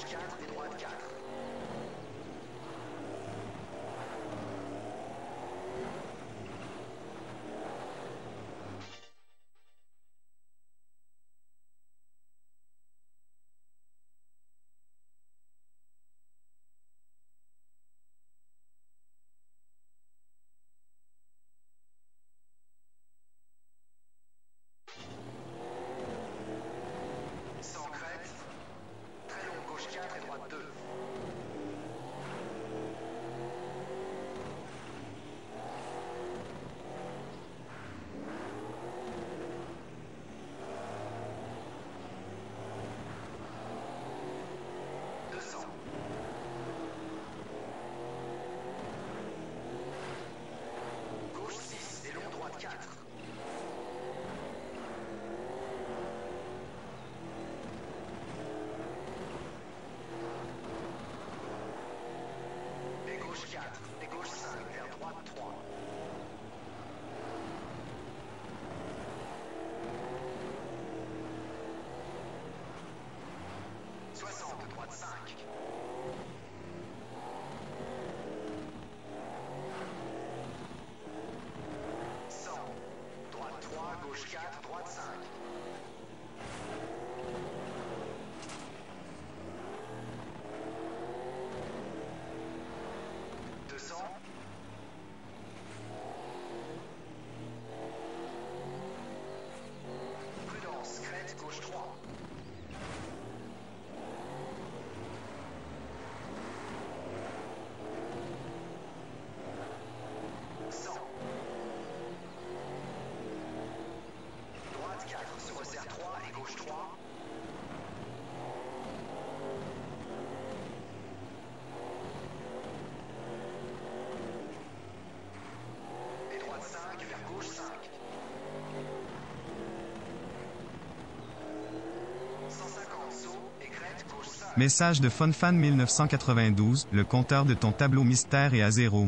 gauche 4 et droite 4. Message de FunFan 1992, le compteur de ton tableau mystère est à 0.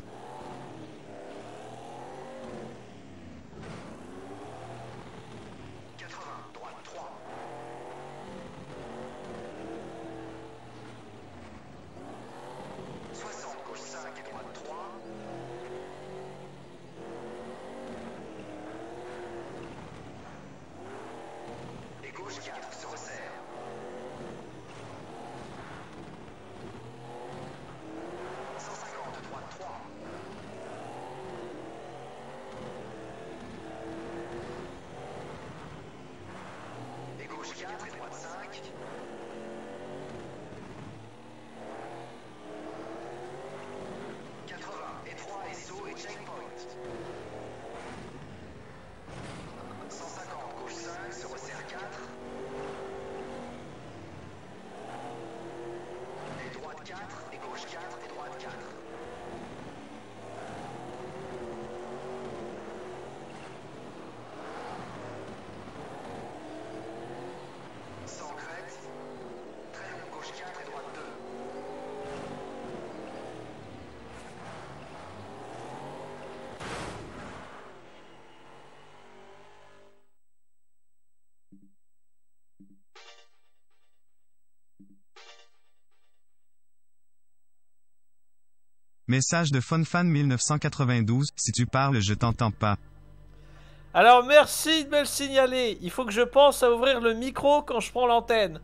Message de FunFan 1992, si tu parles, je t'entends pas. Alors merci de me le signaler. Il faut que je pense à ouvrir le micro quand je prends l'antenne.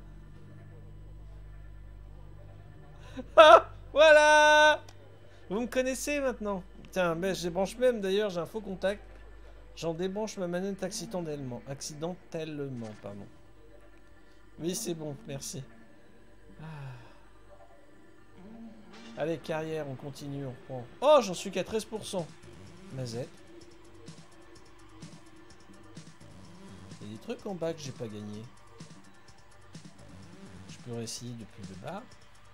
Ah, voilà. Vous me connaissez maintenant. Tiens, mais je débranche même d'ailleurs, j'ai un faux contact. J'en débranche ma manette accidentellement. Accidentellement, pardon. Oui, c'est bon, merci. Ah. Allez, carrière, on continue, on reprend. Oh, j'en suis qu'à 13%. Mazette. Il y a des trucs en bas que j'ai pas gagné. Je peux réessayer depuis le bas.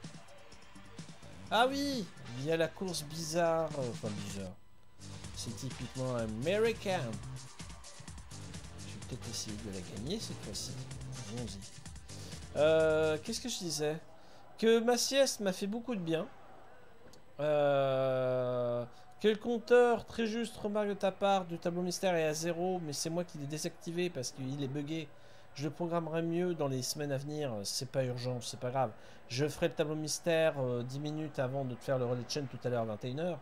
Ah oui, il y a la course bizarre. Enfin, bizarre. C'est typiquement américain. Je vais peut-être essayer de la gagner cette fois-ci. Allons-y. Qu'est-ce que je disais? Que ma sieste m'a fait beaucoup de bien. Que le compteur, très juste, remarque de ta part, du tableau mystère est à 0, mais c'est moi qui l'ai désactivé parce qu'il est buggé. Je le programmerai mieux dans les semaines à venir. C'est pas urgent, c'est pas grave. Je ferai le tableau mystère 10 minutes avant de te faire le relais de chaîne tout à l'heure, 21h.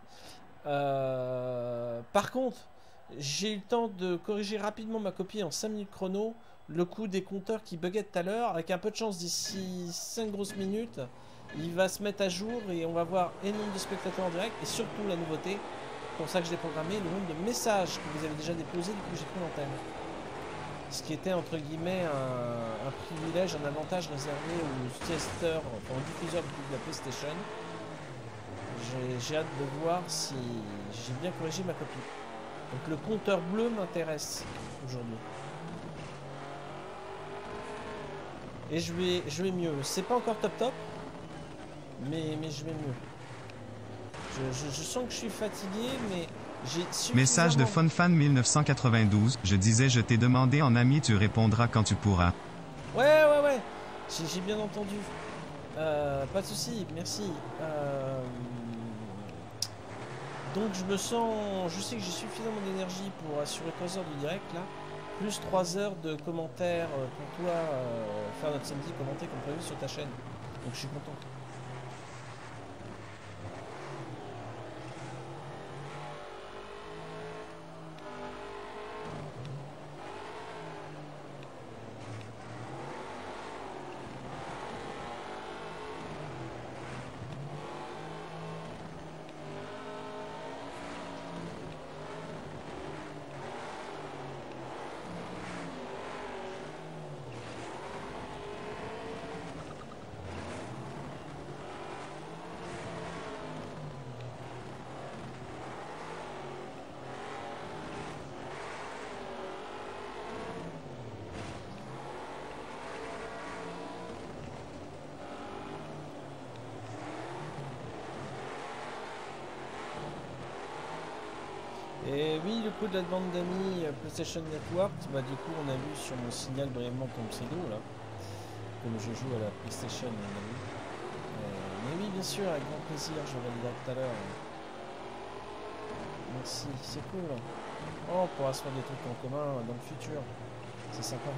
Par contre, j'ai eu le temps de corriger rapidement ma copie en 5 minutes chrono. Le coup des compteurs qui buguaient tout à l'heure, avec un peu de chance d'ici 5 grosses minutes, il va se mettre à jour et on va voir un nombre de spectateurs en direct et surtout la nouveauté, c'est pour ça que je l'ai programmé, le nombre de messages que vous avez déjà déposés depuis que j'ai pris l'antenne. Ce qui était entre guillemets un privilège, un avantage réservé aux testeurs, enfin aux diffuseurs de la PlayStation. J'ai hâte de voir si j'ai bien corrigé ma copie. Donc le compteur bleu m'intéresse aujourd'hui. Et je vais mieux. C'est pas encore top, mais je vais mieux. Je sens que je suis fatigué, mais j'ai suffisamment... Message de FunFan1992, je disais je t'ai demandé en ami, tu répondras quand tu pourras. Ouais. J'ai bien entendu. Pas de soucis, merci. Donc je sais que j'ai suffisamment d'énergie pour assurer 3 heures du direct là. Plus 3 heures de commentaires pour toi, faire notre samedi commenter comme prévu sur ta chaîne. Donc je suis content. Et oui, le coup de la demande d'amis PlayStation Network, bah du coup on a vu sur mon signal brièvement ton pseudo là, comme je joue à la PlayStation, on a vu. Mais oui, bien sûr, avec grand plaisir, je validerai tout à l'heure. Merci, c'est cool. Oh, on pourra se faire des trucs en commun dans le futur, c'est sympa.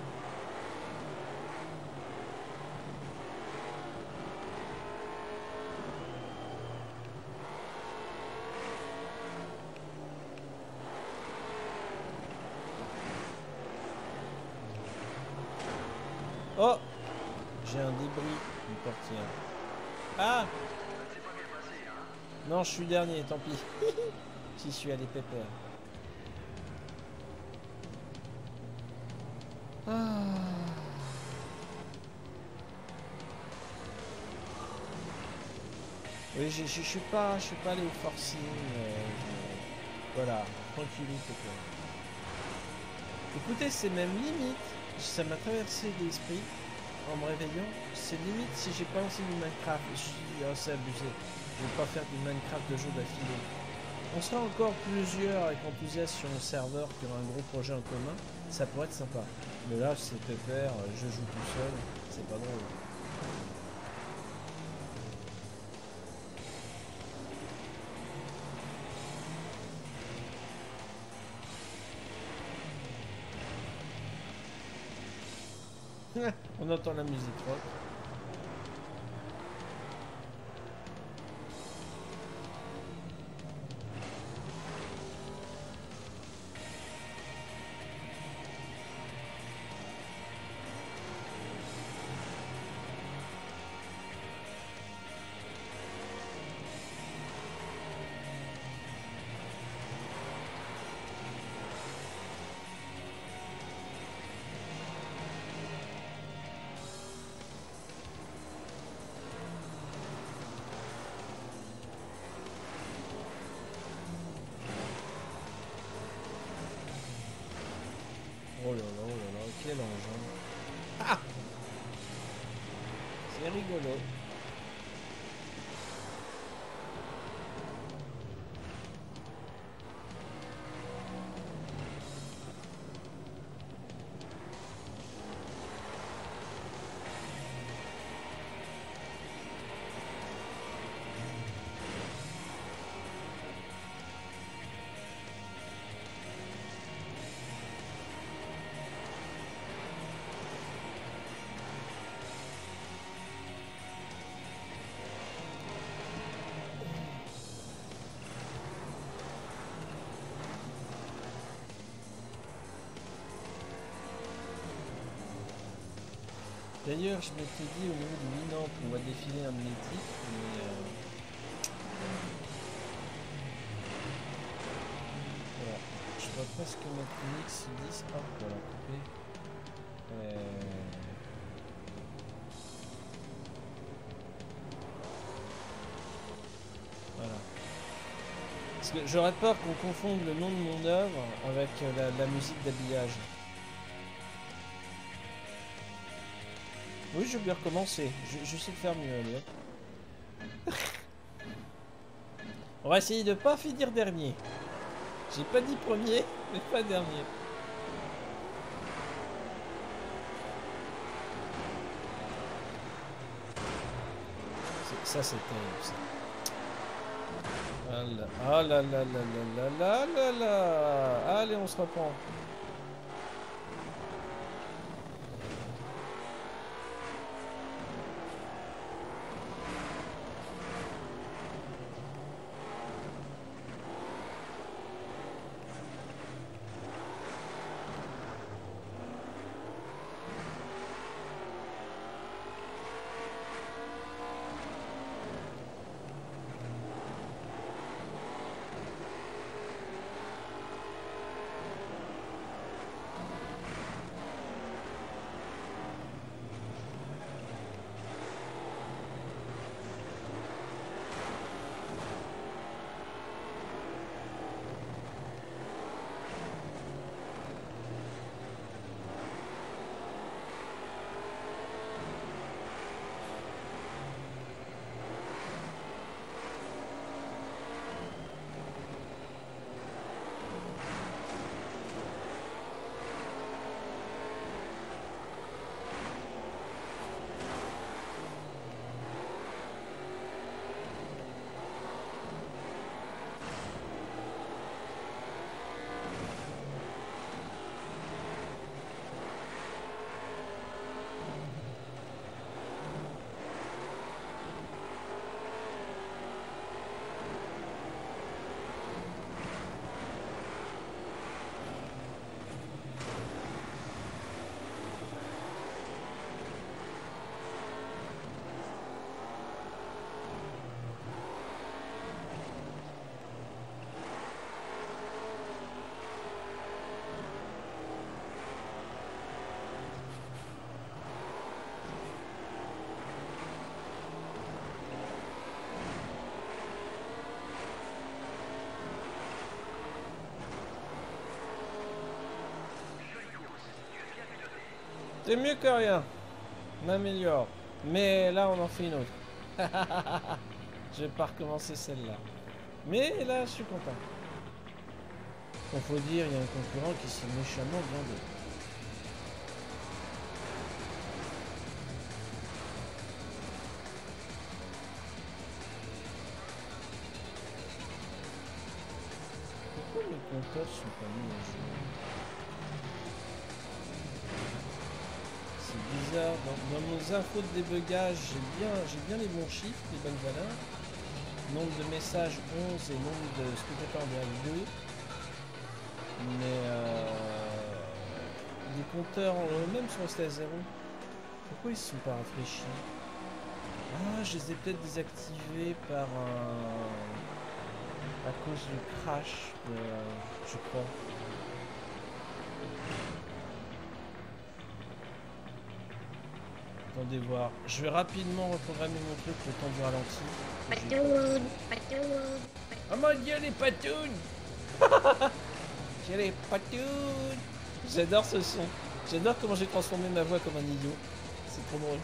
Oh, j'ai un débris d'une portière. Ah, non, je suis dernier, tant pis. J'y suis allé pépère. Ah. Oui, je suis pas allé au forcing. Voilà, tranquillou, pépère. Écoutez, c'est même limite. Ça m'a traversé l'esprit en me réveillant. C'est limite si j'ai pas lancé du Minecraft. Je suis dit, oh, c'est abusé. Je vais pas faire du Minecraft de jeu d'affilée. On sera encore plusieurs avec enthousiasme sur le serveur qui aura un gros projet en commun. Ça pourrait être sympa. Mais là, c'est pépère. Je joue tout seul. C'est pas drôle. On entend la musique rock. Oh là là, quel engin. Ah, c'est rigolo. D'ailleurs, je m'étais dit au niveau du Winamp, on va défiler un magnétique, mais voilà. Je vois presque mettre Mix 10. Hop, voilà, coupé. Voilà. Parce que j'aurais peur qu'on confonde le nom de mon œuvre avec la musique d'habillage. Oui, je vais recommencer. J'essaie de faire mieux, allez hop. On va essayer de pas finir dernier. J'ai pas dit premier, mais pas dernier. Ça c'est terrible ça. Ah là là là là là là là. Allez, on se reprend. C'est mieux que rien. On m'améliore. Mais là, on en fait une autre. Je vais pas recommencer celle-là. Mais là, je suis content. Il faut dire, il y a un concurrent qui s'est méchamment blindé. Pourquoi mes compteurs sont pas mis à jour? C'est bizarre. Dans nos infos de débugage, j'ai bien les bons chiffres, les bonnes valeurs. Nombre de messages 11 et nombre de spectateurs en direct 2. Mais les compteurs eux-mêmes sont restés à 0. Pourquoi ils ne sont pas rafraîchis? Ah, je les ai peut-être désactivés par à cause du crash, je crois. Attendez voir. Je vais rapidement reprogrammer mon truc le temps du ralenti. Patoun, patoun. Oh mon dieu, les patounes! J'ai les patounes! J'adore ce son. J'adore comment j'ai transformé ma voix comme un idiot. C'est trop drôle.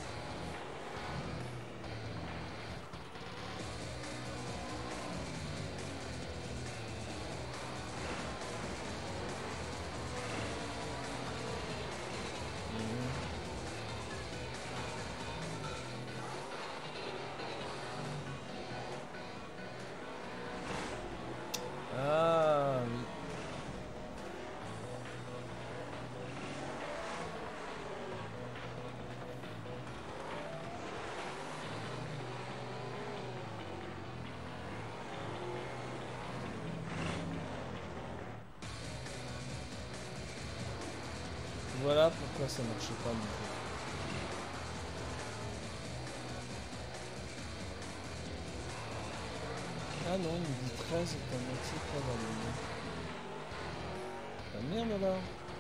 Ah oui. Voilà pourquoi ça marchait pas mon truc. Ah non, il me dit 13 est à moitié pas validé. Ah merde alors.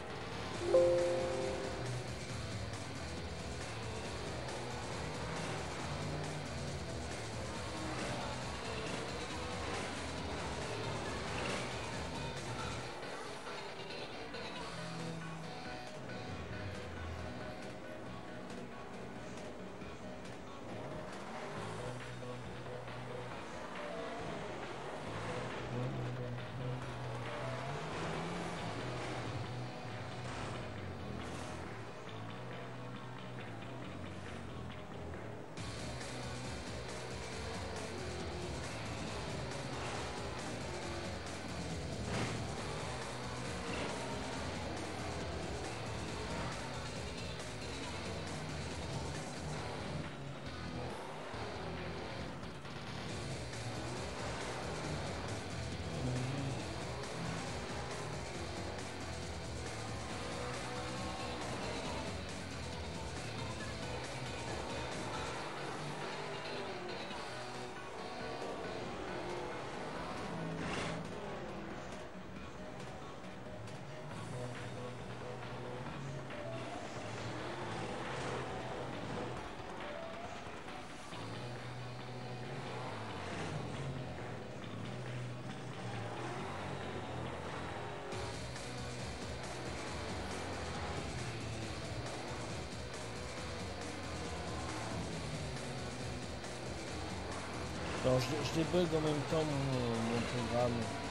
Alors je débug en même temps mon programme.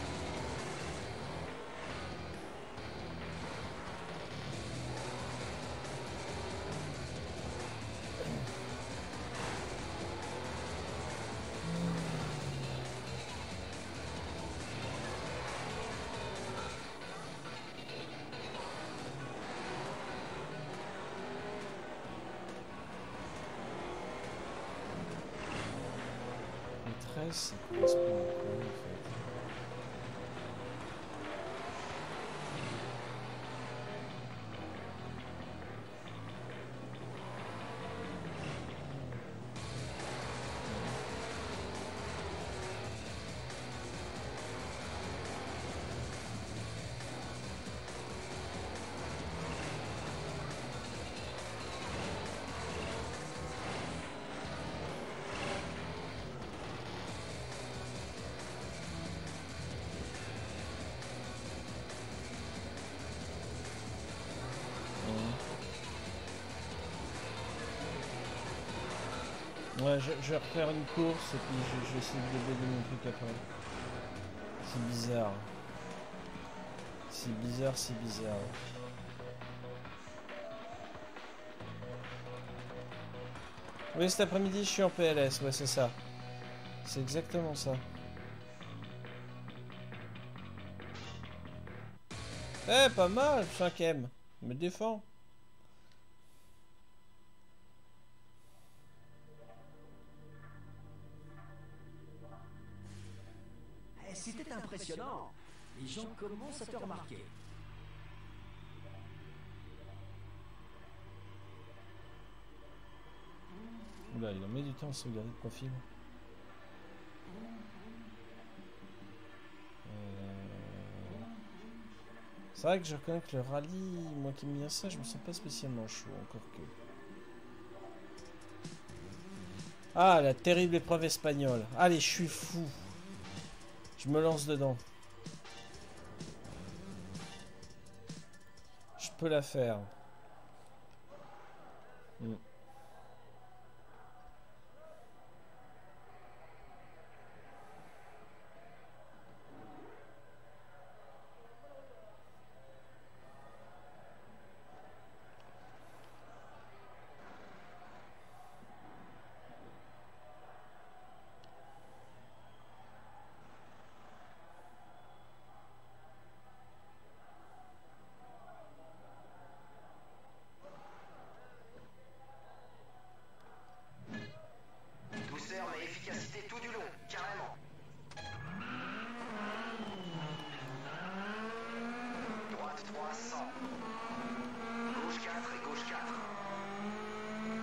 Ça correspond à quoi en fait? Ouais, je vais refaire une course et puis je vais essayer de débugger mon truc après. C'est bizarre. C'est bizarre, c'est bizarre. Oui, cet après-midi, je suis en PLS. Ouais, c'est ça. C'est exactement ça. Eh, pas mal, 5ème. Me défends. C'était impressionnant. Les gens commencent à te remarquer. Oula, il en met du temps à sauvegarder le profil. C'est vrai que je reconnais que le rallye, moi qui me viens ça, je me sens pas spécialement chaud, encore que. Ah, la terrible épreuve espagnole. Allez, je suis fou. Je me lance dedans. Je peux la faire.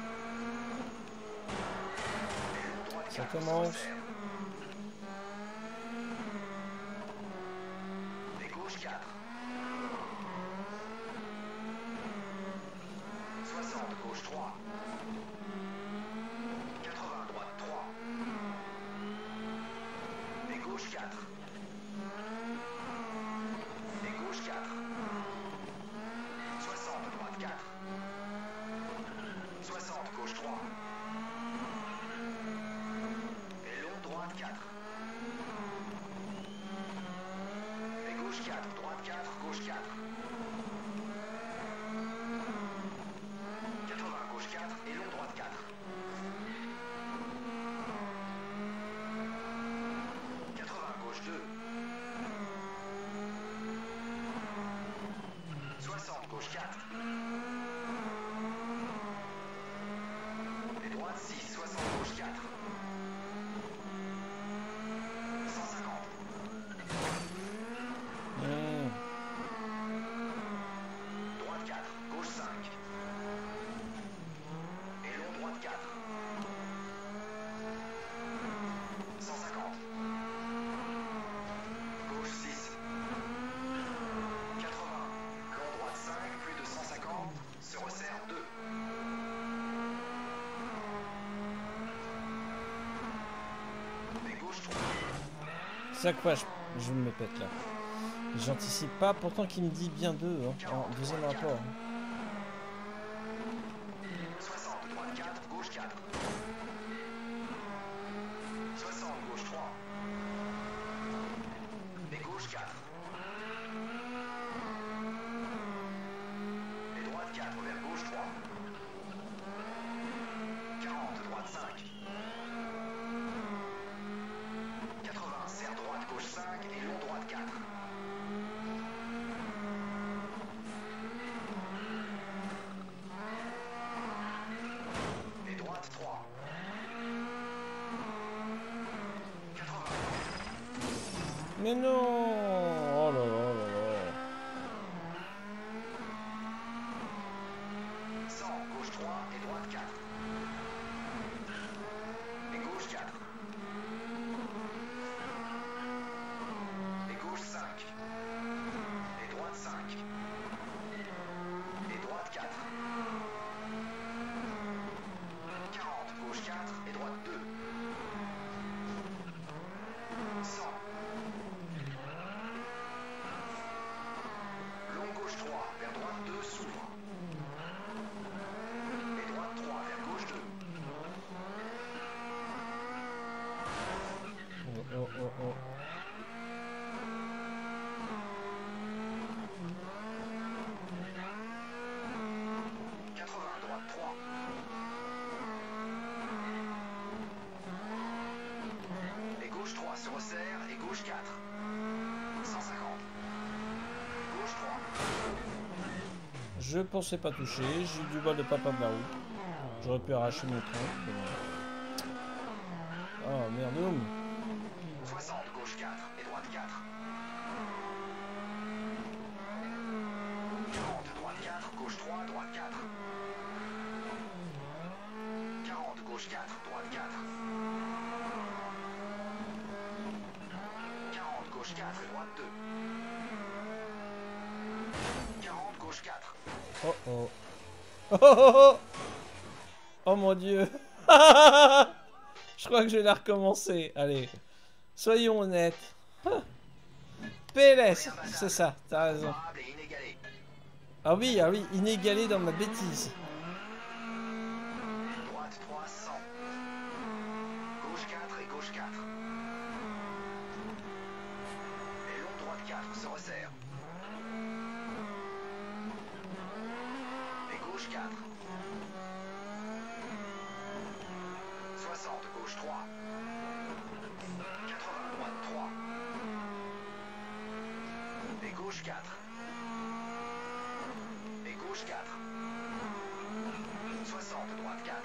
Ça commence. 3. 80, droite 3. Et gauche 4. Et gauche 4. 60, droite 4. 60, gauche 3. Et long, droite 4. Et gauche 4, droite 4, gauche 4. 80, gauche 4 et long, droite 4. 80, gauche 2. 60, gauche 4. Et droite 6, 60, gauche 4. 150. Droite 4, gauche 5. Et long, droite 4. 150. Gauche 6. 80. Long, droite 5, plus de 150. Se resserre 2. Et gauche 3. C'est quoi je me pète là. J'anticipe pas, pourtant qu'il me dit bien 2 hein, en deuxième rapport. 60, droite 4, gauche 4. 60, gauche 3. Et gauche 4. Et droite 4 vers gauche 3. 40, droite 5. 80, serre droite, gauche 5 et long, droite 4. Et droite 3. 80. Mais non. Oh là là là là. 100, gauche 3 et droite 4. Et gauche 4. Et gauche 5. Et droite 5. Et droite 4. 40, gauche 4 et droite 2. 100. Long, gauche 3 vers droite 2 s'ouvre. Et droite 3 vers gauche 2. Oh oh oh oh. Droite 3. Et gauche 3 se resserre et gauche 4. 150. Gauche 3. Je pensais pas toucher, j'ai eu du bol de papa de la route. J'aurais pu arracher mon train. Mais bon. Oh merde. 60, gauche 4 et droite 4. 40, droite 4, gauche 3, droite 4. 40, gauche 4, droite 4. 40, gauche 4 et droite 2. 40, gauche 4. Oh oh. Oh oh oh oh. Oh mon dieu. Je crois que je vais la recommencer. Allez. Soyons honnêtes. PLS. C'est ça, t'as raison. Favorable et inégalé. Ah oui, inégalé dans ma bêtise. Droite 3, 100. Gauche 4 et gauche 4. Et long, droite 4 se resserre. Et gauche 4. 60, gauche 3. 80, droite 3. Et gauche 4. Et gauche 4. 60, droite 4.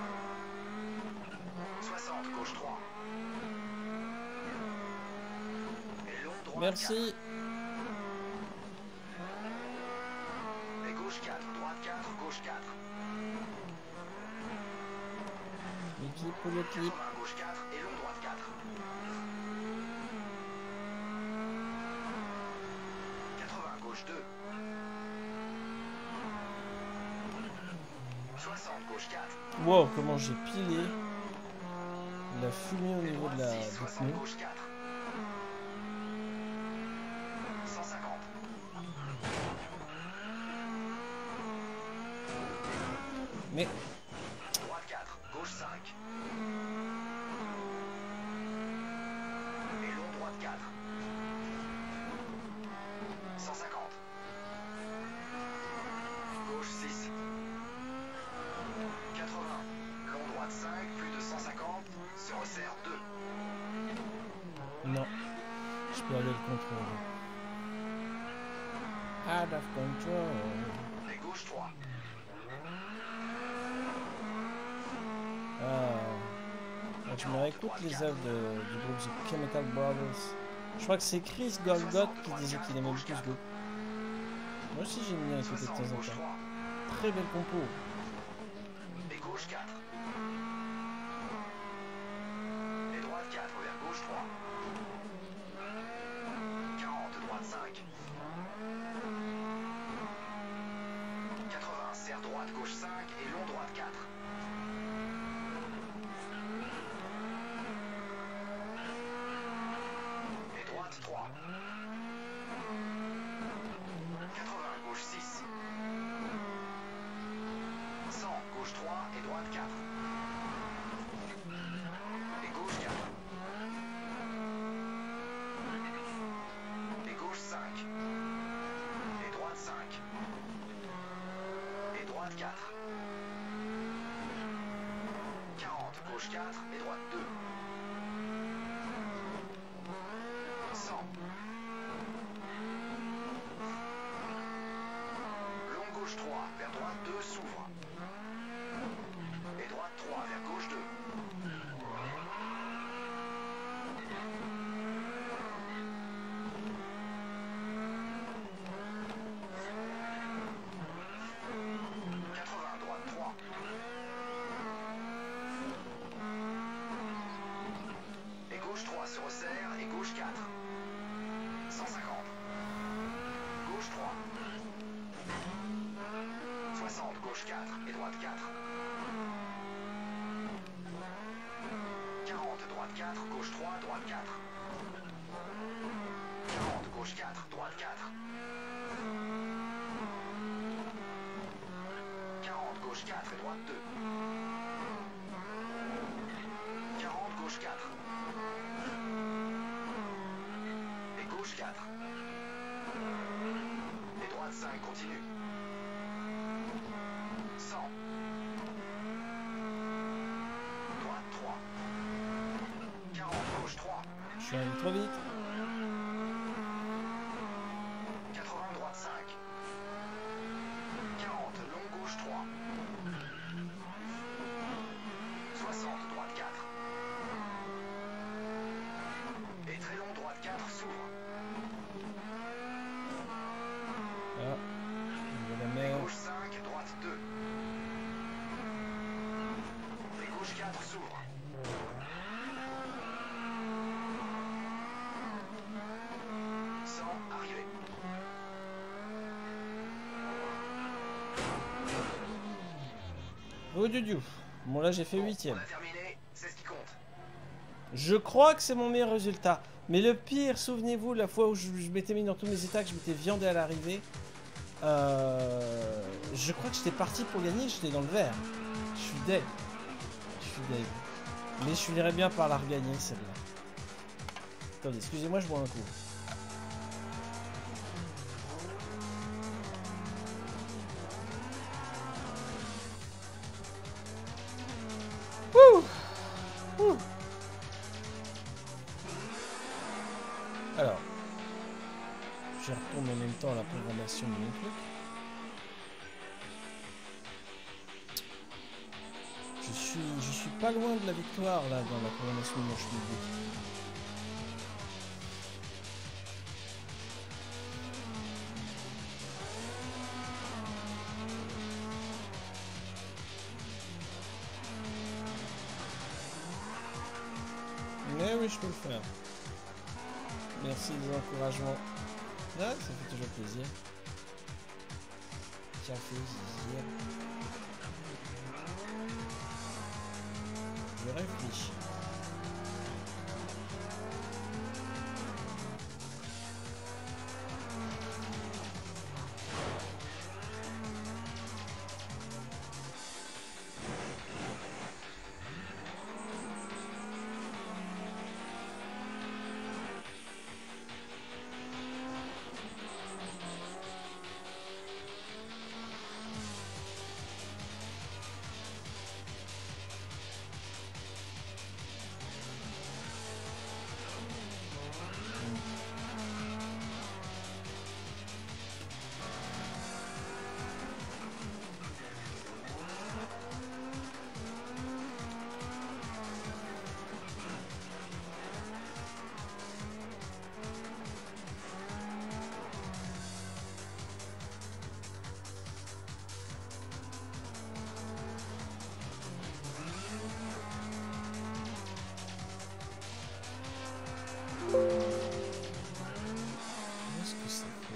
60, gauche 3. Et long, droite 4. Merci. Et gauche 4, droite 4, gauche 4. L'équipe ou l'équipe. 80, gauche 4 et long, droite 4. 80, gauche 2. 60, gauche 4. Wow, comment j'ai pilé la fumée au niveau de la 6, 60, pneu. gauche 4. 150. Mais Droite 4, gauche 5. Et long droite 4. 150. Gauche 6. 80. Long droite 5, plus de 150. Se resserre 2. non, je peux aller le contrôler. Out of control. Et gauche 3. Je me réécoute les œuvres du groupe The Chemical Brothers. Je crois que c'est Chris Golgot qui disait qu'il aimait le plus le groupe. Moi aussi j'aime bien écouter de 60, temps en gauche temps. 3. Très belle compo. Et gauche 4. Et droite 4 vers gauche 3. 40, droite 5. 80, serre droite gauche 5 et long droite 4. Et droite 3. 80, gauche 6. 100, gauche 3 et droite 4. Et gauche 4. Et gauche 5. Et droite 5. Et droite 4. 40, gauche 4 et droite 2. 100. Long gauche 3 vers droite 2 s'ouvre. Et droite 3 vers gauche 2. Droite 3. Et gauche 3 se resserre et gauche 4. 150. Gauche 3. 60, gauche 4 et droite 4. 40, droite 4, gauche 3, droite 4. 40, gauche 4, droite 4. 40, gauche 4 et droite 2. 40, gauche 4. Et gauche 4. Et droite 5, continue. 100. Droite 3. 40, gauche 3. Je suis allé trop vite. 80, droite 5. 40, long gauche 3. 60, droite 4. Et très long droite 4 s'ouvre. Ah, on va la Et mettre. gauche 5, droite 2. Et gauche 4 s'ouvre. 100, arrivé. Oh Dieu. Bon là j'ai fait On 8ème. a terminé, c'est ce qui compte. Je crois que c'est mon meilleur résultat. Mais le pire, souvenez-vous, la fois où je m'étais mis dans tous mes états, que je m'étais viandé à l'arrivée. Je crois que j'étais parti pour gagner, j'étais dans le vert. Je suis deg. Je suis deg. Mais je finirais bien par la regagner celle-là. Attendez, excusez-moi, je bois un coup. Ouh. Ouh. Alors, je retourne en même temps à la programmation de mon truc. Je suis pas loin de la victoire là dans la programmation de mon chemin. Mais oui, je peux le faire. Merci des encouragements. Ah, ça fait toujours plaisir. Ça fait plaisir. Je réfléchis. Qu'est-ce que ça fait?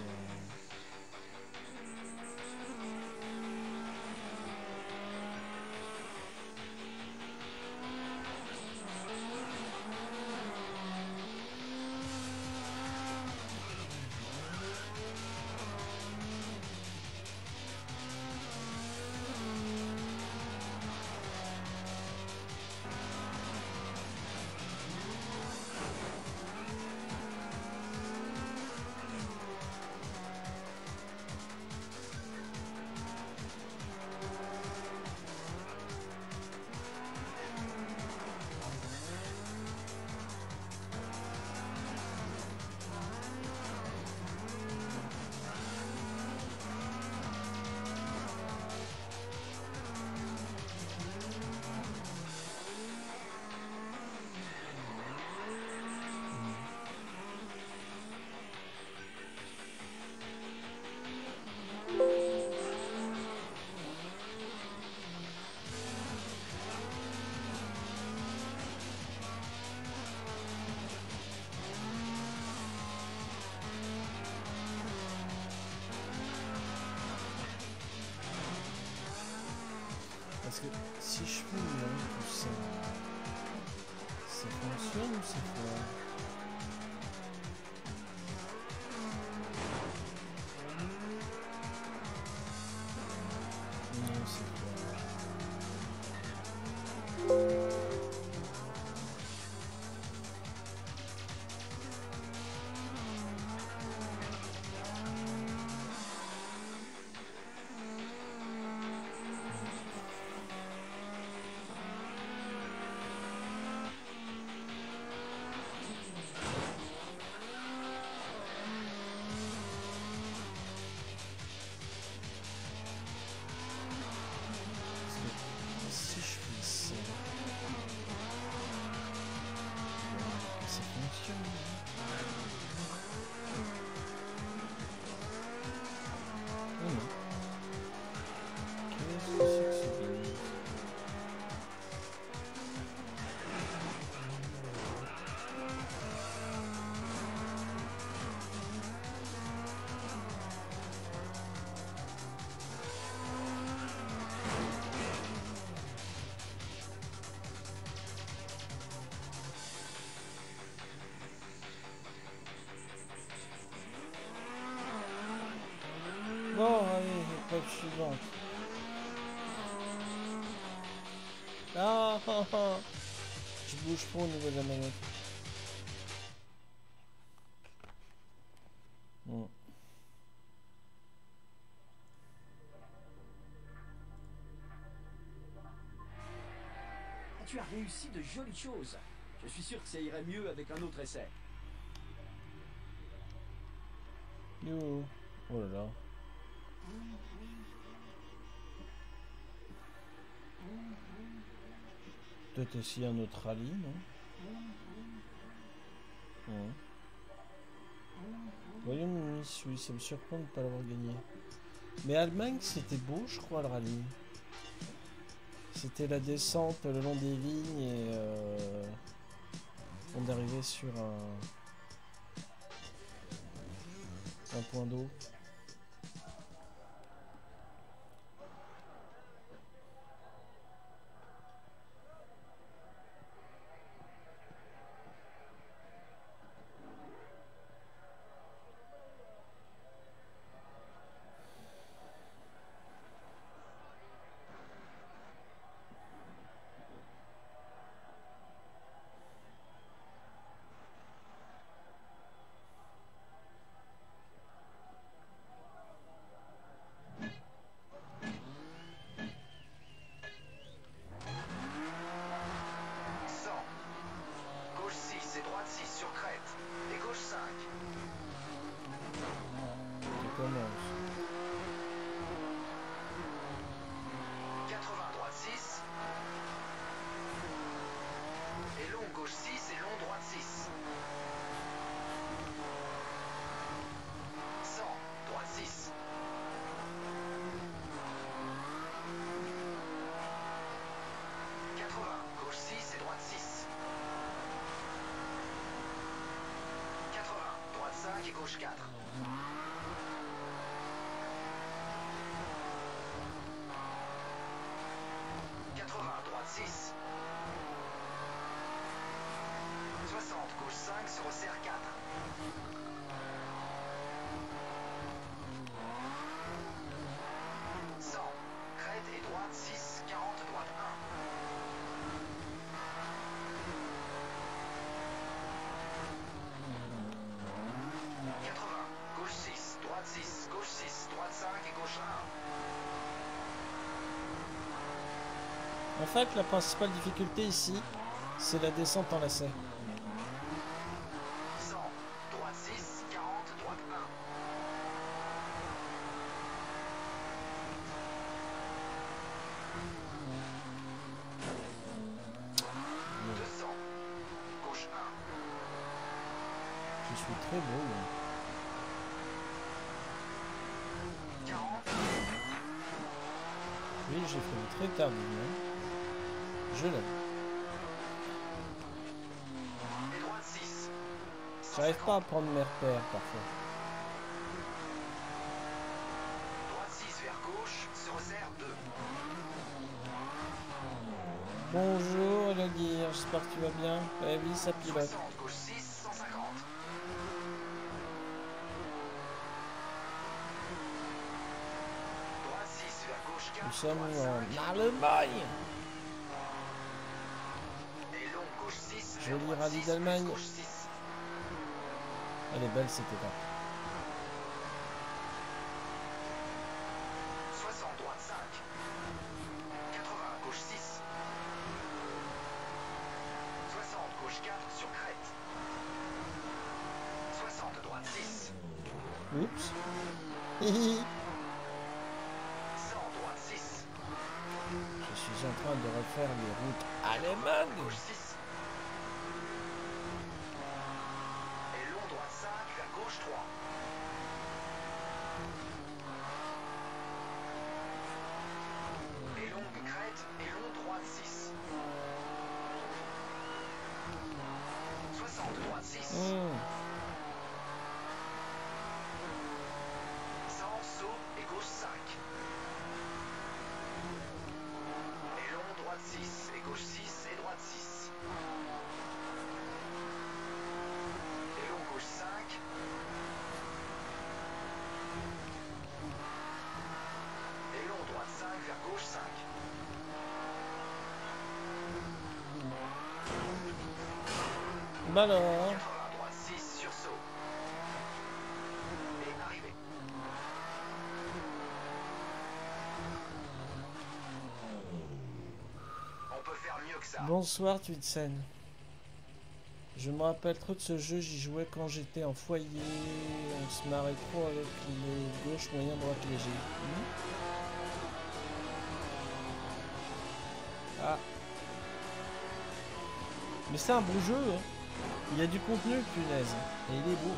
Parce que si je fais tout ça, ça fonctionne ou c'est quoi? Non, c'est quoi? Si je fais ça, que ça fonctionne. Oh non. Qu'est-ce que c'est que ce bise? Bon, allez, étape suivante. Ah, ah, ah. Je bouge pas au niveau de la manette. Bon. Tu as réussi de jolies choses. Je suis sûr que ça irait mieux avec un autre essai. Yo. Oh là là. Peut-être aussi un autre rallye, non? Ouais. Royaume-Uni, oui, ça me surprend de ne pas l'avoir gagné. Mais Allemagne, c'était beau, je crois, le rallye. C'était la descente le long des lignes et on est arrivé sur un point d'eau. gauche 4. 80, droite 6. 60, gauche 5, se resserre 4. 100, crête et droite 6, 40, droite 1. 80, gauche 6, droite 6, gauche 6, droite 5 et gauche 1. En fait, la principale difficulté ici, c'est la descente en lacet. 100, droite 6, 40, droite 1. 200, gauche 1. Je suis très beau. Là. 40, Oui, j'ai fait très tardivement. Je l'aime. et droite 6. J'arrive pas à prendre mes repères parfois. Droite 6 vers gauche, se resserre 2. Bonjour Elodie, j'espère que tu vas bien. Eh oui, ça pilote. 60, gauche 6, 150. Droite 6 vers gauche 4. Nous sommes droite 5. en Allemagne. Et long gauche 6. vers Joli droite rallye 6, d'Allemagne. gauche 6. Elle est belle cette étape. 60, droite 5. 80, gauche 6. 60, gauche 4 sur crête. 60, droite 6. Oups. Hihi. 100, droite 6. Je suis en train de refaire les routes allemandes. Gauche 6. Et long droite 5 vers gauche 3. Et longue crête et long droite 6. 60, droite 6. Hmm. 100, saut et gauche 5. Et long droite 6 et gauche 6 et droite 6. Et long gauche 5. Et long droite 5 vers gauche 5. Bah alors. 80, droite 6 sur saut. Et arrivé. On peut faire mieux que ça. Bonsoir Twitsen. Je me rappelle trop de ce jeu, j'y jouais quand j'étais en foyer. On se marrait trop avec les gauches, moyen, droite, léger. Ah. Mais c'est un beau jeu, hein. Il y a du contenu, punaise. Et il est beau.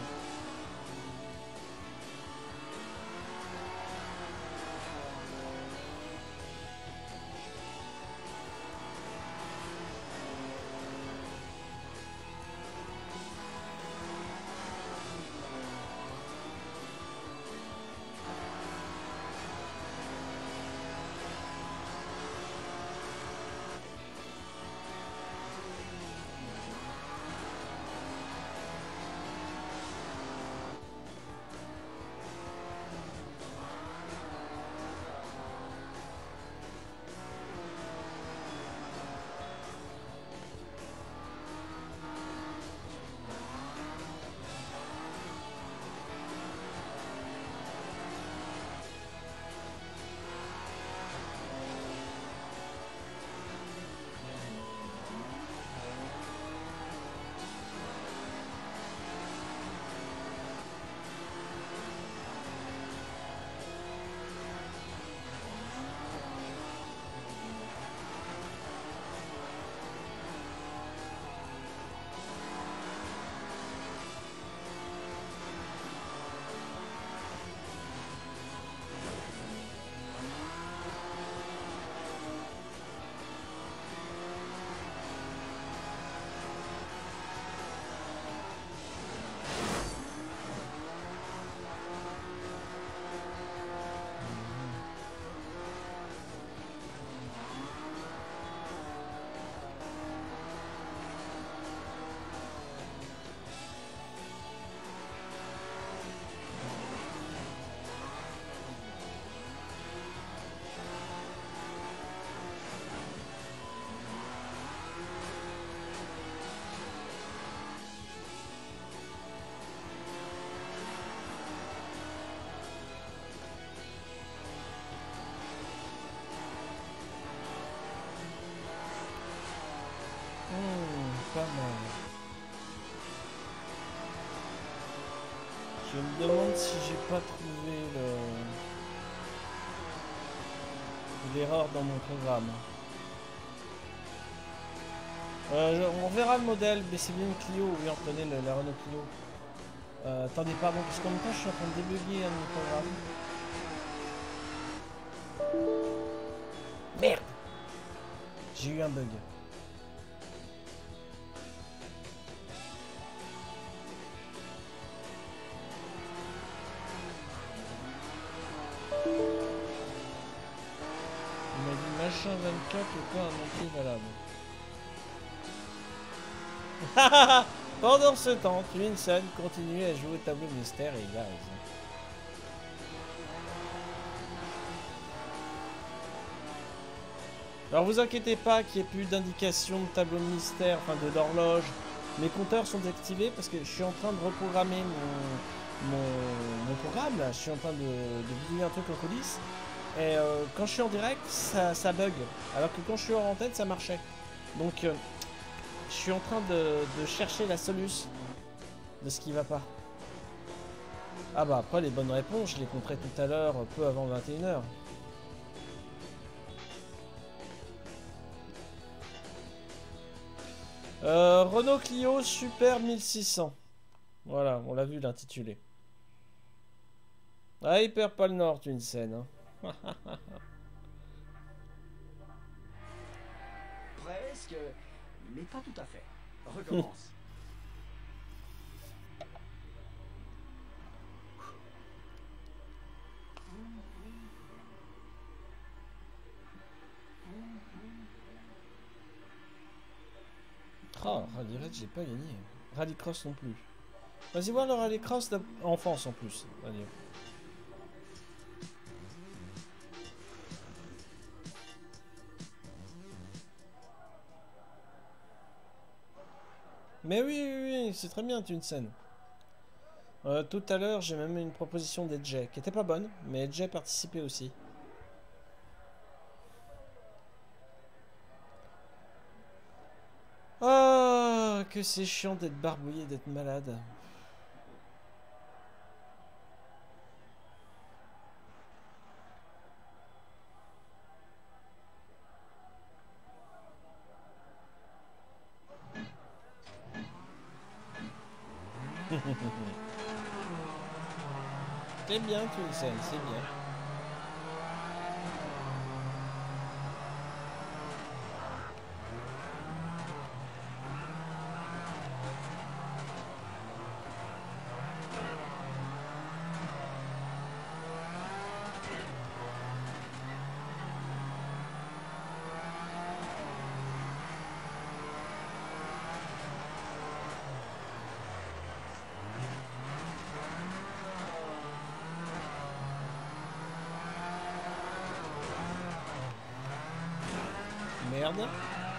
mal. Je me demande si j'ai pas trouvé l'erreur dans mon programme. On verra le modèle, mais c'est bien une Clio, oui, on connaît la Renault Clio. Attendez, pardon, parce qu'en même temps je suis en train de débugger un de mes programmes. Merde! J'ai eu un bug. Il m'a dit machin 24 ou quoi un entier valable. Pendant ce temps, Twinson continue à jouer au tableau mystère et il a raison. Alors vous inquiétez pas qu'il n'y ait plus d'indication de tableau mystère, enfin de l'horloge. Mes compteurs sont activés parce que je suis en train de reprogrammer mon programme là. Je suis en train de bidouiller un truc en coulisses. Et quand je suis en direct, ça bug. Alors que quand je suis hors antenne, ça marchait. Donc je suis en train de chercher la solution de ce qui va pas. Ah bah après les bonnes réponses, je les compterai tout à l'heure, peu avant 21 h. Renault Clio Super 1600. Voilà, on l'a vu l'intitulé. Ah, il perd pas le nord, une scène. Hein. Presque, mais pas tout à fait. Recommence. Ah, Rally Raid, j'ai pas gagné. Rallycross non plus. Vas-y voir le Rallycross enfance en plus. Allez. Mais oui, oui, oui, c'est très bien, une scène. Tout à l'heure, j'ai même eu une proposition d'Edge, qui était pas bonne, mais Edge participait aussi. Ah, que c'est chiant d'être barbouillé, d'être malade. C'est bien, Twinsen, c'est bien. Merde.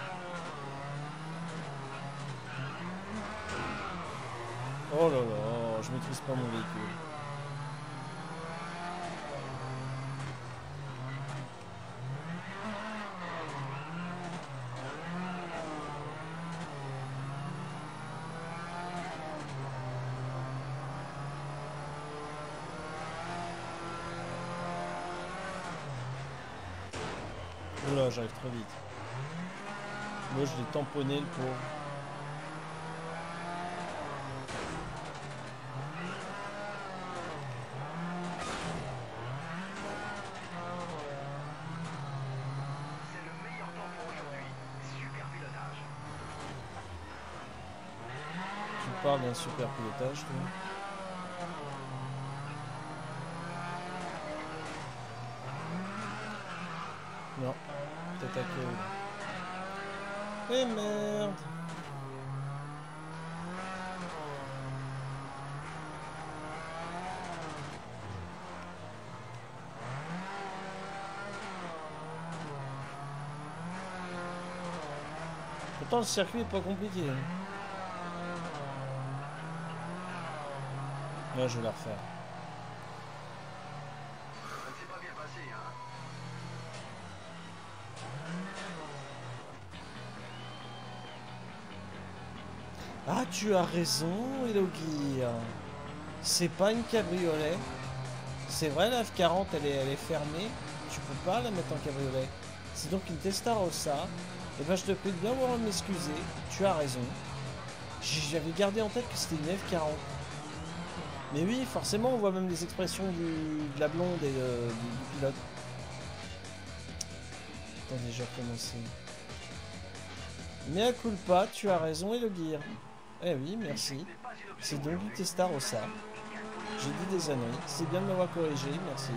Oh là là, je maîtrise pas mon véhicule. Oula, j'arrive trop vite. Moi, je l'ai tamponné le pauvre. C'est le meilleur temps pour aujourd'hui. Super pilotage. Tu parles d'un super pilotage, toi. Non, peut-être à que... Eh merde. Pourtant le circuit est pas compliqué. Là je vais la refaire. Ça ne s'est pas bien passé, hein. Ah, tu as raison, Elogir. C'est pas une cabriolet. C'est vrai, la F40, elle est fermée. Tu peux pas la mettre en cabriolet. C'est donc une Testarossa. Et ben, je te prie de bien vouloir m'excuser. Tu as raison. J'avais gardé en tête que c'était une F40. Mais oui, forcément, on voit même les expressions de la blonde et du pilote. Attendez, je vais recommencer. Mea culpa, tu as raison, Elogir. Eh oui, merci. C'est donc du Testarossa. J'ai dit des âneries. C'est bien de m'avoir corrigé, merci.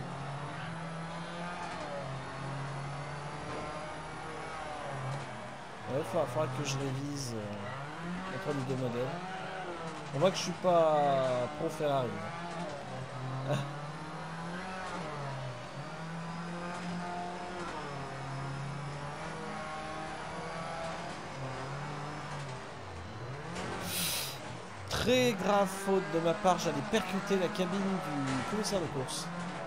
Ouais, faudra que je révise entre les deux modèles. On voit que je suis pas pro Ferrari. Très grave faute de ma part, j'allais percuter la cabine du commissaire de course.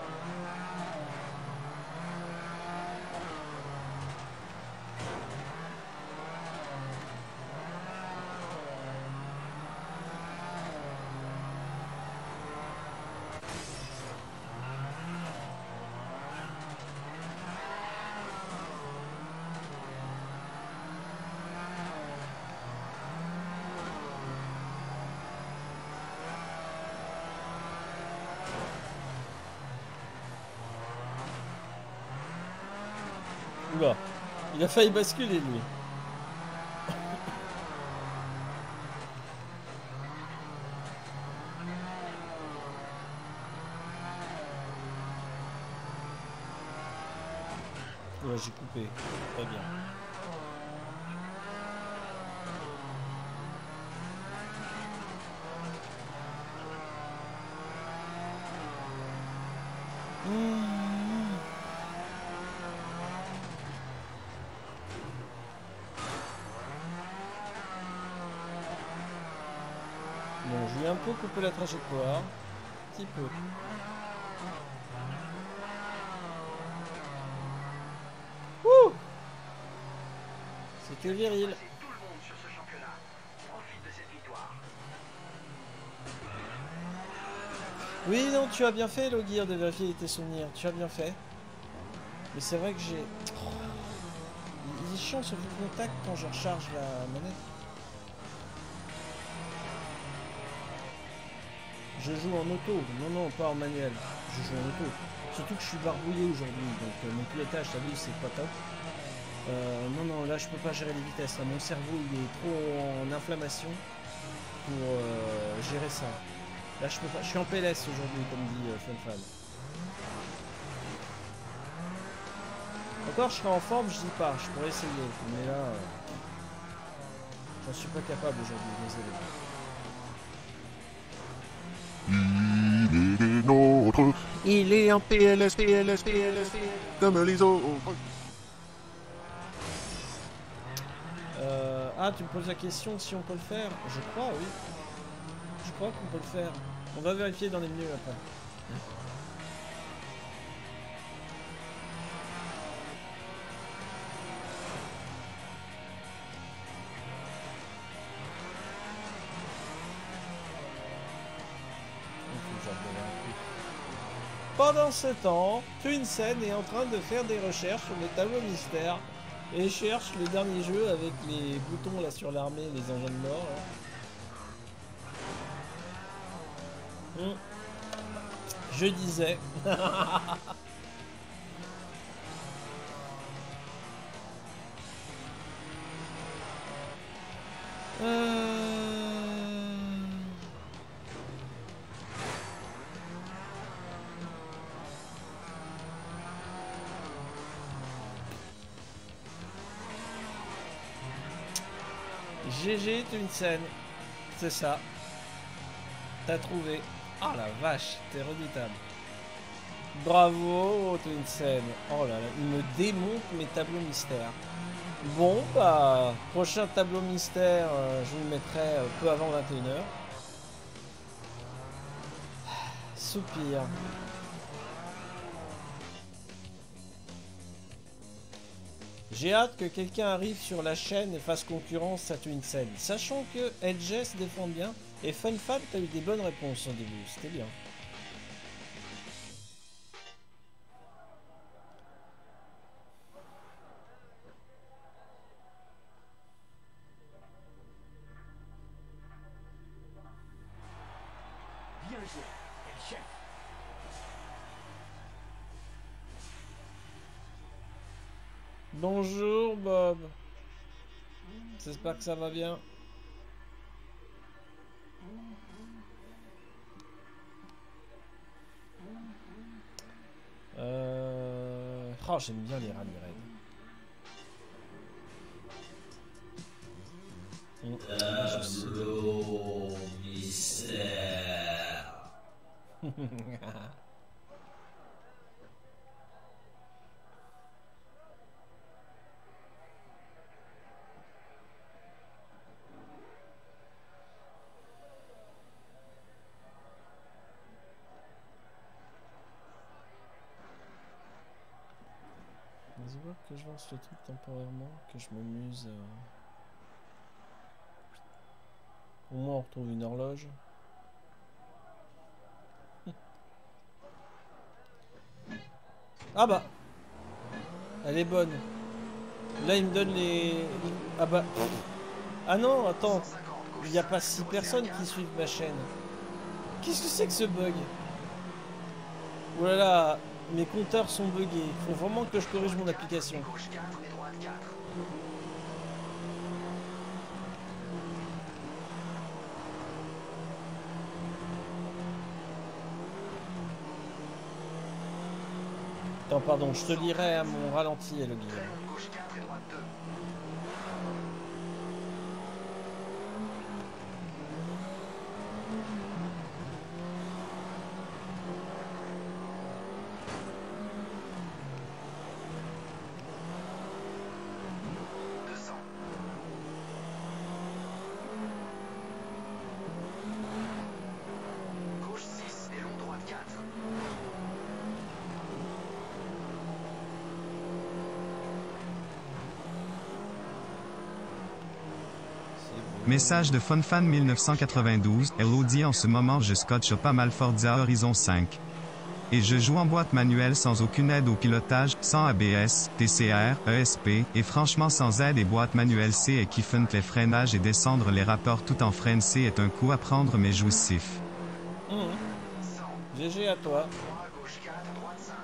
Oula, il a failli basculer lui. Ouais, j'ai coupé. Très bien. Bon, je lui ai un peu coupé la trajectoire. Un petit peu. Ouh! C'était viril. Tout le monde sur ce championnat. Profite de cette victoire. Oui, non, tu as bien fait, Logir, de vérifier tes souvenirs. Tu as bien fait. Mais c'est vrai que j'ai... Oh. Il est chiant ce contact quand je recharge la manette. Je joue en auto. Non, non, pas en manuel. Je joue en auto. Surtout que je suis barbouillé aujourd'hui. Donc mon pilotage, t'as vu, c'est pas top. Non, non, là, je peux pas gérer les vitesses. Là, mon cerveau, il est trop en inflammation pour gérer ça. Là, je peux pas. Je suis en PLS aujourd'hui, comme dit FunFan. Encore, je serai en forme, je dis pas. Je pourrais essayer. Mais là, j'en suis pas capable aujourd'hui, désolé. Il est nôtre. Il est en PLS, PLS, PLS, comme les autres. Ah, tu me poses la question si on peut le faire? Je crois, oui. Je crois qu'on peut le faire. On va vérifier dans les menus après. Pendant ce temps, Twinsen est en train de faire des recherches sur les tableaux mystères et cherche le dernier jeu avec les boutons là sur l'armée, les engins de mort. Je disais. GG Twinsen, c'est ça. T'as trouvé. Ah la vache, t'es redoutable. Bravo Twinsen. Oh là là, il me démonte mes tableaux mystères. Bon bah, prochain tableau mystère, je vous le mettrai peu avant 21h. Soupir. J'ai hâte que quelqu'un arrive sur la chaîne et fasse concurrence à Twincell. Sachant que Edge se défend bien et FunFat a eu des bonnes réponses au début, c'était bien. Bien joué, El Chef. Bonjour Bob. J'espère que ça va bien. Oh, j'aime bien les rallyes raids. Tableau mystère. Vas-y voir que je lance le truc temporairement, que je m'amuse. Au moins on retrouve une horloge. Ah bah, elle est bonne. Là il me donne les... Ah bah... Ah non, attends. Il n'y a pas 6 personnes qui suivent ma chaîne. Qu'est-ce que c'est que ce bug? Oh là là, mes compteurs sont buggés. Il faut vraiment que je corrige mon application. Gauche 4 et droite 4. Attends, pardon, je te lirai à mon ralenti, Elodie. Gauche 4 et droite 2. Gauche 6 et long droite 4. Message de FunFan 1992. Elodie, en ce moment je scotche pas mal Forza Horizon 5. Et je joue en boîte manuelle sans aucune aide au pilotage, sans ABS, TCR, ESP, et franchement sans aide et boîte manuelle C et qui font les freinages et descendre les rapports tout en freine C est un coup à prendre mais jouissif. GG à toi. Gauche 4, droite 5.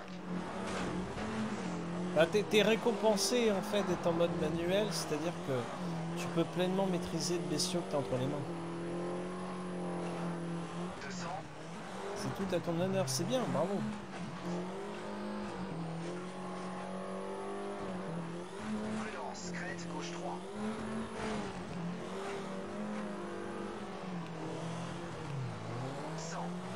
Bah, t'es récompensé en fait d'être en mode manuel, c'est-à-dire que tu peux pleinement maîtriser le bestiau que t'as entre les mains. 200. C'est tout à ton honneur, c'est bien, bravo. Prudence, crête, gauche 3. 100.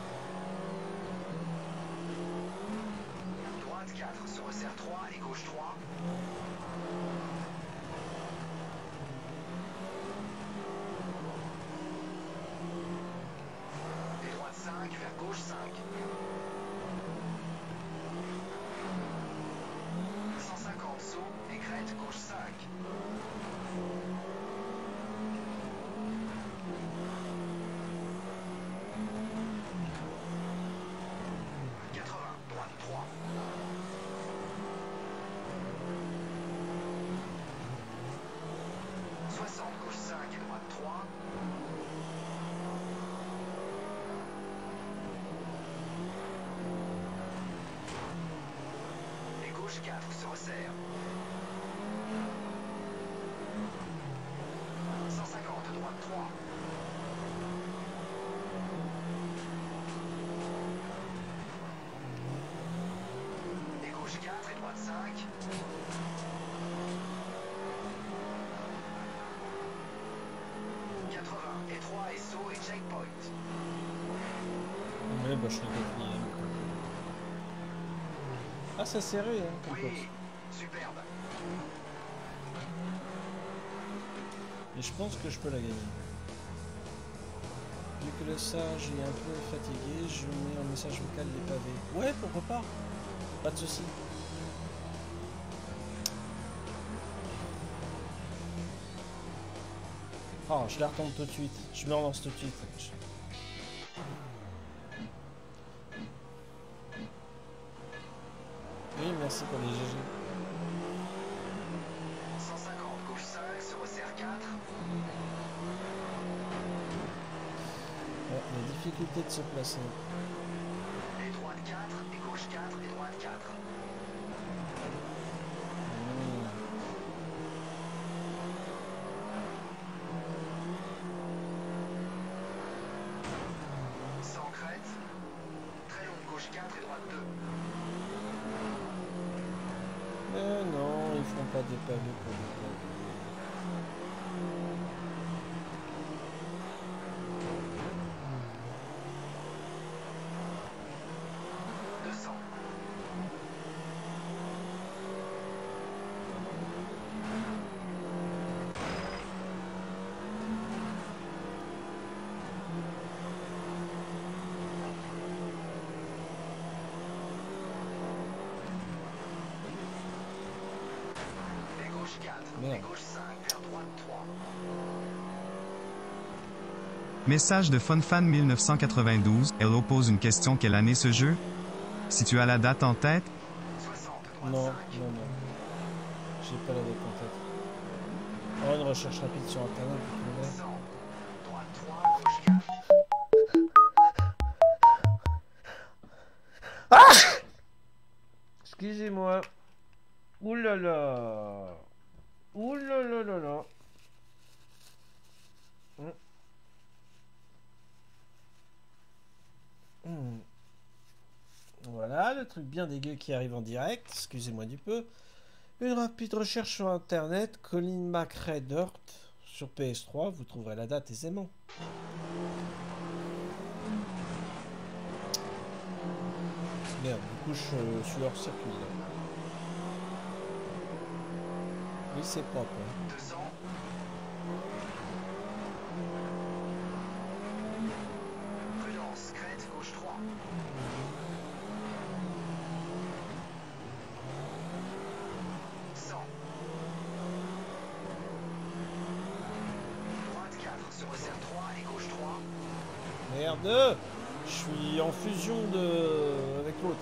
Droite 4 se resserre 3 et gauche 3. Et droite 5 vers gauche 5. 150 saut et crête gauche 5. 80, droite 3. 60, gauche 5 et droite 3. Et gauche 4 se resserre. 150, droite 3. Et gauche 4 et droite 5. 80 et 3 et saut et checkpoint. Ouais, bah je l'ai compris. Ah, c'est serré, hein, comme course. Oui, superbe. Et je pense que je peux la gagner. Vu que le sage est un peu fatigué, je mets en message vocal les pavés. Ouais, pourquoi pas? Pas de soucis. Oh, je la retombe tout de suite. Je me relance tout de suite. Oui, merci pour les GG. 150, gauche 5, se resserre 4. Ouais, la difficulté de se placer. Et droite 4, et gauche 4, et droite 4. Sans crête. Très longue, gauche 4 et droite 2. Mais non, ils font pas des pavés pour des pavés. Merde. Message de FunFan 1992. Elle oppose une question. Quelle année ce jeu? Si tu as la date en tête? Non, non, non. J'ai pas la date en tête. Oh, une recherche rapide sur internet. Ah! Excusez-moi. Ouh là là. Ouh là là là là. Voilà, le truc bien dégueu qui arrive en direct. Excusez-moi du peu. Une rapide recherche sur internet. Colin McRae Dirt sur PS3. Vous trouverez la date aisément. Merde, du coup je suis hors circuit là. Oui, c'est propre. Hein. 200. Prudence, crête, gauche 3. Droite 4, se resserre 3 et gauche 3. Merde! Je suis en fusion avec l'autre.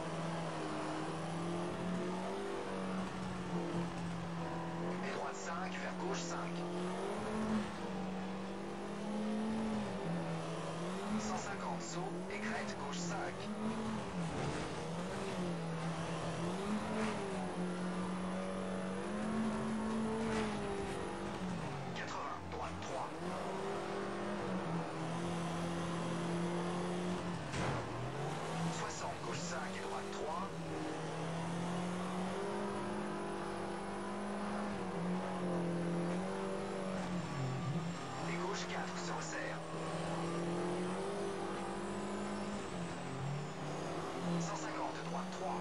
Et droite 5, vers gauche 5. 150, saut et crête, gauche 5. 80, droite 3. 60, gauche 5 et droite 3. 4 se resserre. 150, droite 3.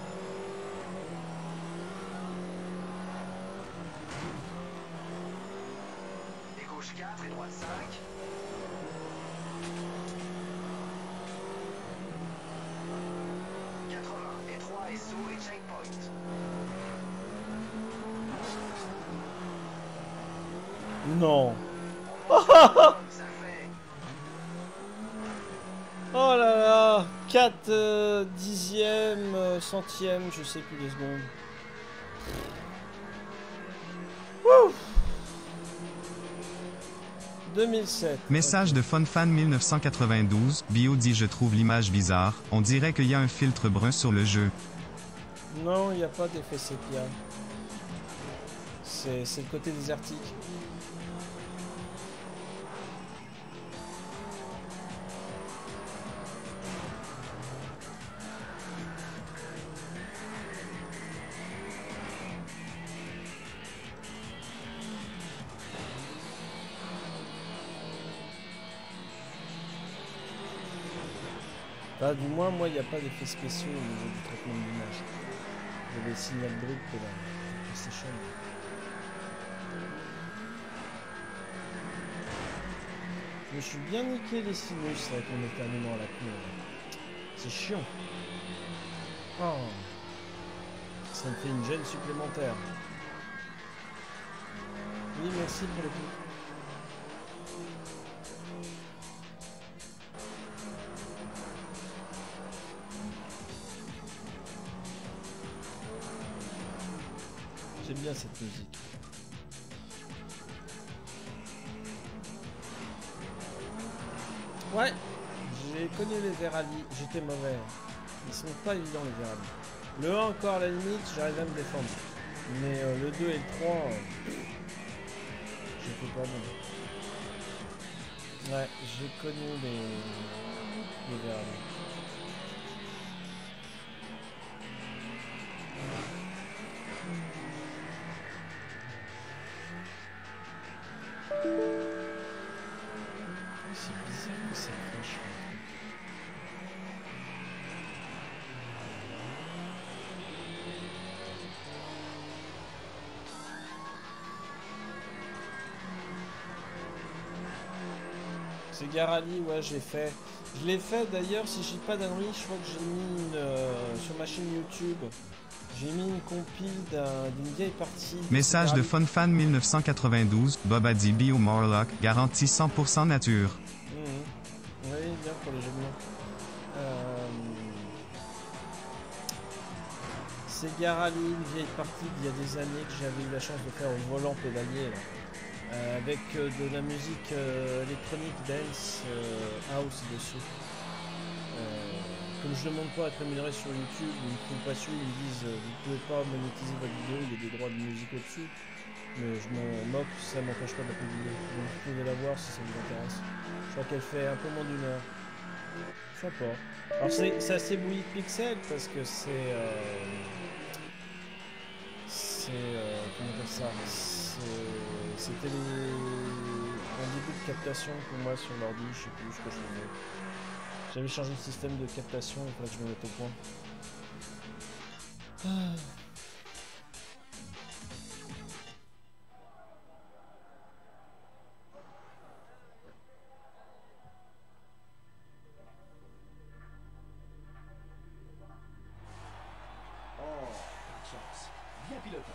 Et gauche 4 et droite 5. 80 et 3 et saut et checkpoint. Non. Oh là là, 4 dixièmes, centièmes, je sais plus les secondes. Wouh. 2007. Message de FunFan 1992. Bio dit: je trouve l'image bizarre. On dirait qu'il y a un filtre brun sur le jeu. Non, il n'y a pas d'effet sépia. C'est le côté désertique. Bah, du moins, moi, il n'y a pas d'effets spéciaux au niveau du traitement de l'image. J'avais le signal brut de la PlayStation. Je me suis bien niqué les sinus avec mon éternuement à la cour. C'est chiant. Oh. Ça me fait une gêne supplémentaire. Oui, merci pour le coup. J'aime bien cette musique. Ouais, j'ai connu les Verali, j'étais mauvais. Ils sont pas évidents les Verali. Le 1 encore à la limite, j'arrive à me défendre. Mais le 2 et le 3, j'étais pas bon. Ouais, j'ai connu les Verali. C'est bizarre que ça crache. C'est Garali, ouais, j'ai fait. Je l'ai fait d'ailleurs, si je dis pas d'annerie, je crois que j'ai mis une, sur ma chaîne YouTube. J'ai mis une compile d'une vieille partie. Message de FunFan 1992, Bob a dit Bio Morlock, garantie 100% nature. Oui, bien pour les jeux de mots. C'est Garali, une vieille partie d'il y a des années que j'avais eu la chance de faire au volant pédalier. Là. Avec de la musique électronique, dance, house dessus. Comme je ne demande pas à être rémunéré sur YouTube, ils ne trouvent pas su, ils me disent vous ne pouvez pas monétiser votre vidéo, il y a des droits de musique au-dessus. Mais je m'en moque, ça ne m'empêche pas de la publier. Donc vous pouvez la voir si ça vous intéresse. Je crois qu'elle fait un peu moins d'1 heure. Sympa. Alors c'est assez bouilli de pixels parce que c'est... comment dire ça, c'était un début de captation pour moi sur l'ordi, je sais plus ce que je faisais. J'avais changé le système de captation, il fallait que je me mette au point. Oh, chance. Bien piloté.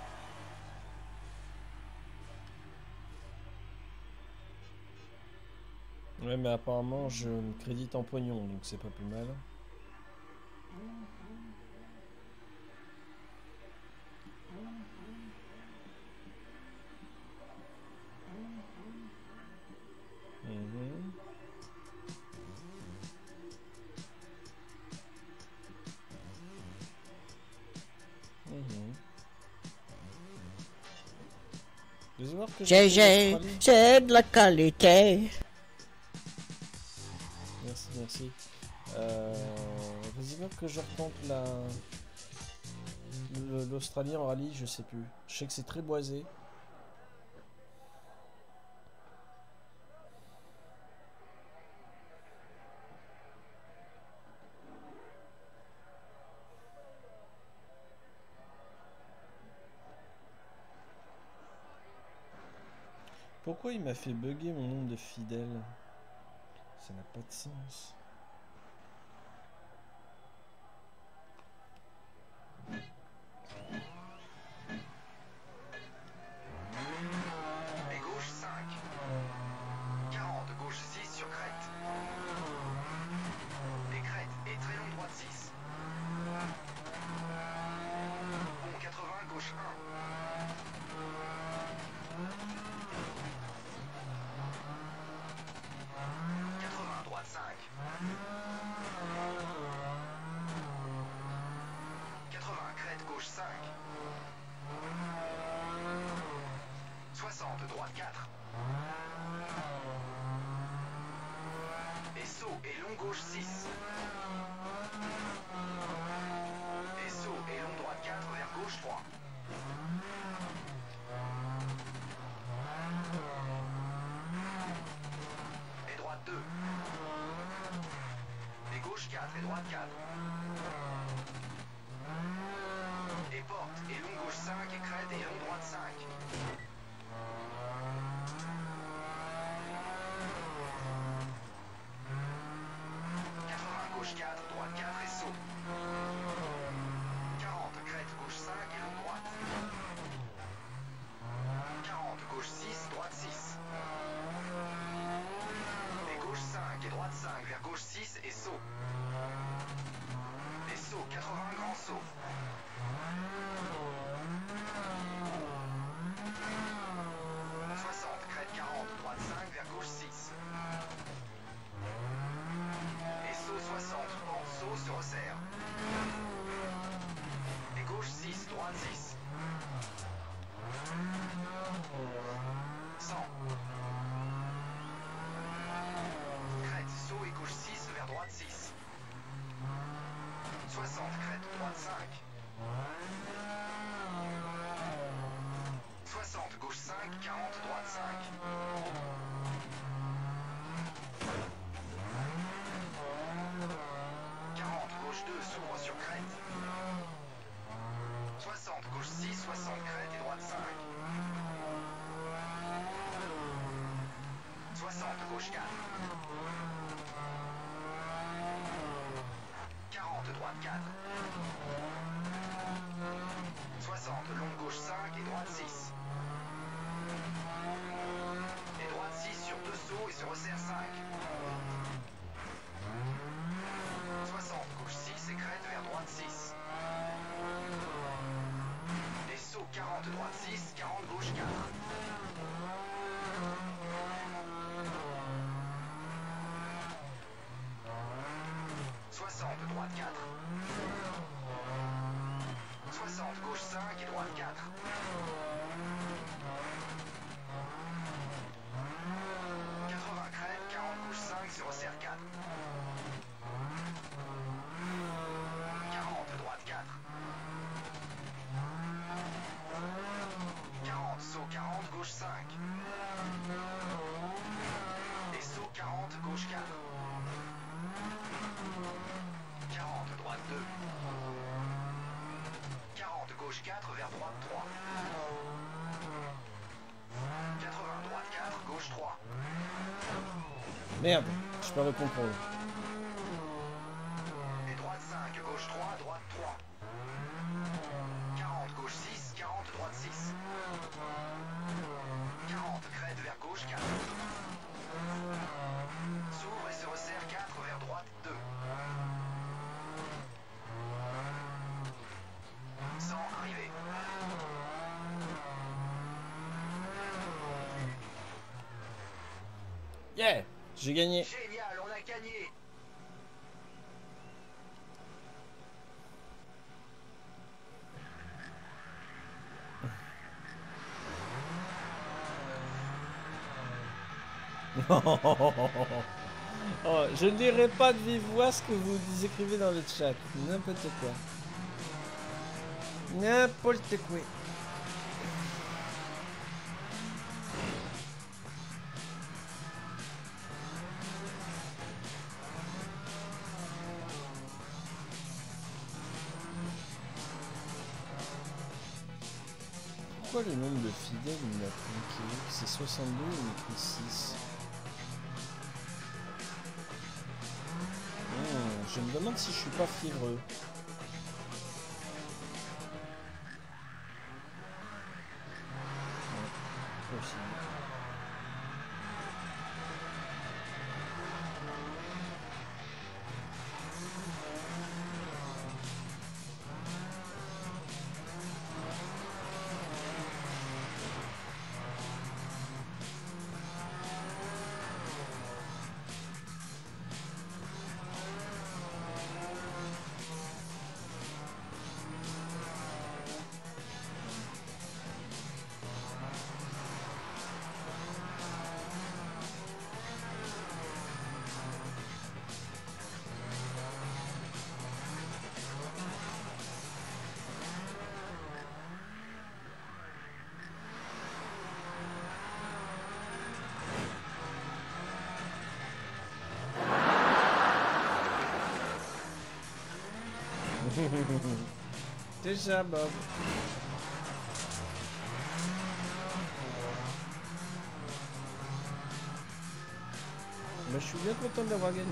Ouais, mais apparemment je me crédite en pognon, donc c'est pas plus mal. GG, c'est de la qualité. Merci, merci. Vas-y voir que je retente l'Australie en rallye, je sais plus. Je sais que c'est très boisé. Pourquoi il m'a fait bugger mon nombre de fidèles? Ça n'a pas de sens. Et gauche 5. 40, gauche 6 sur crête. Et crête et très long droite 6. Bon 80, gauche 1. 80, droite 5. 80, crête gauche 5. 60, droite 4. Et saut et long gauche 6. Et saut et long droite 4 vers gauche 3. Et droite 2. Et gauche 4 et droite 4. Et porte et long gauche 5 et crête et long droite 5. Gauche 4, droite 4 et saut. 40, crête gauche 5 et long droite. 40, gauche 6, droite 6. Et gauche 5 et droite 5 vers gauche 6 et saut. Et saut, 80 grand saut. droite 6. 100. Crête, saut et gauche 6 vers droite 6. 60, crête, droite 5. 60, gauche 5, 40, droite 5. 40, gauche 2, s'ouvre sur crête. 60, gauche 6, 60, crête et droite 5. 60, gauche 4. 40, droite 4. 60, longue gauche 5 et droite 6. Et droite 6 sur 2 sauts et se resserre 5. 60, gauche 6 et crête vers droite 6. Et saut 40, droite 6, 40, gauche 4. 60, droite 4. 60, gauche 5 et droite 4. 80, crête, 40, gauche 5, se resserre 4. 40, droite 4. 40, saut 40, gauche 5. Et saut 40, gauche 4. 40, droite 2. 40, gauche 4, vers droite 3. 80, droite 4, gauche 3. Merde, je peux recontrôler. Et droite 5, gauche 3, droite 3. 40, gauche 6, 40, droite 6. 40, crête vers gauche 4. S'ouvre et se resserre 4 vers droite 2. 100, arrivé. Yeah, j'ai gagné. Génial, on a gagné. Oh, je ne lirai pas de vive voix ce que vous écrivez dans le chat. N'importe quoi. N'importe quoi. Pourquoi le nombre de fidèles il m'a tronqué? C'est 62, il m'écrit 6. Je me demande si je suis pas fiévreux. Ouais, possible. Déjà, Bob. Mais je suis bien content d'avoir gagné.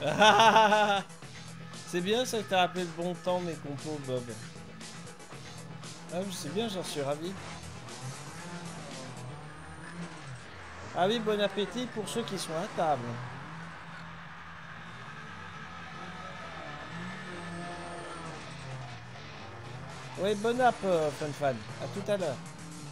C'est bien, ça t'a rappelé le bon temps, mes compos, Bob. Ah oui, c'est bien, j'en suis ravi. Ah oui, bon appétit pour ceux qui sont à table. Oui, bon app, Fun. À tout à l'heure.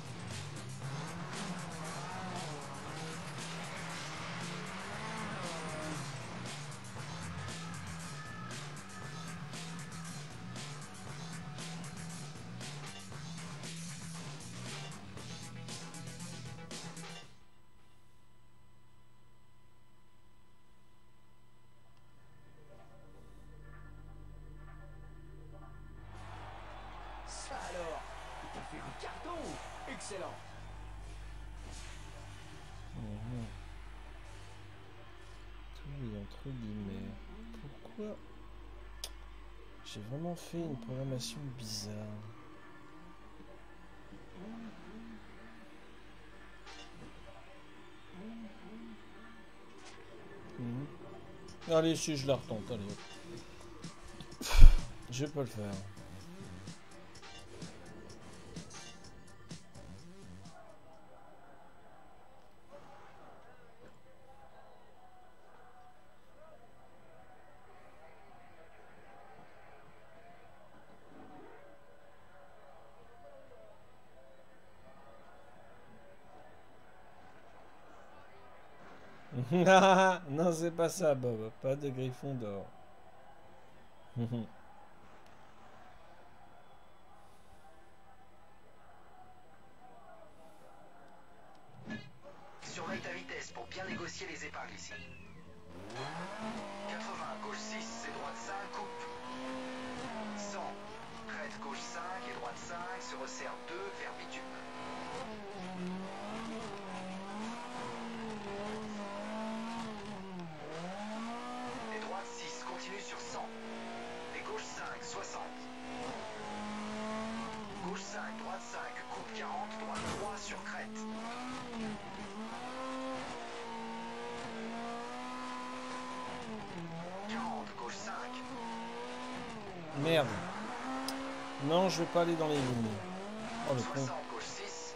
Ça alors, t'as fait du carton. Excellent. Oui, entre guillemets. Pourquoi j'ai vraiment fait une programmation bizarre? Allez, si je la retente, allez. Je vais pas le faire. Non, c'est pas ça, Bob. Pas de griffon d'or. Surveille ta vitesse pour bien négocier les épingles ici. 80, gauche 6 et droite 5, coupe. 100, crête gauche 5 et droite 5, se resserre 2 vers bitume. Et droite 6, continue sur 100. Et gauche 5, 60. Gauche 5, droite 5, coupe 40, droite 3 sur crête. Gauche 5. Merde. Non, je vais pas aller dans les lignes. Oh le con. 60, gauche 6.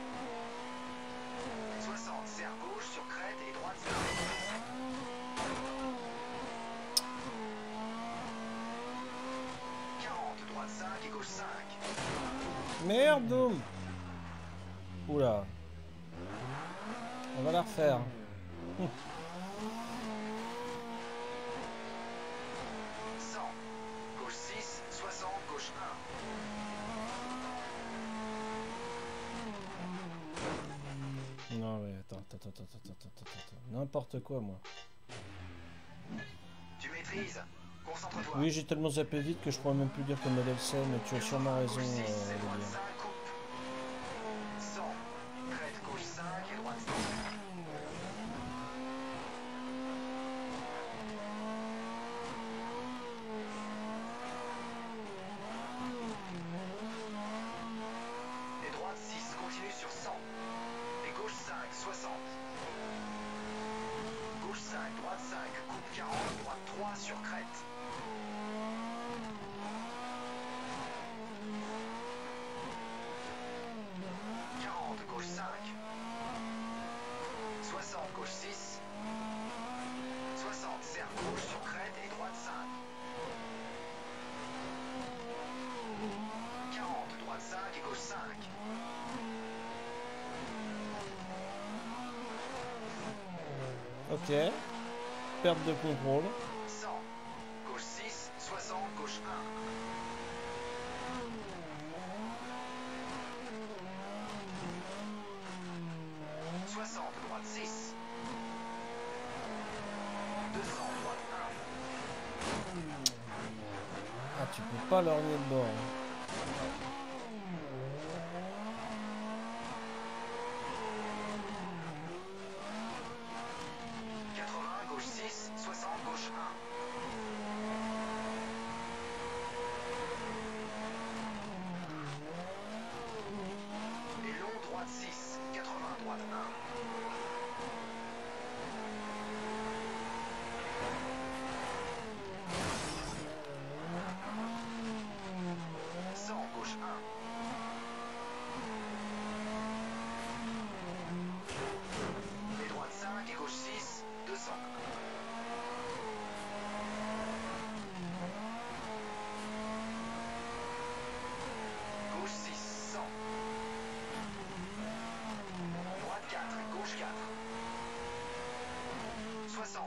60, serre gauche sur crête et droite 5. 40, droite 5 et gauche 5. Merde. Oula. On va la refaire. 100, gauche 6, 60, gauche 1. Non mais attends. N'importe quoi moi. Tu maîtrises. Concentre-toi. Oui, j'ai tellement zappé vite que je pourrais même plus dire quel modèle c'est, mais tu as sûrement raison, Gauche 6 et droite Olivier. 5, coupe. 100, crête gauche 5 et droite 5. Et droite 6, continue sur 100. Et gauche 5, 60. Gauche 5, droite 5, coupe 40, droite 3 sur crête. Gauche 5, 60, gauche 6, 60, serre gauche sur crête et droite 5. 40, droite 5 et gauche 5. Ok. Perte de contrôle. 100, gauche 6, 60, gauche 1. 60, droite 6. 200, droite 1. Ah, tu peux pas lorgner le bord. Hein. 80, gauche 6, 60, gauche 1. Et long, droite 6, 80, droite 1.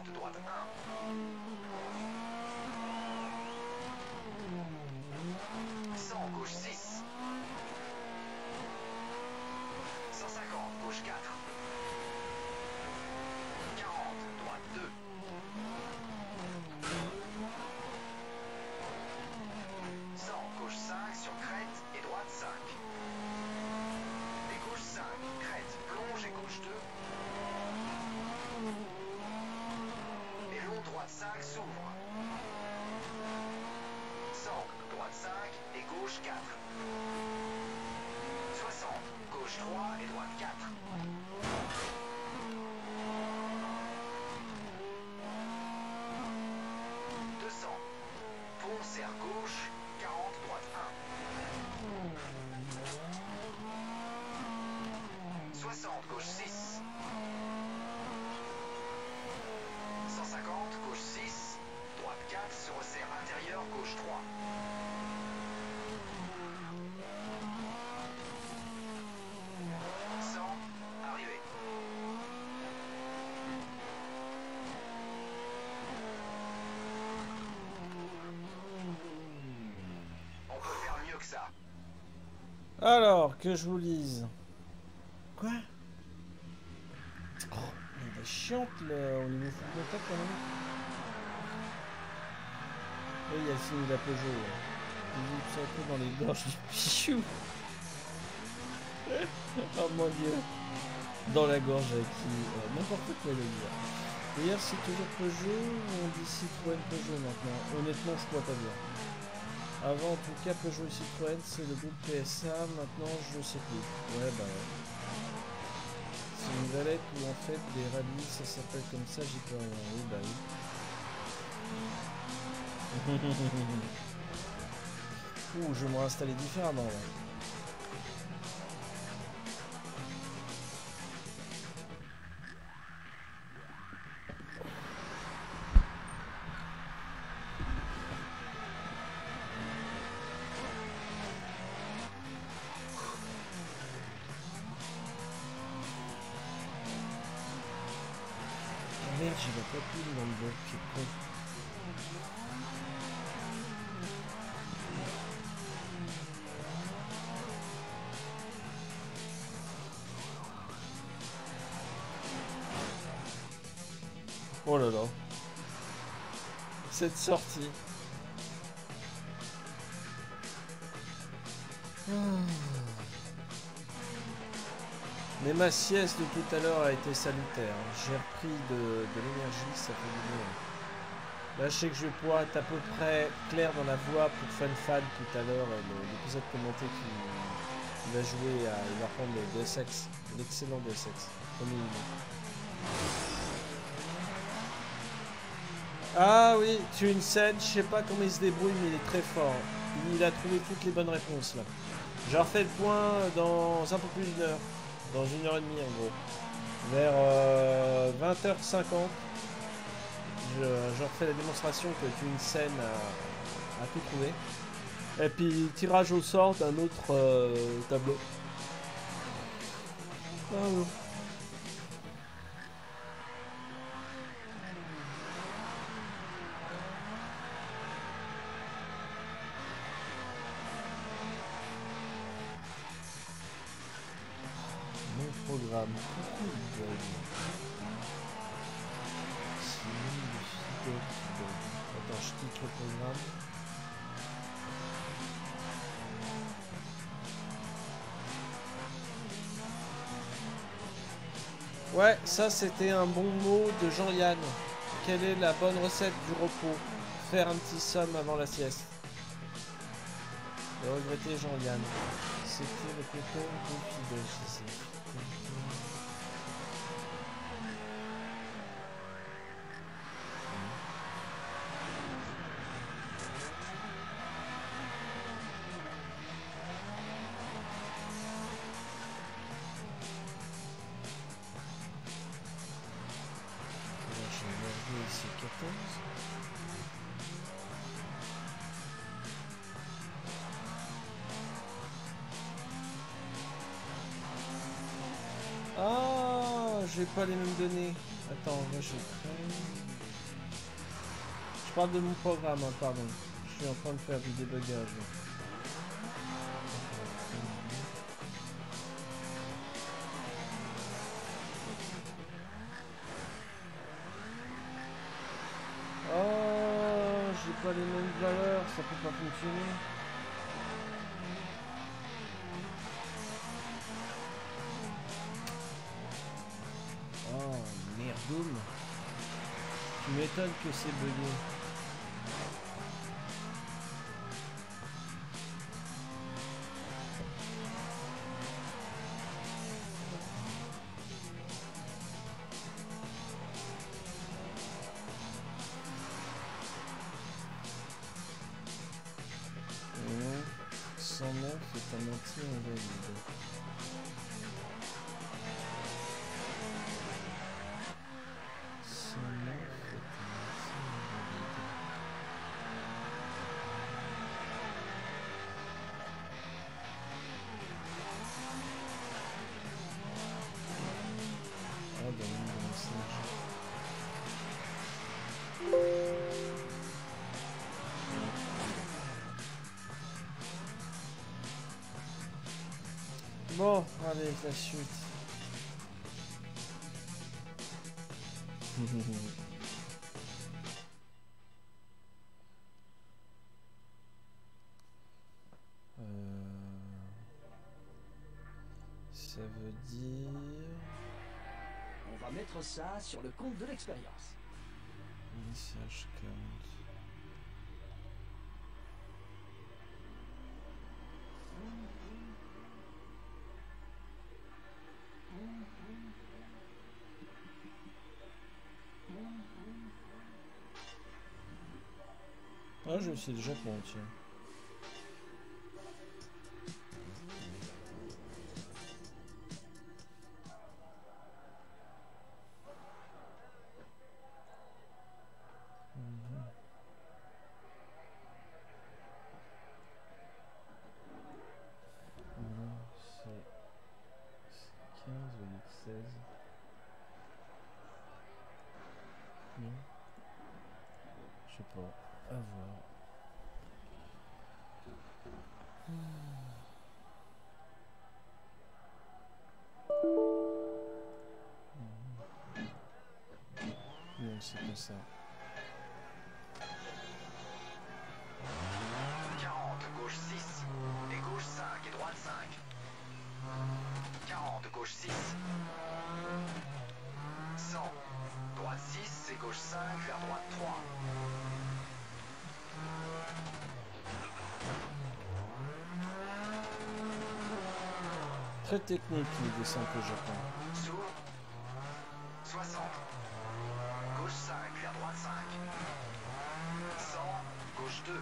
droite 1. 100, gauche 6. 150, gauche 4. 40, droite 2. 100, gauche 5 sur crête et droite 5. Et gauche 5, crête, plonge et gauche 2. Et long droite 5 s'ouvre. 100, droite 5 et gauche 4. 60, gauche 3 et droite 4. 200, pont serre gauche, 40, droite 1. 60, gauche 6. 150, gauche 6, droite 4, se resserre intérieur, gauche 3. 100, arrivé. On peut faire mieux que ça. Alors, que je vous lise. Quoi? Oh, elle est chiante au niveau full contact quand même. Oui, il y a le signe de la Peugeot. Il dit ça un peu dans les gorges du pichou. Oh mon dieu. Dans la gorge qui... n'importe quoi le dire. D'ailleurs, c'est toujours Peugeot ou on dit Citroën Peugeot maintenant? Honnêtement, je crois pas bien. Avant, en tout cas, Peugeot et Citroën, c'est le groupe PSA. Maintenant, je sais plus. Ouais, bah ouais. C'est une valette où en fait des rallyes, ça s'appelle comme ça, j'y peux rien. Oui, bah oui. Ouh, je vais me réinstaller différemment là. Merde, j'ai la papille dans le bloc, c'est con. Oh là là. Cette sortie. Mais ma sieste de tout à l'heure a été salutaire. J'ai repris de l'énergie, ça fait du bien. Là, je sais que je vais pouvoir être à peu près clair dans la voix pour FunFan tout à l'heure, l'épisode commenté qui va jouer à... Il va prendre le Deus Ex, l'excellent Deus Ex. Comme il est. Ah oui, tu as une scène, je sais pas comment il se débrouille, mais il est très fort. Il a trouvé toutes les bonnes réponses là. Je refais le point dans un peu plus d'une heure. Dans 1h30 en gros. Vers 20h50. Je refais la démonstration que tu as une scène à tout trouver. Et puis tirage au sort d'un autre tableau. Ah oui. Programme. Pourquoi il bug? C'est le feedback qui bug. Attends, je quitte le programme. Ouais, ça c'était un bon mot de Jean-Yann. Quelle est la bonne recette du repos? Faire un petit somme avant la sieste. Et regretter Jean-Yann. C'était le coton de fidèle, je sais. Ah, j'ai pas les mêmes données. Attends, moi je prends. Je parle de mon programme, hein, pardon. Je suis en train de faire du débugage. Oh, j'ai pas les mêmes valeurs, ça peut pas fonctionner. Oh, merdoum. Tu m'étonnes que c'est bugué. Mmh. 109 est un anti-invalide. Bon, allez, la chute. Ça veut dire... On va mettre ça sur le compte de l'expérience. Message count. Ah, je sais déjà pour tiens. C'est 15 au lieu de 16. Non. Je sais pas. À voir. Non, c'est pas ça. 40, gauche 6, et gauche 5, et droite 5. 40, gauche 6. 100, droite 6, et gauche 5, vers droite 3. Très technique les dessins que je prends. Sous 60, gauche 5, vers droite 5. 100, gauche 2.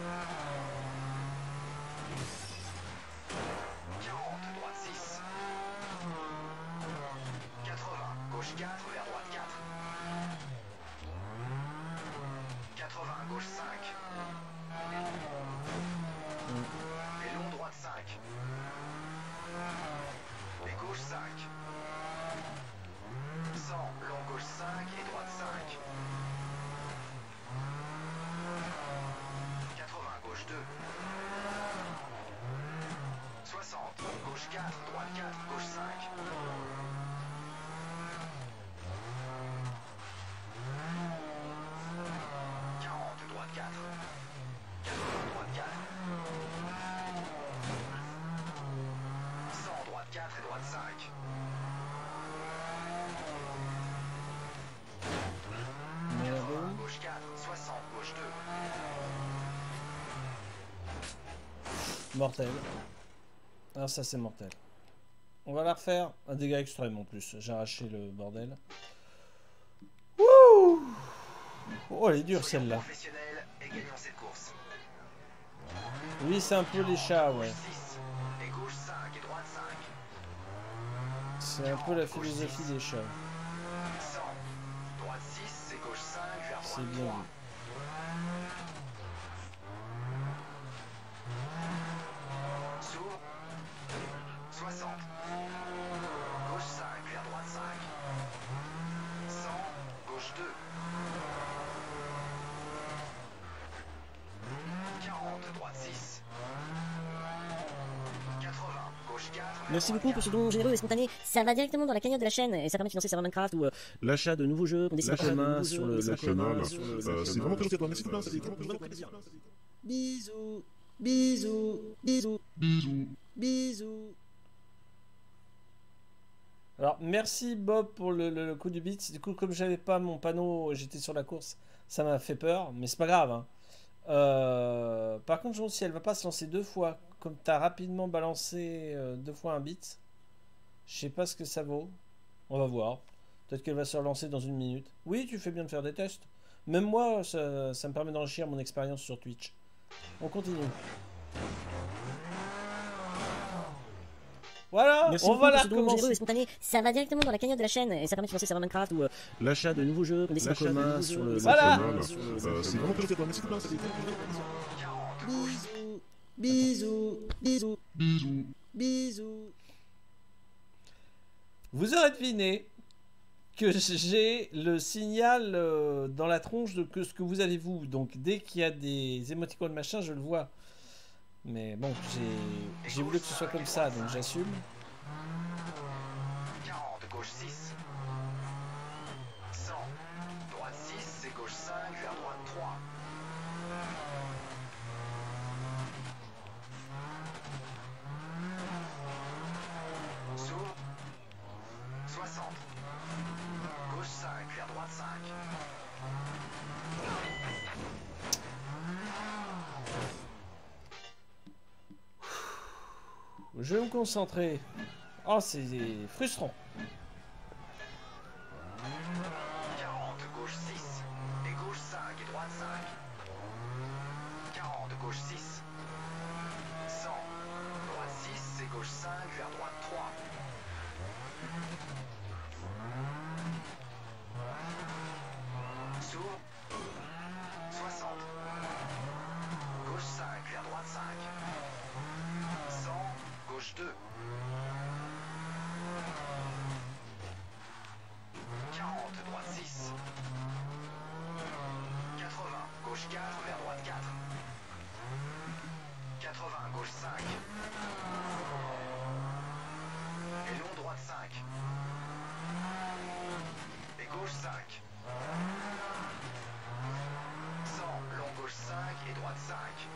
40, droite 6. 80, gauche 4, vers droite 4. 80, gauche 5. Et long droite 5. Et gauche 5. 100, long gauche 5 et droite 5. 80, gauche 2. 60, gauche 4, droite 4, gauche 5. 40, droite 4. 80, droite 4. 100, droite 4 et droite 5. Merde. Gauche 4, 60, gauche 2. Mortel. Ah, ça c'est mortel. On va la refaire. Un dégât extrême en plus. J'ai arraché le bordel. Wouh! Oh, elle est dure celle-là. Professionnel et gagnons cette course. Oui, c'est un peu les chats, ouais. Gauche 6 et gauche 5 et droite 5. C'est un peu la philosophie des chats. 100, droite 6 et gauche 5 vers C'est droite bien 3. vu. S'ouvre 60. Gauche 5 vers droite 5. 100, gauche 2. Merci beaucoup pour ce don généreux et spontané. Ça va directement dans la cagnotte de la chaîne et ça permet de financer serveur Minecraft ou l'achat de nouveaux jeux qu'on décide en commun sur le Canal. C'est vraiment très gentil à toi. Merci beaucoup. Ça fait vraiment plaisir. Bisous, bisous, bisous, bisous, bisous. Alors, merci Bob pour le coup du beat. Du coup, comme j'avais pas mon panneau, j'étais sur la course, ça m'a fait peur, mais c'est pas grave. Hein. Par contre, je me demande si elle va pas se lancer deux fois. Comme tu as rapidement balancé deux fois un beat, je sais pas ce que ça vaut. On va voir. Peut-être qu'elle va se relancer dans une minute. Oui, tu fais bien de faire des tests. Même moi, ça me permet d'enrichir mon expérience sur Twitch. On continue. Voilà, merci on va la recommencer. recommencer. Spontané, ça va directement dans la cagnotte de la chaîne et ça permet de financer serveur Minecraft ou l'achat de nouveaux jeux qu'on décide en commun sur le Voilà. Canal. C'est vraiment très gentil à toi. Merci beaucoup. Ça fait vraiment plaisir. Bisous, bisous, bisous, bisous. Vous aurez deviné que j'ai le signal dans la tronche de que ce que vous avez vous. Donc dès qu'il y a des émoticônes machin, je le vois. Mais bon, j'ai voulu que ce soit comme ça, donc j'assume. 40, gauche 6. 100, droite 6 et gauche 5 vers droite 3. S'ouvre. 60. Gauche 5 vers droite 5. Je vais me concentrer. Oh, c'est frustrant. 40, gauche 6 et gauche 5 et droite 5. 40, gauche 6. 100, droite 6 et gauche 5 vers droite 3. S'ouvre. 60. Gauche 5 vers droite 5. 100, gauche 2. 40, droite 6. 80, gauche 4 vers droite 4. 80, gauche 5. Et long droite 5. Et gauche 5. 100, long gauche 5 et droite 5.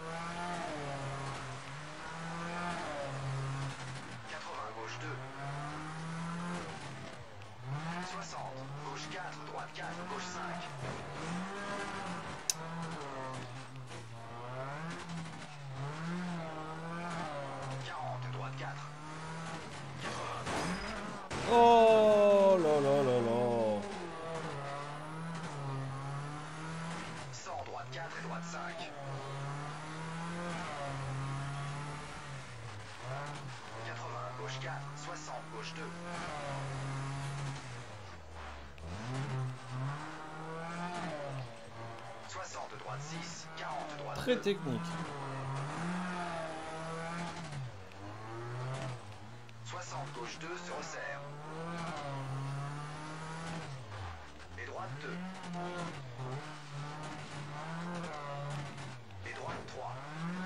80, gauche 2. 60, gauche 4, droite 4, gauche 5. 40, droite 4. 80. Oh là là là là. 100, droite 4 et droite 5. 80, gauche 4, 60, gauche 2. 60, droite 6, 40, droite 2. Très technique. 60, gauche 2 se resserre. Et droite 2. Et droite 3.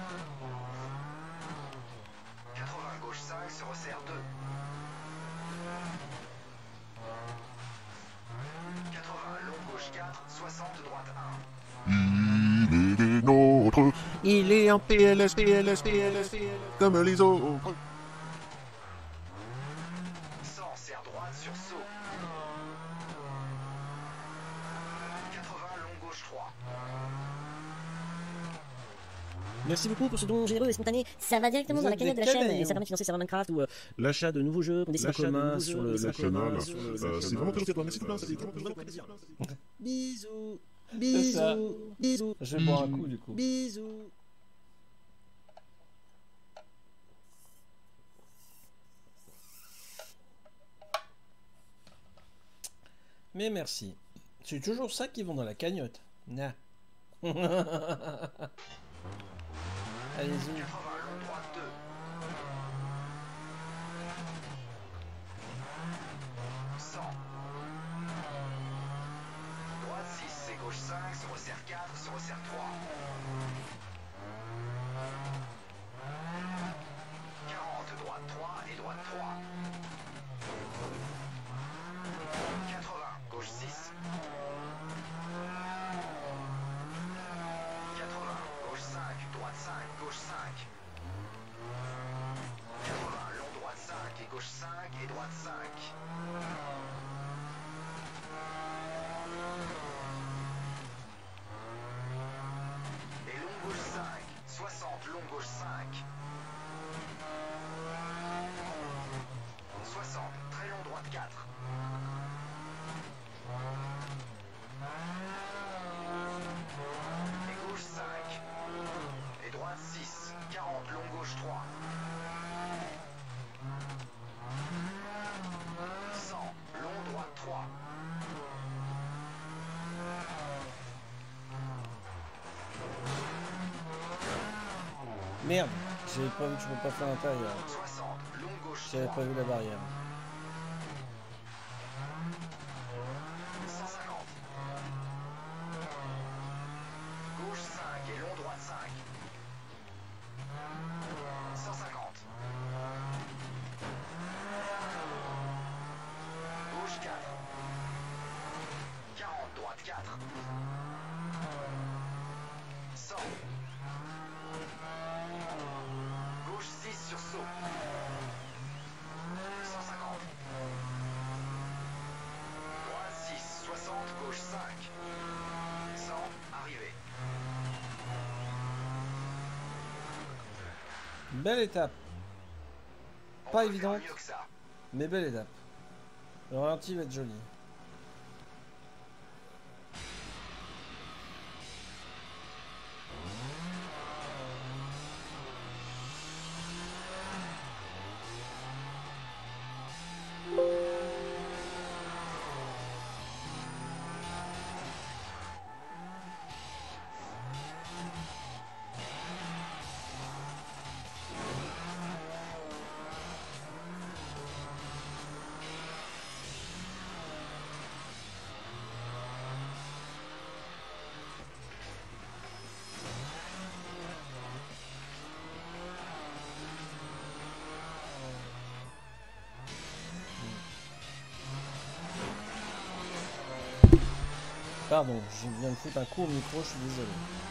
80, gauche 5 se resserre 2. 80, long gauche 4, 60, droite 1. Il est des nôtres. Il est en PLS, PLS, PLS, comme les autres. 100, serre droite sur saut. 80, long gauche 3. Merci beaucoup pour ce don généreux et spontané. Ça va directement Vous dans la êtes cagnotte de des la chaîne et canailles. ça permet de financer serveur Minecraft ou l'achat de nouveaux jeux qu'on décide en commun sur le Canal. C'est vraiment très gentil à toi. Merci beaucoup. Ça fait vraiment plaisir. Bisous, C'est ça. bisous, bisous, Je vais boire un coup du coup. bisous. Mais merci. C'est toujours ça qui vont dans la cagnotte. Nah. Allez-y. 80, long droite 2. 100. Droite 6 et gauche 5 se resserre 4, se resserre 3. 40, droite 3 et droite 3. 80, gauche 6. 80, gauche 5, droite 5, gauche 5. 80, long droite 5 et gauche 5 et droite 5. Et long gauche 5, 60, long gauche 5. 60, très long droite 4. Et gauche 5. Et droite 6, 40, long gauche 3. 100, long droite 3. Merde, j'avais pas vu que je peux pas faire l'intérieur. 60, long gauche J'avais 3. pas vu la barrière. 150. Gauche 5 et long droite 5. 150. Gauche 4. 40, droite 4. 100. Gauche 6 sur saut. 150. Droite 6, 60, gauche 5. 100, arrivé. Belle étape, On Pas peut faire évidente. mieux que ça. mais belle étape. Le ralenti va être joli. Pardon, je viens de foutre un coup au micro, je suis désolé.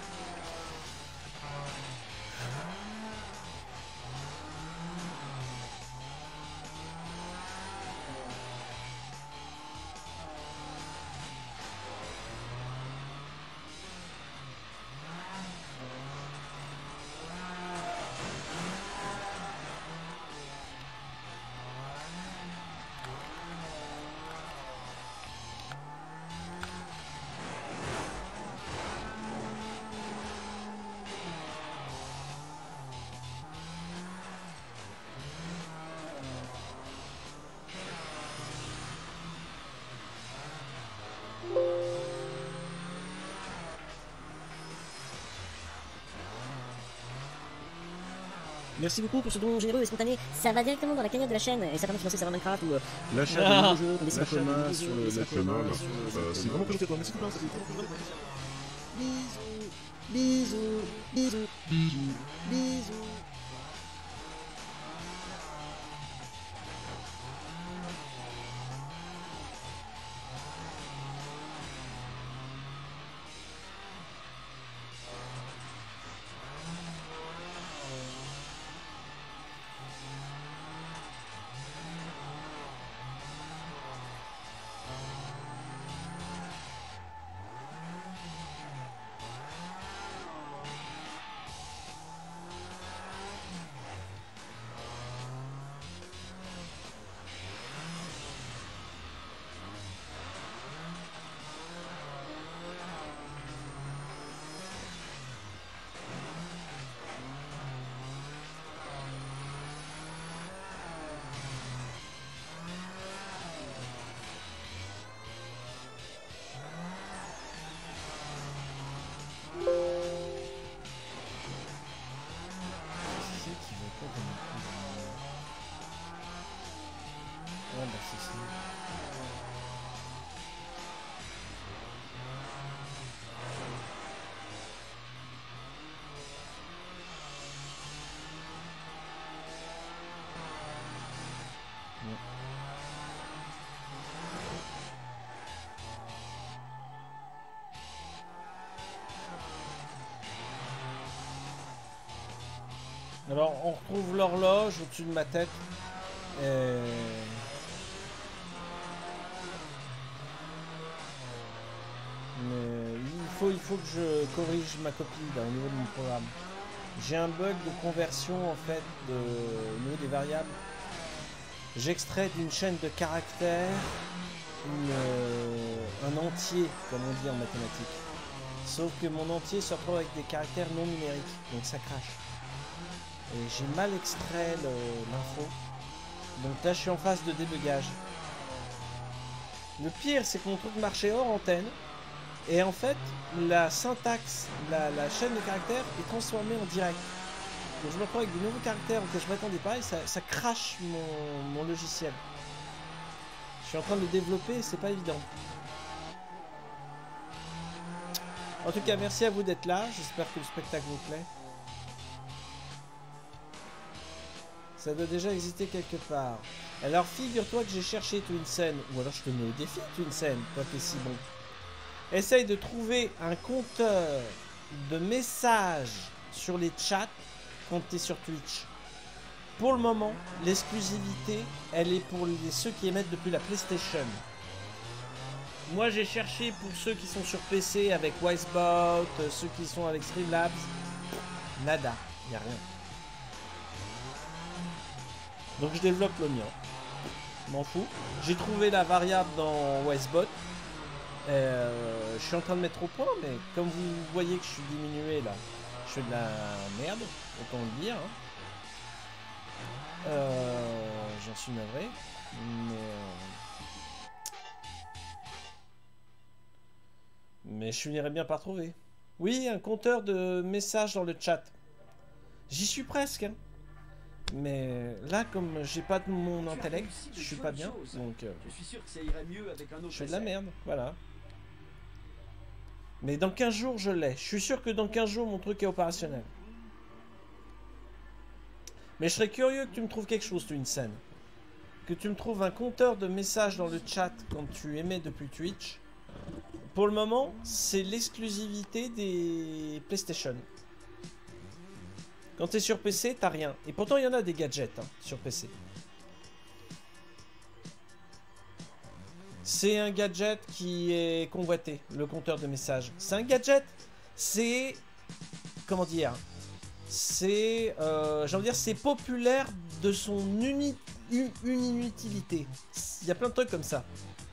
Merci beaucoup pour ce don généreux et spontané. Ça va directement dans la cagnotte de la chaîne et ça permet de financer Server Minecraft ou l'achat de nouveaux jeux qu'on décide en commun sur le National. C'est vraiment connecté à toi. Merci beaucoup. Bisous, bisous, bisous, bisous. Alors, on retrouve l'horloge au-dessus de ma tête. Et... Mais il faut que je corrige ma copie là, au niveau de mon programme. J'ai un bug de conversion en fait au niveau des variables. J'extrais d'une chaîne de caractères un entier, comme on dit en mathématiques. Sauf que mon entier se retrouve avec des caractères non numériques, donc ça crache. Et j'ai mal extrait l'info. Donc là je suis en phase de débugage. Le pire c'est que mon truc marchait hors antenne. Et en fait, la syntaxe, la chaîne de caractères est transformée en direct. Donc je me retrouve avec des nouveaux caractères auxquels je m'attendais pas et ça crache mon logiciel. Je suis en train de le développer et c'est pas évident. En tout cas, merci à vous d'être là. J'espère que le spectacle vous plaît. Ça doit déjà exister quelque part. Alors figure-toi que j'ai cherché Twinsen, ou alors je te mets au défi Twinsen, toi qui es si bon. Essaye de trouver un compteur de messages sur les chats quand tu es sur Twitch. Pour le moment, l'exclusivité, elle est pour ceux qui émettent depuis la PlayStation. Moi, j'ai cherché pour ceux qui sont sur PC avec Wisebot, ceux qui sont avec Streamlabs. Nada, il n'y a rien. Donc je développe le mien. M'en fous. J'ai trouvé la variable dans Wisebot. Je suis en train de mettre au point, mais comme vous voyez que je suis diminué là, je fais de la merde, autant le dire. Hein. J'en suis navré, mais je finirais bien par trouver. Oui, un compteur de messages dans le chat. J'y suis presque. Hein. Mais là, comme j'ai pas de mon intellect, je suis pas bien, donc Je suis sûr que ça irait mieux avec un autre je fais de la essai. merde, voilà. Mais dans 15 jours, je l'ai. Je suis sûr que dans 15 jours, mon truc est opérationnel. Mais je serais curieux que tu me trouves quelque chose, Twinsen. Que tu me trouves un compteur de messages dans le chat quand tu émets depuis Twitch. Pour le moment, c'est l'exclusivité des PlayStation. Quand tu es sur PC, t'as rien. Et pourtant, il y en a des gadgets hein, sur PC. C'est un gadget qui est convoité, le compteur de messages. C'est un gadget. C'est... Comment dire? C'est... j'ai envie de dire, c'est populaire de son inutilité. Il y a plein de trucs comme ça.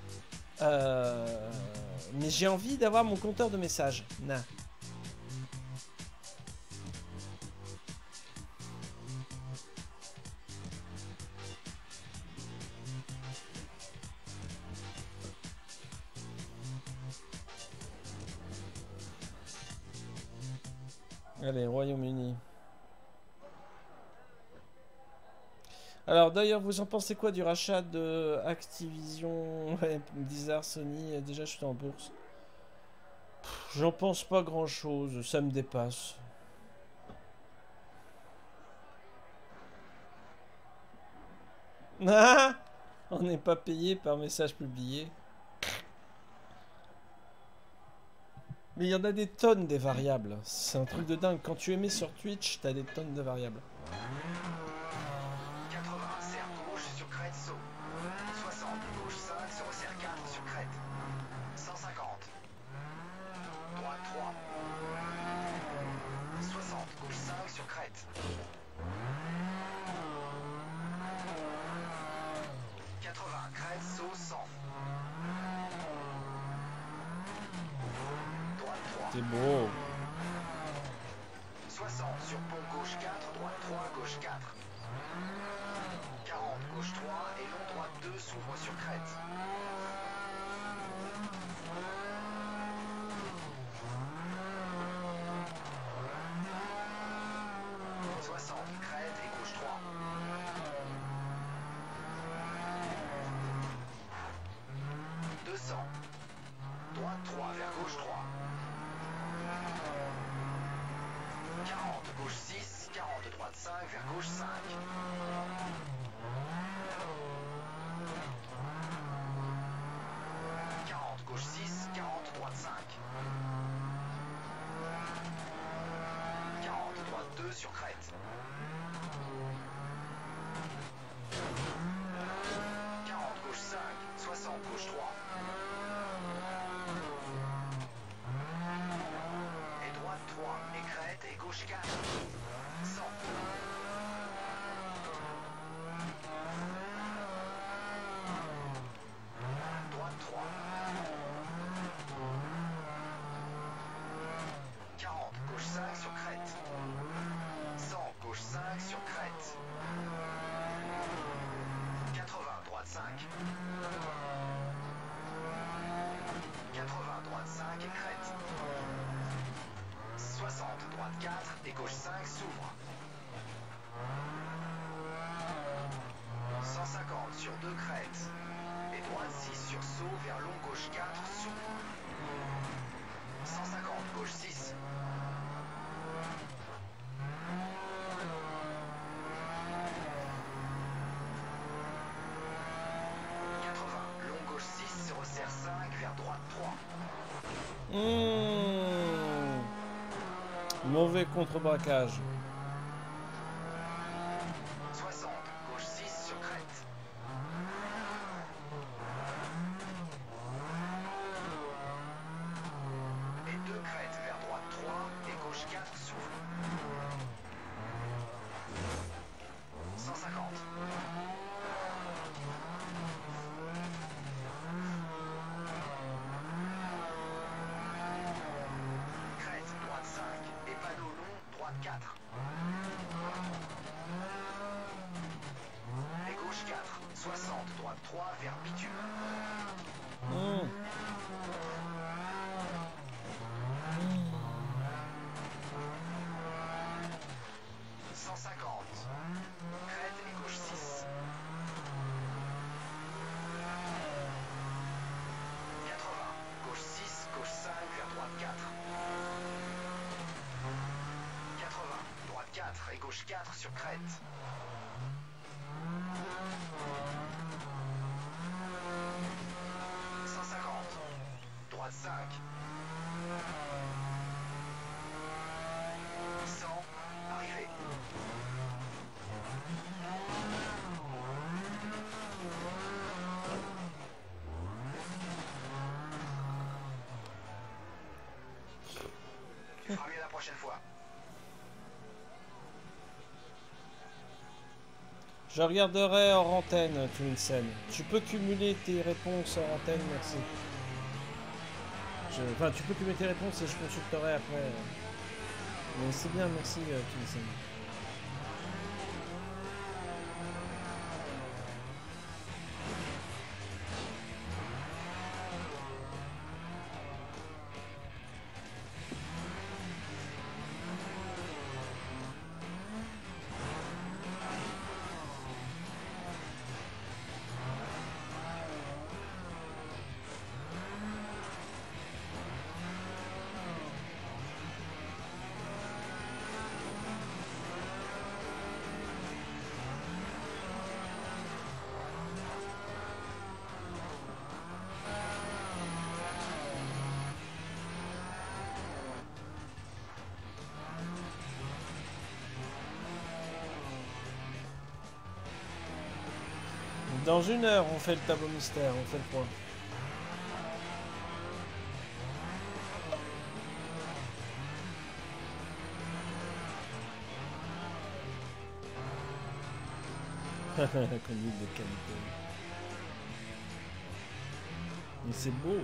Mais j'ai envie d'avoir mon compteur de messages. Nah. Allez, Royaume-Uni. Alors d'ailleurs, vous en pensez quoi du rachat de Activision, ouais, Blizzard, Sony? Déjà, je suis en bourse. J'en pense pas grand-chose, ça me dépasse. Ah, on n'est pas payé par message publié. Mais il y en a des tonnes des variables. C'est un truc de dingue. Quand tu émets sur Twitch, t'as des tonnes de variables. 80, serre gauche sur crête saut. 60, gauche 5 sur resserre 4 sur crête. 150. Droite 3. 60, gauche 5 sur crête. 80, crête saut 100. C'est beau. 60 sur pont gauche 4, droite 3, gauche 4. 40, gauche 3 et long droite 2 s'ouvre sur crête. 60, crête et gauche 3. 200. Droite 3 vers gauche 3. 40, gauche 6, 40, droite 5, vers gauche 5. 40, gauche 6, 40, droite 5. 40, droite 2 sur sur crête. 40, gauche 5, 60, gauche 3. Et droite 3, et crête, et gauche 4. 100. Droite 3. 40, gauche 5 sur crête. 100, gauche 5 sur crête. 80, droite 5. 80, droite 5 et crête. 60, droite 4 et gauche 5 s'ouvre. 150 sur 2 crêtes. Et droite 6 sur saut vers long gauche 4 s'ouvre. 150, gauche 6. 80, long gauche 6 se resserre 5 vers droite 3. Mauvais contre-braquage. 60, gauche 6 sur crête. 2 crêtes vers droite 3 et gauche 4 s'ouvre. 150. Crête droite 5 et panneau long droite 4. Et gauche 4, 60 droite 3 vers bitume. 150. Crête et gauche 6. 80. Gauche 6, gauche 5 vers droite 4. 80. Droite 4 et gauche 4 sur crête. 150. Droite 5. 100. Arrivé. Tu feras mieux la prochaine fois. Je regarderai hors antenne, Twinsen. Tu peux cumuler tes réponses hors antenne, merci. Enfin, tu peux cumuler tes réponses et je consulterai après. Mais c'est bien, merci, Twinsen. Dans 1 heure, on fait le tableau mystère, on fait le point. Conduite de qualité. Mais c'est beau.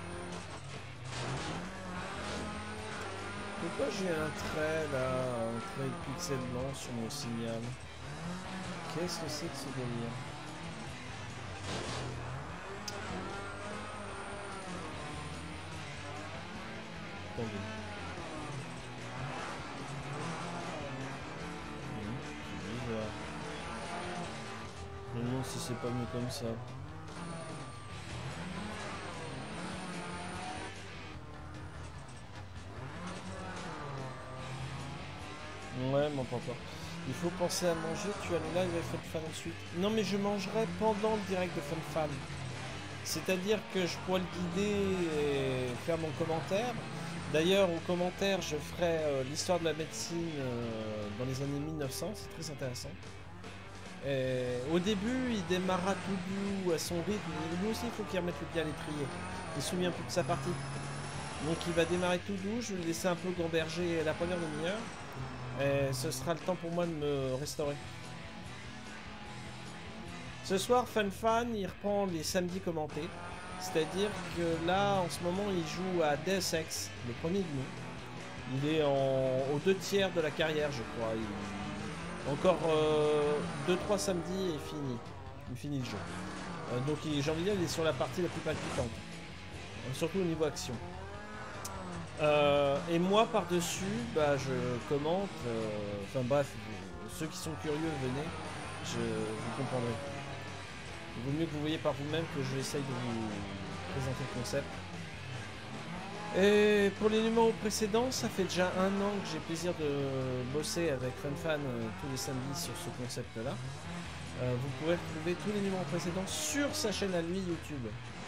Pourquoi j'ai un trait là, un trait de pixel blanc sur mon signal? Qu'est-ce que c'est que ce délire? Attendez. C'est bizarre. Je me demande si c'est pas mieux comme ça. Ouais, mon papa. Il faut penser à manger, tu as le live avec FunFan ensuite. Non mais je mangerai pendant le direct de FunFan. C'est-à-dire que je pourrais le guider et faire mon commentaire. D'ailleurs, en commentaire, je ferai l'histoire de la médecine dans les années 1900, c'est très intéressant. Et au début, il démarra tout doux à son rythme. Lui aussi, il faut qu'il remette le pied à l'étrier. Il se souvient plus de sa partie. Donc il va démarrer tout doux, je vais le laisser un peu gamberger la première demi-heure. Et ce sera le temps pour moi de me restaurer. Ce soir, Fan, il reprend les samedis commentés. C'est-à-dire que là, en ce moment, il joue à Deus Ex, le premier de nous. Il est aux 2/3 de la carrière, je crois. Encore 2-3 samedis et fini. Il finit le jeu. Donc j'ai envie de dire, il est sur la partie la plus palpitante. Surtout au niveau action. Et moi, par-dessus, bah, je commente. Enfin bref, ceux qui sont curieux, venez. Vous comprendrez. Il vaut mieux que vous voyez par vous-même que j'essaye de vous présenter le concept. Et pour les numéros précédents, ça fait déjà 1 an que j'ai plaisir de bosser avec FunFan tous les samedis sur ce concept-là. Vous pourrez retrouver tous les numéros précédents sur sa chaîne à lui YouTube.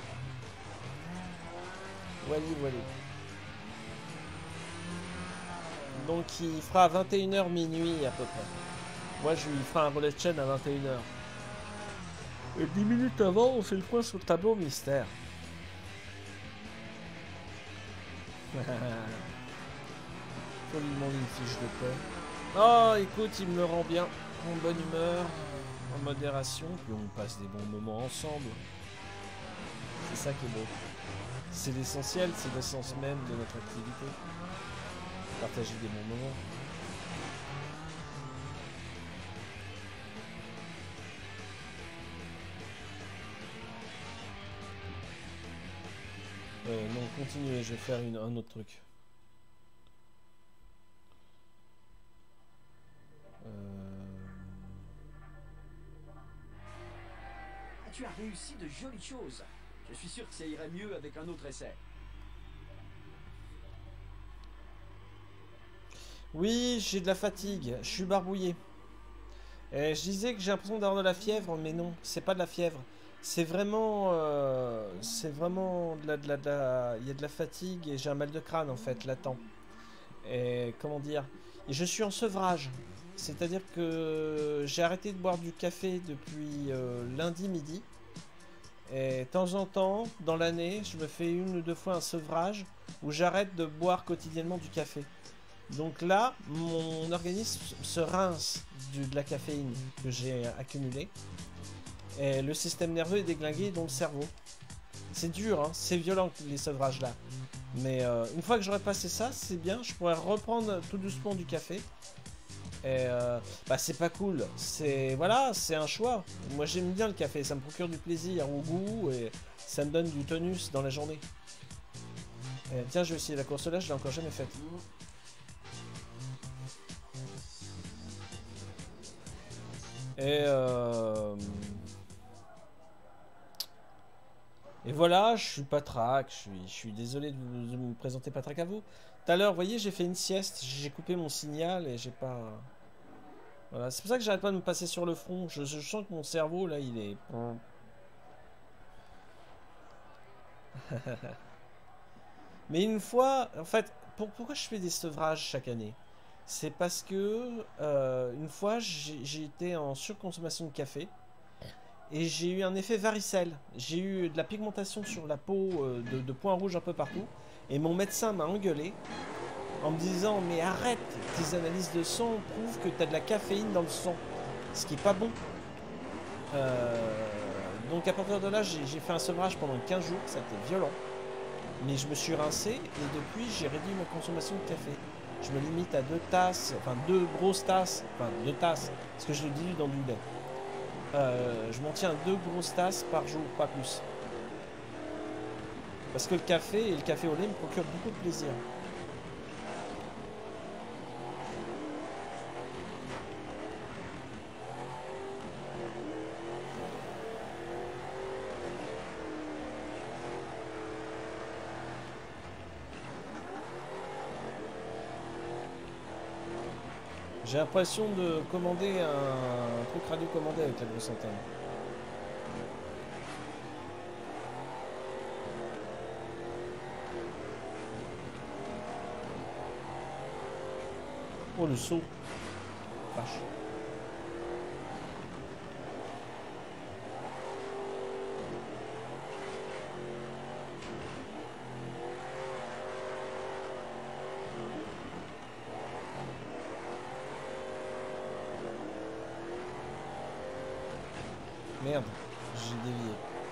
Voilà. Donc il fera à 21h minuit à peu près. Moi je lui ferai un relais de chaîne à 21h. Et 10 minutes avant, on fait le point sur le tableau mystère. Faut lui demander une fiche de paix. Oh, écoute, il me le rend bien. En bonne humeur, en modération, puis on passe des bons moments ensemble. C'est ça qui est beau. C'est l'essentiel, c'est l'essence même de notre activité. Partager des bons moments. Non, continuez, je vais faire un autre truc. Tu as réussi de jolies choses. Je suis sûr que ça irait mieux avec un autre essai. Oui, j'ai de la fatigue, je suis barbouillé. Et je disais que j'ai l'impression d'avoir de la fièvre, mais non, c'est pas de la fièvre. C'est vraiment il y a de la fatigue et j'ai un mal de crâne en fait, latent. Et comment dire, et je suis en sevrage. C'est-à-dire que j'ai arrêté de boire du café depuis lundi midi. Et de temps en temps, dans l'année, je me fais 1 ou 2 fois un sevrage où j'arrête de boire quotidiennement du café. Donc là, mon organisme se rince de la caféine que j'ai accumulée. Et le système nerveux est déglingué, dont le cerveau. C'est dur, hein, c'est violent les sevrages là. Mais une fois que j'aurai passé ça, c'est bien, je pourrais reprendre tout doucement du café. Et bah c'est pas cool, c'est voilà, c'est un choix. Moi j'aime bien le café, ça me procure du plaisir au goût et ça me donne du tonus dans la journée. Et tiens, je vais essayer la course là, je l'ai encore jamais faite. Et voilà, je suis Patraque, je suis désolé de me présenter Patraque à vous. Tout à l'heure, vous voyez, j'ai fait une sieste, j'ai coupé mon signal et j'ai pas... Voilà, c'est pour ça que j'arrête pas de me passer sur le front. Je sens que mon cerveau, là, il est... Mais une fois, en fait, pourquoi je fais des sevrages chaque année? C'est parce que, une fois, j'ai été en surconsommation de café. Et j'ai eu un effet varicelle. J'ai eu de la pigmentation sur la peau, de points rouges un peu partout. Et mon médecin m'a engueulé en me disant « Mais arrête, tes analyses de sang prouvent que tu as de la caféine dans le sang. » Ce qui est pas bon. Donc à partir de là, j'ai fait un sevrage pendant 15 jours. Ça a été violent. Mais je me suis rincé et depuis, j'ai réduit ma consommation de café. Je me limite à 2 tasses, enfin 2 grosses tasses. Enfin 2 tasses, parce que je le dilue dans du lait. Je m'en tiens à 2 grosses tasses par jour, pas plus. Parce que le café et le café au lait me procurent beaucoup de plaisir. J'ai l'impression de commander un truc radio commandé avec la grosse antenne. Oh, le saut. Vache. Merde, j'ai dévié.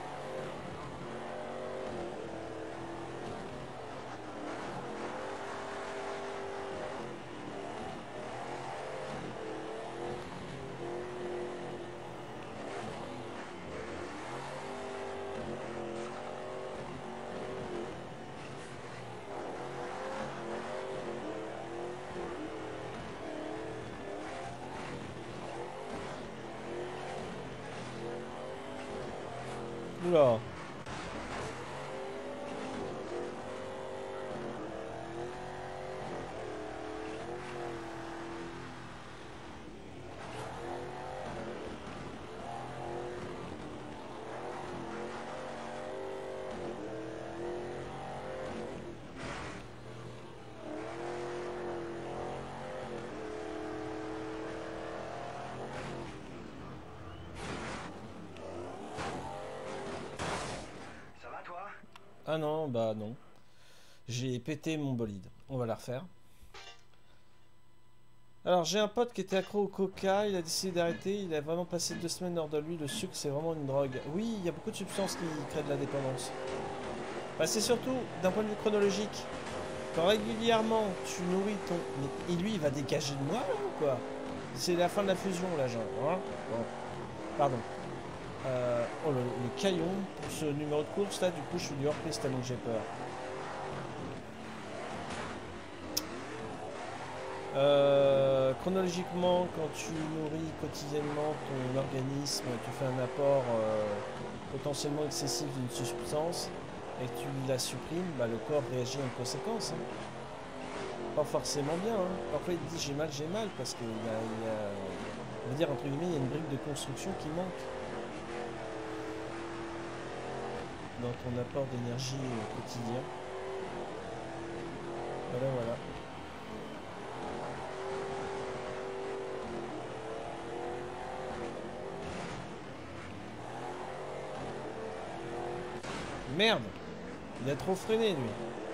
Oula. Ah non, bah non. J'ai pété mon bolide. On va la refaire. Alors, j'ai un pote qui était accro au coca, il a décidé d'arrêter, il a vraiment passé 2 semaines hors de lui, le sucre c'est vraiment une drogue. Oui, il y a beaucoup de substances qui créent de la dépendance. Bah, c'est surtout, d'un point de vue chronologique, quand régulièrement tu nourris ton... Mais lui, il va dégager de moi, là, ou quoi? C'est la fin de la fusion, là, genre. Hein, bon. Pardon. Oh, le caillon pour ce numéro de course là, du coup je suis du hors-piste tellement que j'ai peur. Chronologiquement, quand tu nourris quotidiennement ton organisme, tu fais un apport potentiellement excessif d'une substance et que tu la supprimes, bah, le corps réagit en conséquence. Hein. Pas forcément bien. Hein. Parfois il te dit j'ai mal parce qu'il y a, on va dire entre guillemets, il y a une brique de construction qui manque dans ton apport d'énergie quotidien. Voilà. Merde! Il a trop freiné, lui.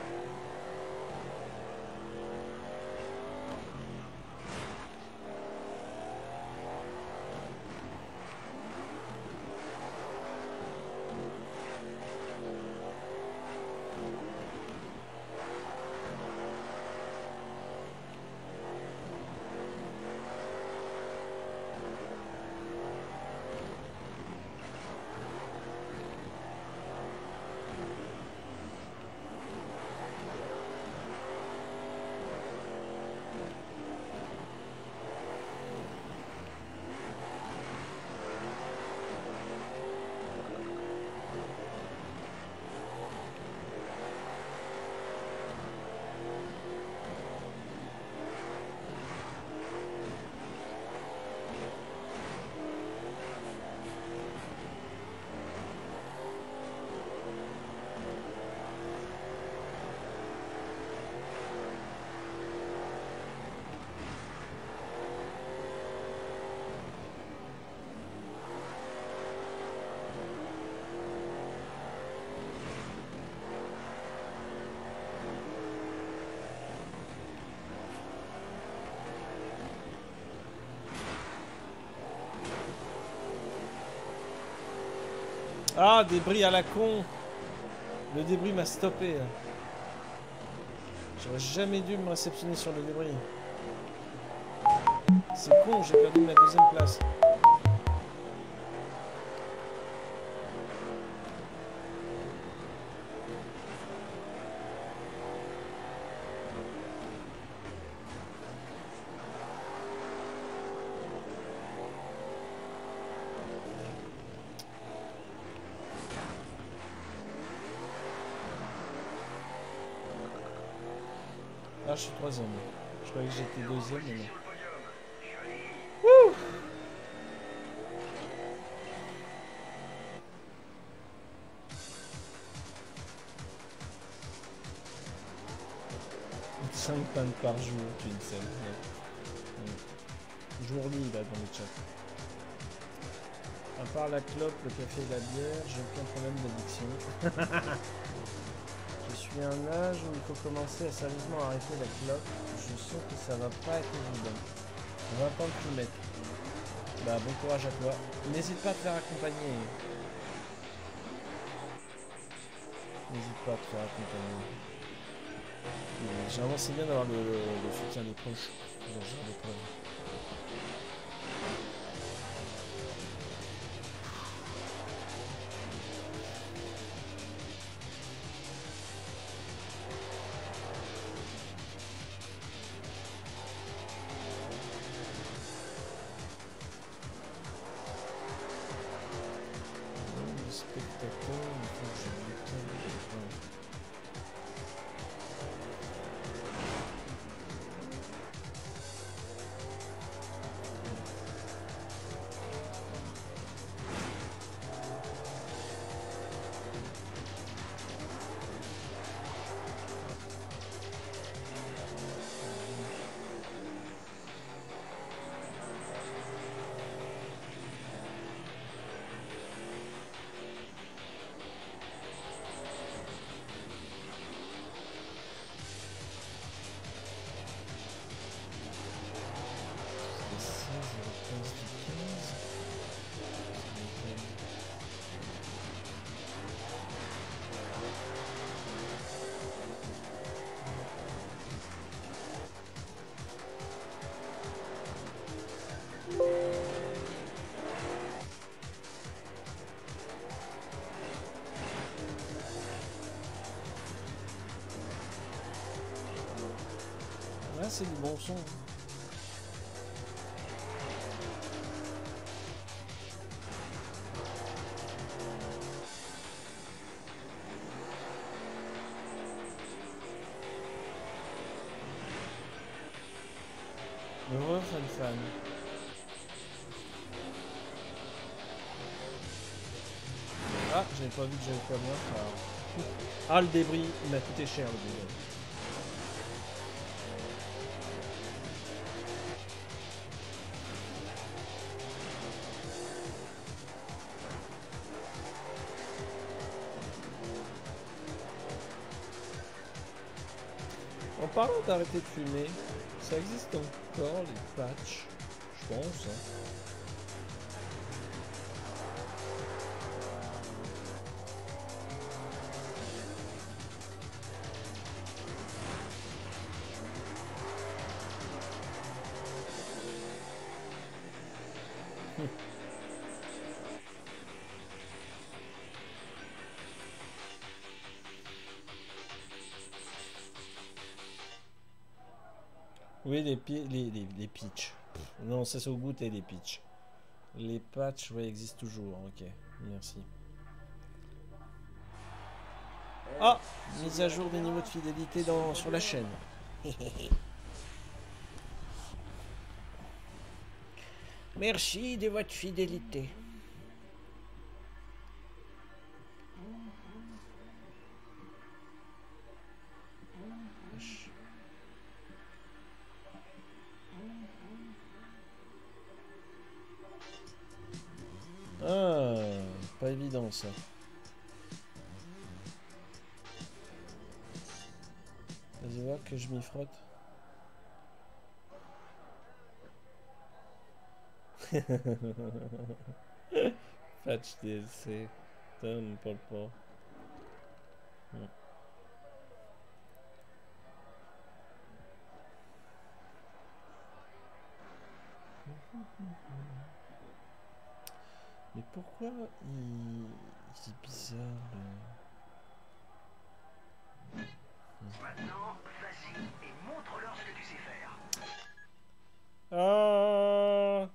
Ah, débris à la con. Le débris m'a stoppé. J'aurais jamais dû me réceptionner sur le débris. C'est con, j'ai perdu ma 2e place. Ah, je suis 3e. Je croyais que j'étais 2e, mais non. Wouh! « 5 pannes par jour, tu ne sais. Jourly là dans le chat. À part la clope, le café et la bière, j'ai aucun problème d'addiction. Je suis à un âge où il faut commencer à sérieusement arrêter la clope. Je sens que ça va pas être évident. 20 ans de fumette. Bah bon courage à toi. N'hésite pas à te faire accompagner. N'hésite pas à te faire accompagner. Généralement c'est bien d'avoir le soutien des proches dans ce genre d'épreuve. Là c'est du bon son. Heureux fan. Ah, j'avais pas vu que j'avais pas bien. Ah, le débris, il m'a coûté cher le débris. En parlant d'arrêter de fumer, ça existe encore les patchs, je pense. Hein. Oui, les pitchs. Non, ça c'est au goût et les pitchs. Les patchs, oui, existent toujours. Ok, merci. Ah, mise à jour des niveaux de fidélité sur la chaîne. Merci de votre fidélité. Ah, pas évident ça. Vas-y voir que je m'y frotte. Patch DLC. Putain, ne parle pas. Mais pourquoi c'est bizarre le... Maintenant, vas-y et montre-leur ce que tu sais faire. Ah.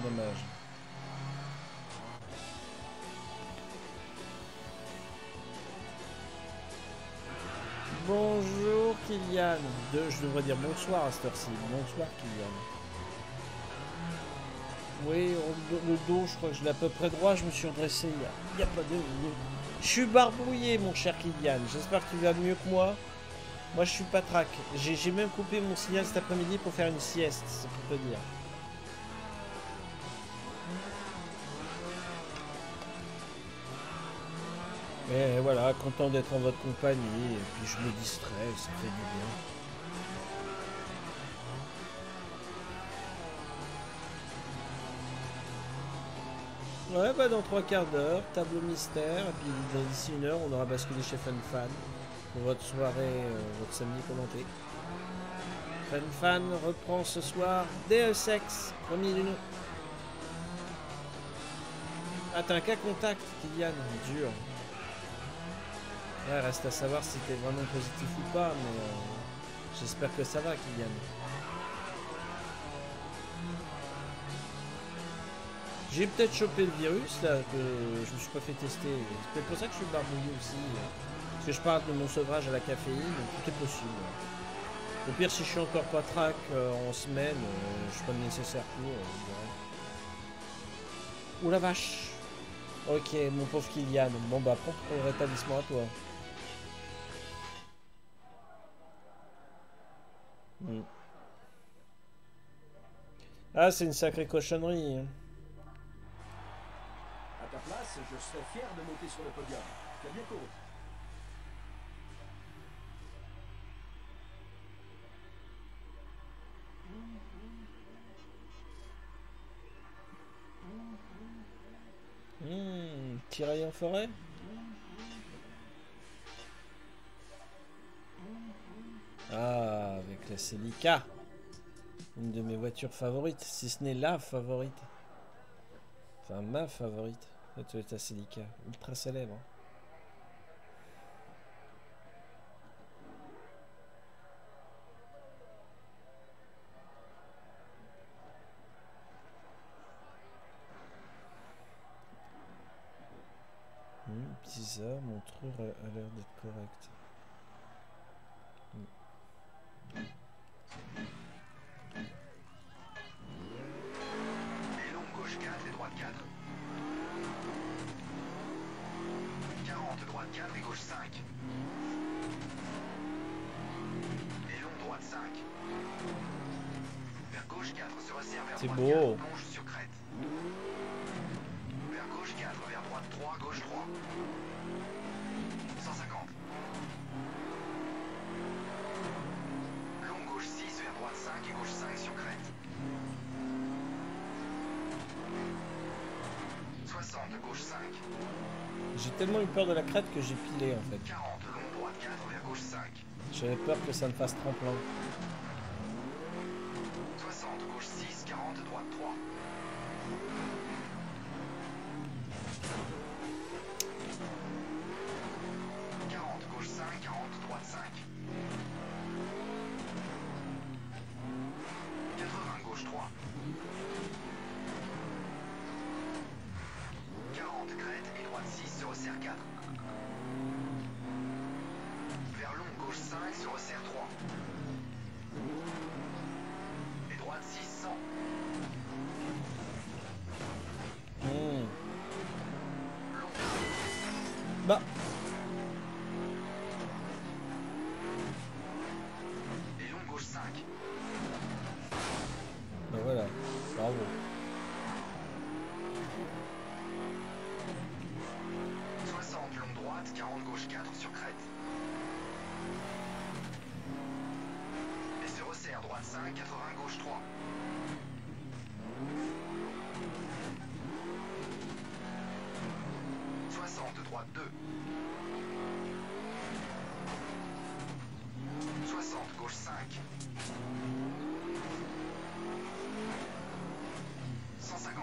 dommage. Bonjour Kylian. Je devrais dire bonsoir à cette heure-ci. Bonsoir Kylian. Oui, le dos, je crois que je l'ai à peu près droit. Je me suis redressé. Il n'y a pas de... Je suis barbouillé, mon cher Kylian. J'espère que tu vas mieux que moi. Moi, je suis patraque. J'ai même coupé mon signal cet après-midi pour faire une sieste, c'est pour te dire. Mais voilà, content d'être en votre compagnie. Et puis je me distrais, ça fait du bien. Ouais, bah dans 3 quarts d'heure, table mystère. Et puis d'ici 1 heure, on aura basculé chez FunFan. Pour votre soirée, votre samedi commenté. FunFan reprend ce soir Deus Ex, premier du nom. Ah, t'as un cas contact, Kylian, dur. Ouais, reste à savoir si t'es vraiment positif ou pas, mais j'espère que ça va, Kylian. J'ai peut-être chopé le virus, là, que je me suis pas fait tester. C'est peut-être pour ça que je suis barbouillé aussi. Parce que je parle de mon sevrage à la caféine, donc tout est possible. Au pire, si je suis encore pas track en semaine, je ferai le nécessaire pour. Ouh la vache! Ok, mon pauvre Kylian. Bon bah, prompt rétablissement à toi. Ah, c'est une sacrée cochonnerie. Hein. À ta place, je serais fier de monter sur le podium. Tu as bien couru. Tiraille en forêt. Ah, avec la Celica. Une de mes voitures favorites, si ce n'est la favorite. Enfin, ma favorite. La Toyota Celica, ultra célèbre. Bizarre, mon trou a l'air d'être correct. Et long gauche 4 et droite 4. 40 droite 4 et gauche 5. Et long droite 5. Vers gauche 4 se resserre vers C'est droite beau. 4, plonge sur crête. Vers gauche 4, vers droite 3, gauche 3. 150. Long gauche 6 vers droite 5 et gauche 5 sur crête. 60 gauche 5. J'ai tellement eu peur de la crête que j'ai pilé en fait. 40 long droite 4 vers gauche 5. J'avais peur que ça me fasse tremplin. 60 gauche 6, 40 droite 3. 40 gauche 5, 40 droite 5. 80 gauche 3. 40 crête et droite 6 se resserre 4. Vers long gauche 5 se resserre 3. Et droite 6 100. Bah. Et long gauche 5. Ben voilà, bravo. Long droite, 40 gauche 4 sur crête. Et se resserre droite 5, 80 gauche 3. 60 droite 2. 60 gauche 5. 150.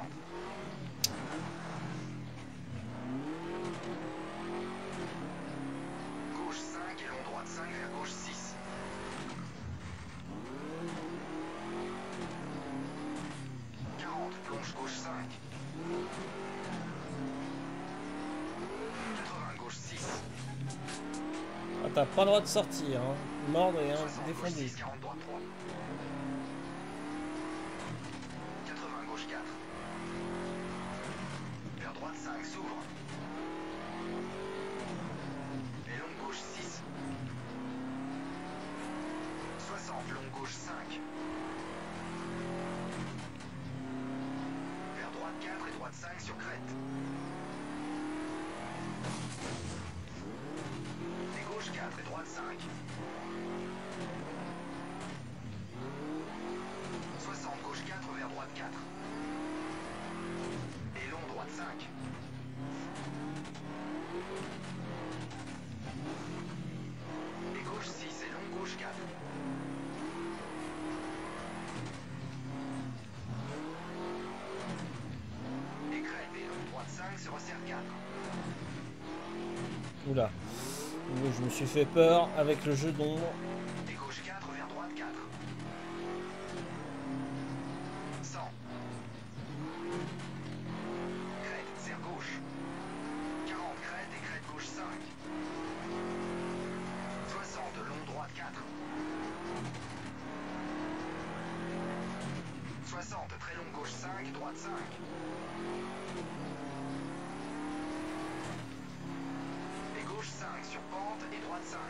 Gauche 5 et long droite 5 vers gauche 6. 40 plonge gauche t'as pas le droit de sortir. Hein. Mordre et défendu. 6, 40 droite 3. 80 gauche 4. Vers droite 5 s'ouvre. Et longue gauche 6. 60 longue gauche 5. Vers droite 4 et droite 5 sur crête. Et gauche 4 et droite 5. 60 gauche 4 vers droite 4. Et long droite 5. Et gauche 6 et long gauche 4. Et crête et long droite 5 se resserre 4. Oula. Je me suis fait peur avec le jeu d'ombre. Et gauche 4 vers droite 4. 100. Crête, serre gauche. 40 crête et crête gauche 5. 60 long droite 4. 60 très long gauche 5, droite 5. Et gauche 5 sur pente et droite 5.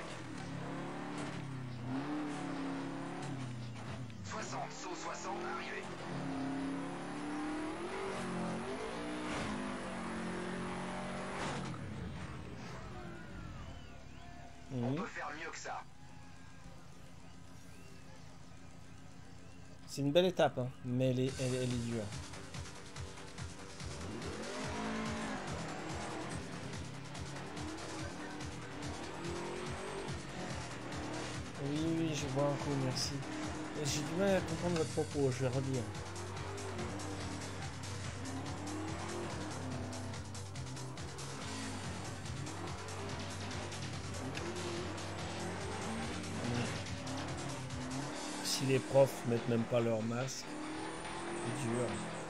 60 saut 60 arrivé. On peut faire mieux que ça. C'est une belle étape, hein, mais elle est dure. Oui, je vois un coup, merci. J'ai du mal à comprendre votre propos, je vais relire. Si les profs mettent même pas leur masque, c'est dur.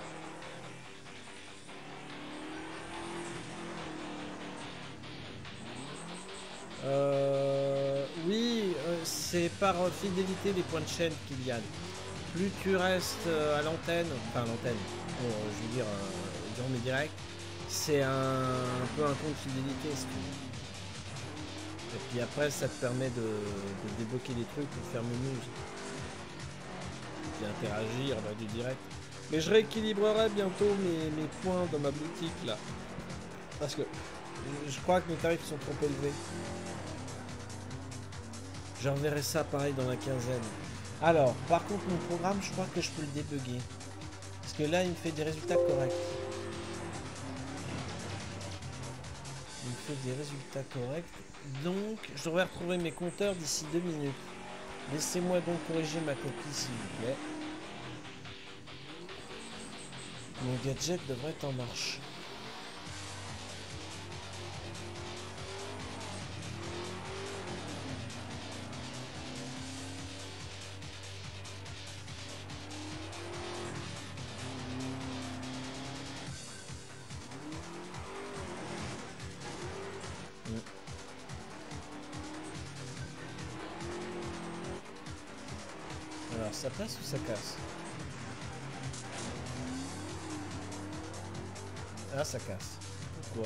Oui, c'est par fidélité les points de chaîne qu'il y a. Plus tu restes à l'antenne, enfin à l'antenne, je veux dire, durant mes directs, c'est un peu un compte fidélité, si tu veux. Et puis après, ça te permet de débloquer des trucs pour faire mes news. Et interagir dans du direct. Mais je rééquilibrerai bientôt mes points dans ma boutique là. Parce que je crois que mes tarifs sont trop élevés. Je reverrai ça pareil dans la quinzaine. Alors, par contre, mon programme, je crois que je peux le débugger. Parce que là, il me fait des résultats corrects. Il me fait des résultats corrects. Donc, je devrais retrouver mes compteurs d'ici 2 minutes. Laissez-moi donc corriger ma copie, s'il vous plaît. Mon gadget devrait être en marche. Alors, ça passe ou ça casse? Ah, ça casse. Pourquoi?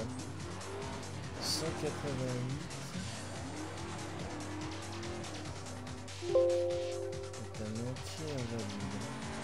188. C'est un entier invalide.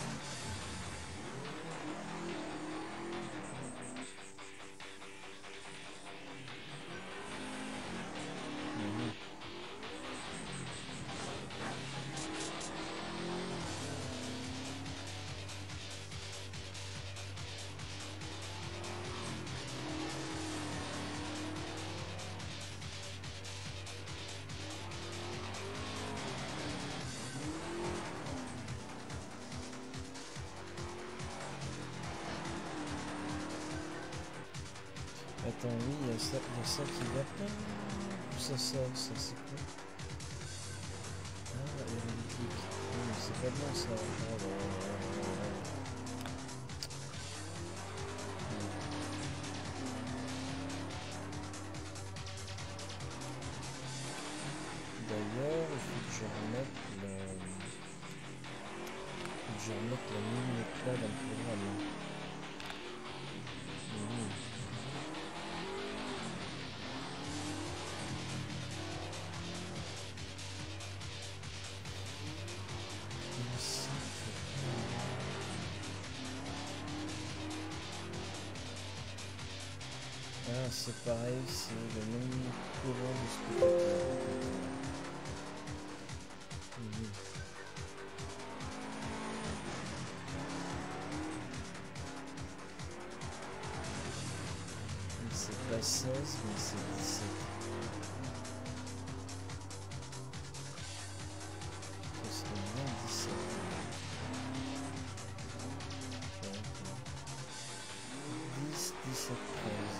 Attends, oui, il y a ça qui va pas. Ça sort, ça c'est quoi? Ah, il y a une clique. Non, c'est pas bon ça. Oh là là. je vais remettre la mine éclat dans le programme. Ah, c'est pareil, c'est le même courant de spectateur. C'est pas 16, mais c'est 17. Ça serait bien 17. 10, 17, 13.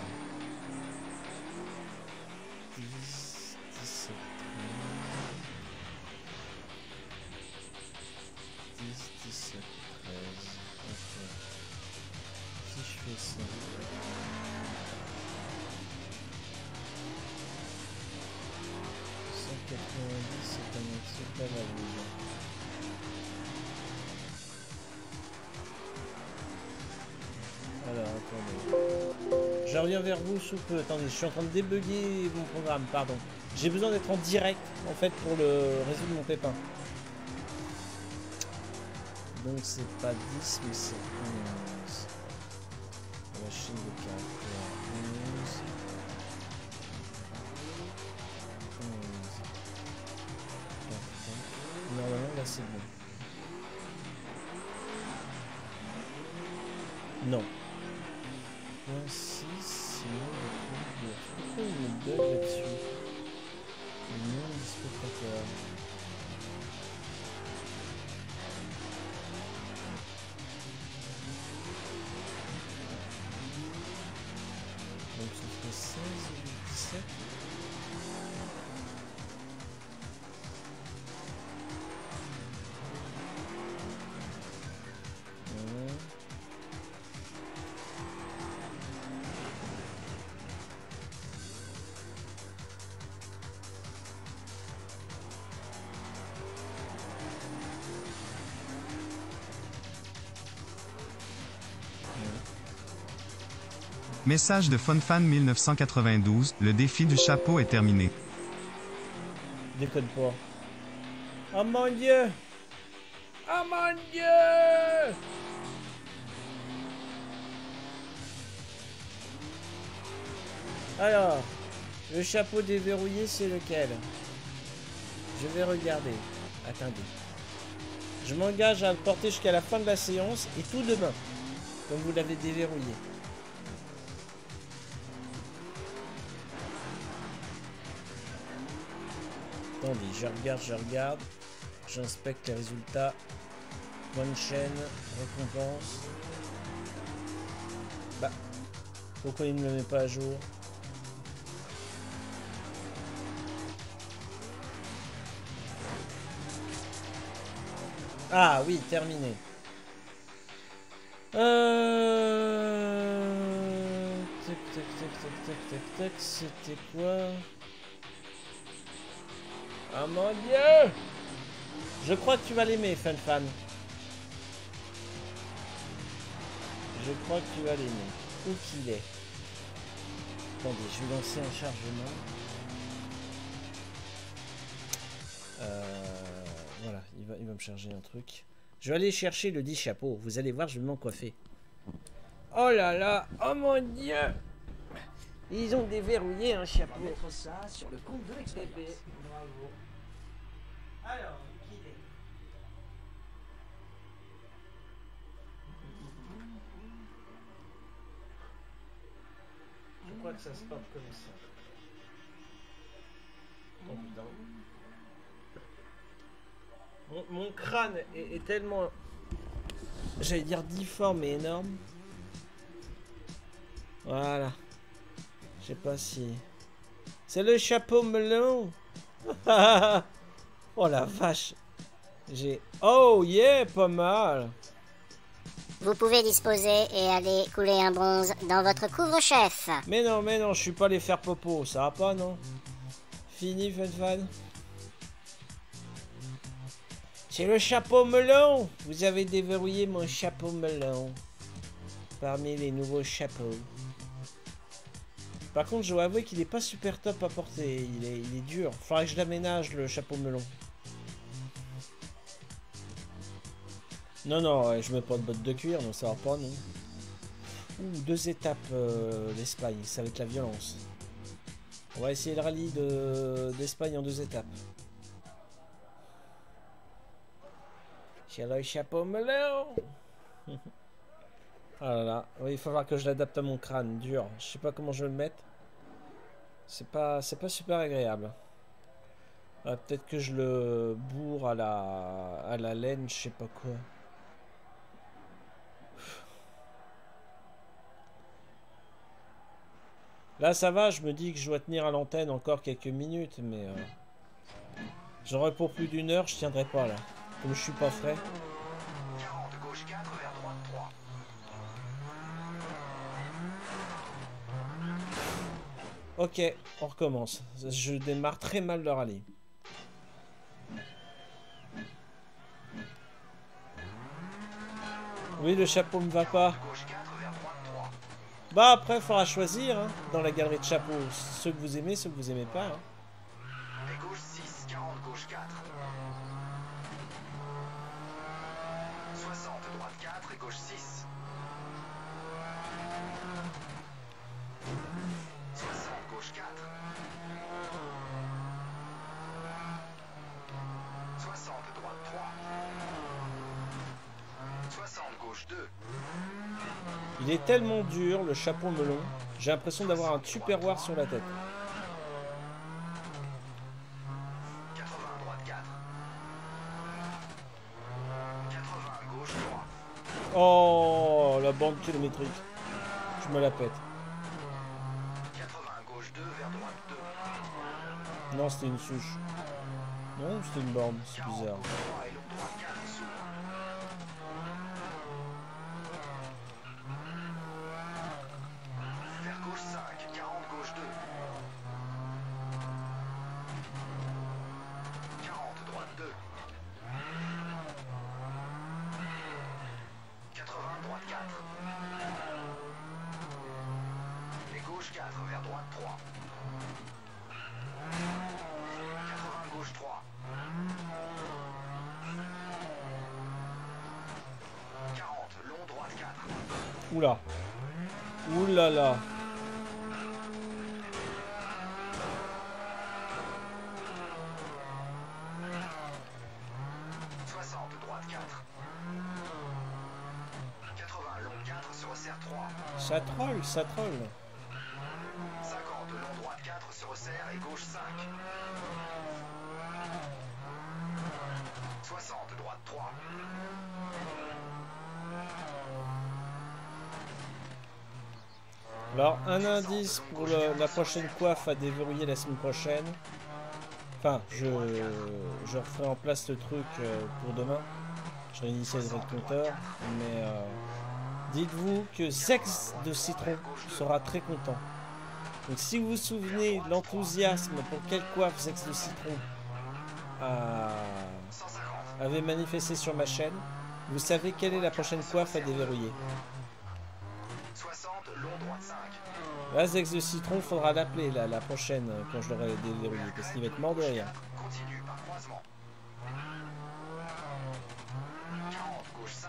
10, 17, 13. 10, 17, 13. Ok. Si je fais ça. 90, c'est un accès pas la rouge. Alors, attendez. Je reviens vers vous sous peu. Attendez, je suis en train de débugger mon programme, pardon. J'ai besoin d'être en direct, en fait, pour résoudre mon pépin. Donc, c'est pas 10, mais c'est 11. La chaîne de caractère 11. 11. Normalement, là, c'est bon. Non. Point 6, sinon le truc. Pourquoi il me bug là-dessus? Le nom du spectateur. Donc ça fait 16 ou 17. Message de FunFan 1992, le défi du chapeau est terminé. Déconne pas. Oh mon dieu! Oh mon dieu! Alors, le chapeau déverrouillé, c'est lequel? Je vais regarder. Attendez. Je m'engage à le porter jusqu'à la fin de la séance et tout demain, comme vous l'avez déverrouillé. Attendez, je regarde. J'inspecte les résultats. Point de chaîne, récompense. Bah, pourquoi il ne me le met pas à jour? Ah oui, terminé. Tac, c'était quoi? Ah mon dieu! Je crois que tu vas l'aimer, FunFan. Je crois que tu vas l'aimer. Où qu'il est? Attendez, je vais lancer un chargement. Voilà, il va me charger un truc. Je vais aller chercher le 10 chapeaux. Vous allez voir, je vais m'en coiffer. Oh là là! Oh mon dieu! Ils ont déverrouillé un chapeau. On va mettre ça sur le compte de l'expérience. Bravo. Alors, qui est? Je crois que ça se porte comme ça. Oh putain. Mon crâne est tellement, j'allais dire difforme et énorme. Voilà. Je sais pas si... C'est le chapeau melon. Oh la vache. J'ai... Oh yeah, pas mal. Vous pouvez disposer et aller couler un bronze dans votre couvre-chef. Mais non, je suis pas allé faire popo. Ça va pas, non? Fini, FunFan. C'est le chapeau melon. Vous avez déverrouillé mon chapeau melon. Parmi les nouveaux chapeaux. Par contre, je dois avouer qu'il est pas super top à porter. Il est dur. Faudrait que je l'aménage, le chapeau melon. Non, non, ouais, je mets pas de bottes de cuir, non, ça va pas, non. Ouh, 2 étapes, l'Espagne, ça va être la violence. On va essayer le rallye d'Espagne en 2 étapes. J'ai le chapeau melon. Ah là là, oui, il va falloir que je l'adapte à mon crâne, dur. Je sais pas comment je vais le mettre. C'est pas super agréable. Ah, peut-être que je le bourre à la laine, je sais pas quoi. Là ça va, je me dis que je dois tenir à l'antenne encore quelques minutes, mais j'aurais pour plus d'1 heure, je tiendrai pas là. Comme je suis pas frais. 40 gauche 4 vers droite 3. Ok, on recommence. Je démarre très mal le rallye. Oui, le chapeau me va pas. Gauche 4 vers droite 3. Bah après, il faudra choisir hein, dans la galerie de chapeaux. Ceux que vous aimez, ceux que vous aimez pas. Hein. Et gauche 6, 40 gauche 4. 60 droite 4 et gauche 6. 60 gauche 4. 60 droite 3. 60 gauche 2. Il est tellement dur, le chapeau melon. J'ai l'impression d'avoir un tupperware sur la tête. 80 droite 4. 80 gauche 3. Oh, la bande kilométrique. Je me la pète. 80 gauche 2 vers droite 2. Non, c'était une souche. Non, c'était une borne, c'est 40 bizarre. gauche 3 et long droite 4 sous. Vers gauche 5, 40 gauche 2. 40 droite 2. 80 droite 4. Et gauche 4 vers droite 3. 80 gauche 3. 40 long droite 4. Oula. Oula là. Droite 4. 80 long 4 se resserre 3. Ça troll, ça troll. 50 long droite 4 se resserre et gauche 5. 60 droite 3. Alors, un indice pour la prochaine coiffe à déverrouiller la semaine prochaine. Enfin, je referai en place le truc pour demain. Je réinitierai le compteur. Mais dites-vous que Zex de Citron sera très content. Donc si vous vous souvenez de l'enthousiasme pour quelle coiffe Zex de Citron avait manifesté sur ma chaîne, vous savez quelle est la prochaine coiffe à déverrouiller. 60 long droite 5. Là, Zex de Citron, faudra l'appeler la prochaine quand je l'aurai déverrouillé parce qu'il va être mort de rire. Continue par croisement. 40 gauche 5.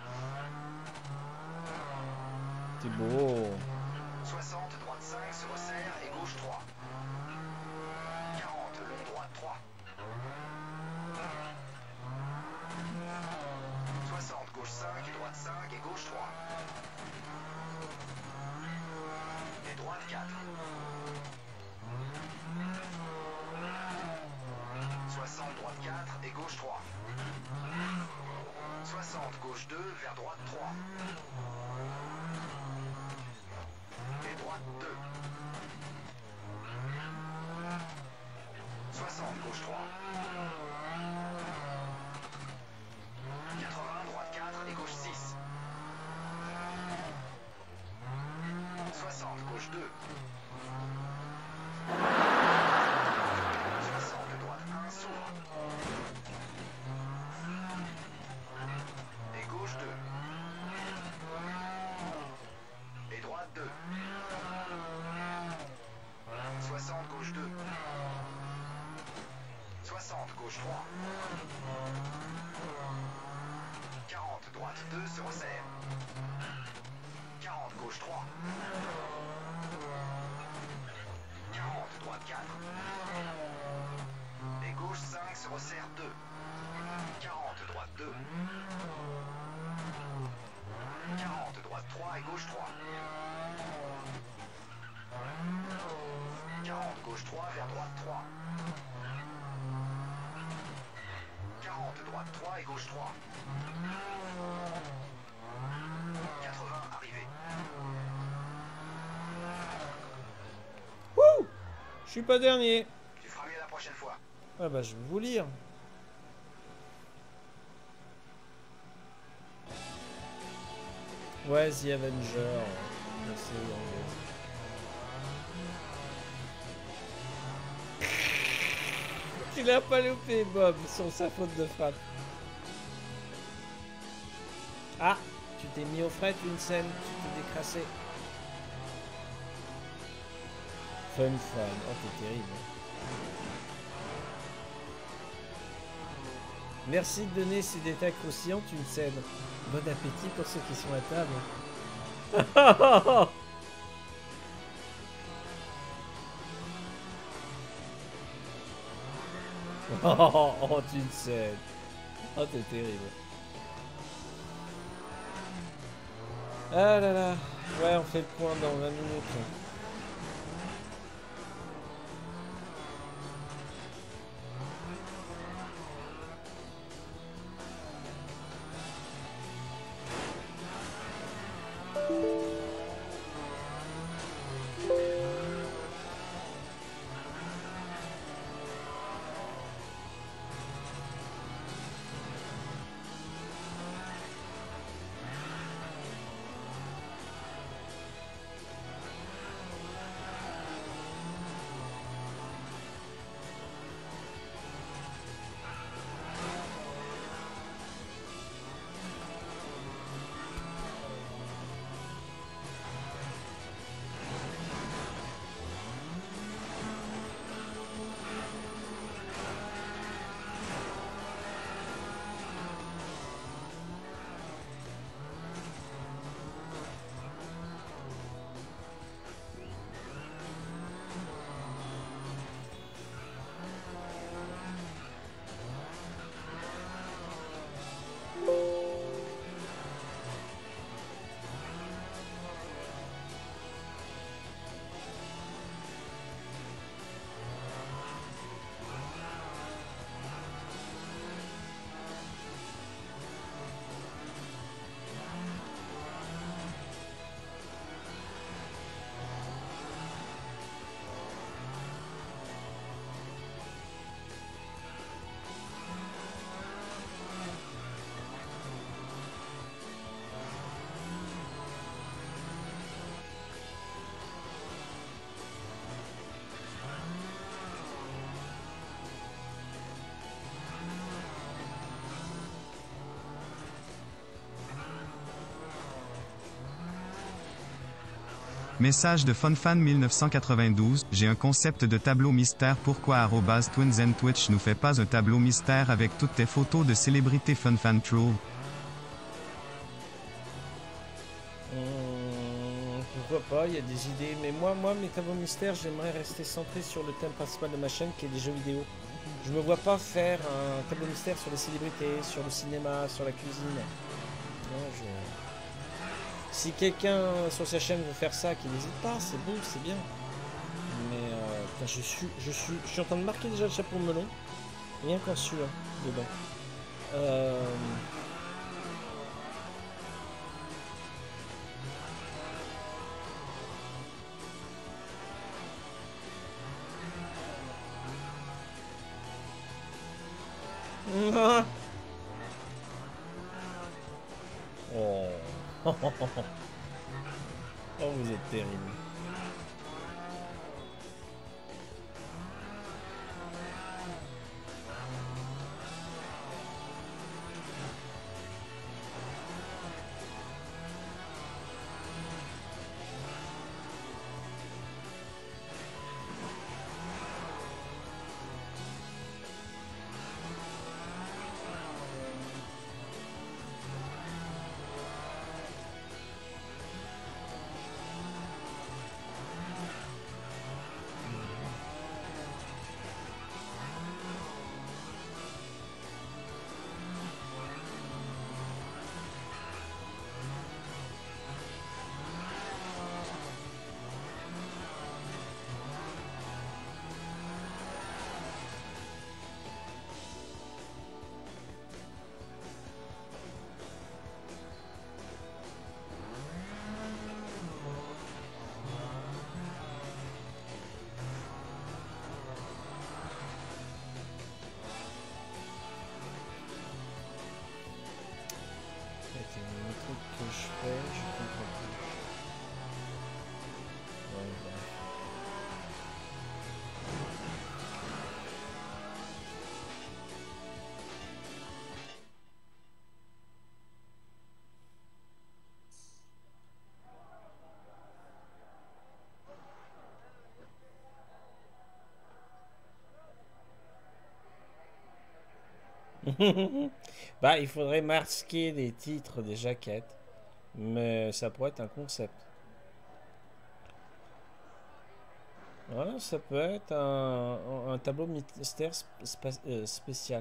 C'est beau. 60 droite 5 se resserre et gauche 3. 40 long droite 3. 60 gauche 5 et droite 5 et gauche 3. Et droite 4. 60 droite 4 et gauche 3. 60 gauche 2 vers droite 3. Et droite 2. 60 gauche 3. 80 droite 4 et gauche 6. 60 gauche 2. 60 droite 1 s'ouvre. se resserre. 40, gauche 3. 40, droite 4. Et gauche 5 se resserre 2. 40, droite 2. 40, droite 3 et gauche 3. 40, gauche 3 vers droite 3. 40, droite 3 et gauche 3. 80, arrivé. Wouh! Je suis pas dernier. Tu feras mieux la prochaine fois. Ah bah je vais vous lire. Ouais, The Avenger. La série anglaise. Tu l'as pas loupé, Bob, sur sa faute de frappe. Ah, tu t'es mis au fret une scène, tu t'es décrassé. Fun, oh t'es terrible. Merci de donner ces détails croustillants, une scène. Bon appétit pour ceux qui sont à table. Oh, tu une scène. Oh, t'es terrible. Ah là là. Ouais, on fait le point dans 20 minutes. Message de FunFan 1992, j'ai un concept de tableau mystère, pourquoi @TwinZenTwitch nous fait pas un tableau mystère avec toutes tes photos de célébrités FunFan Trove? Pourquoi pas, il y a des idées, mais moi mes tableaux mystères, j'aimerais rester centré sur le thème principal de ma chaîne qui est les jeux vidéo. Je me vois pas faire un tableau mystère sur les célébrités, sur le cinéma, sur la cuisine. Non, si quelqu'un sur sa chaîne veut faire ça, qu'il n'hésite pas, c'est bon, c'est bien. Mais putain, je suis en train de marquer déjà le chapeau melon. Rien qu'en celui-là, dedans. Oh. Oh, vous êtes terrible. que je fais, je comprends plus. Ouais, bref. Bah, il faudrait masquer les titres des jaquettes, mais ça pourrait être un concept. Voilà, ça peut être un tableau mystère spécial.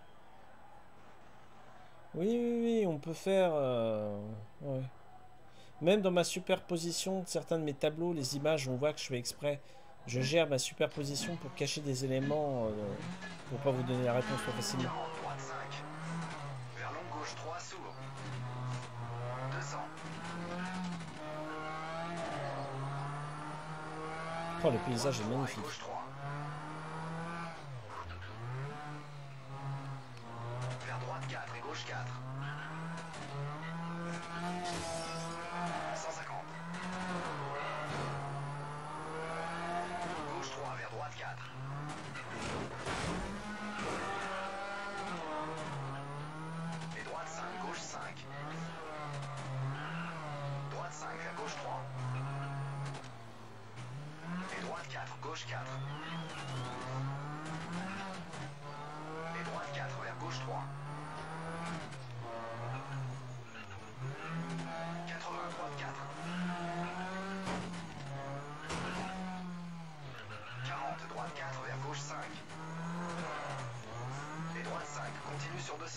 Oui, oui, oui, on peut faire... ouais. Même dans ma superposition de certains de mes tableaux, les images, on voit que je fais exprès. Je gère ma superposition pour cacher des éléments, pour pas vous donner la réponse trop facilement. Droite 5. Vers long gauche 3, s'ouvre. 200. Oh, le paysage est magnifique. Gauche 3. Vers droite 4 et gauche 4. 150. Gauche 3 vers droite 4. Et droite 5, gauche 5. Droite 5 vers gauche 3. Et droite 4, gauche 4. Et droite 4 vers gauche 3. 80, droite 4. 40, droite 4 vers gauche 5. Et droite 5, continue sur 200.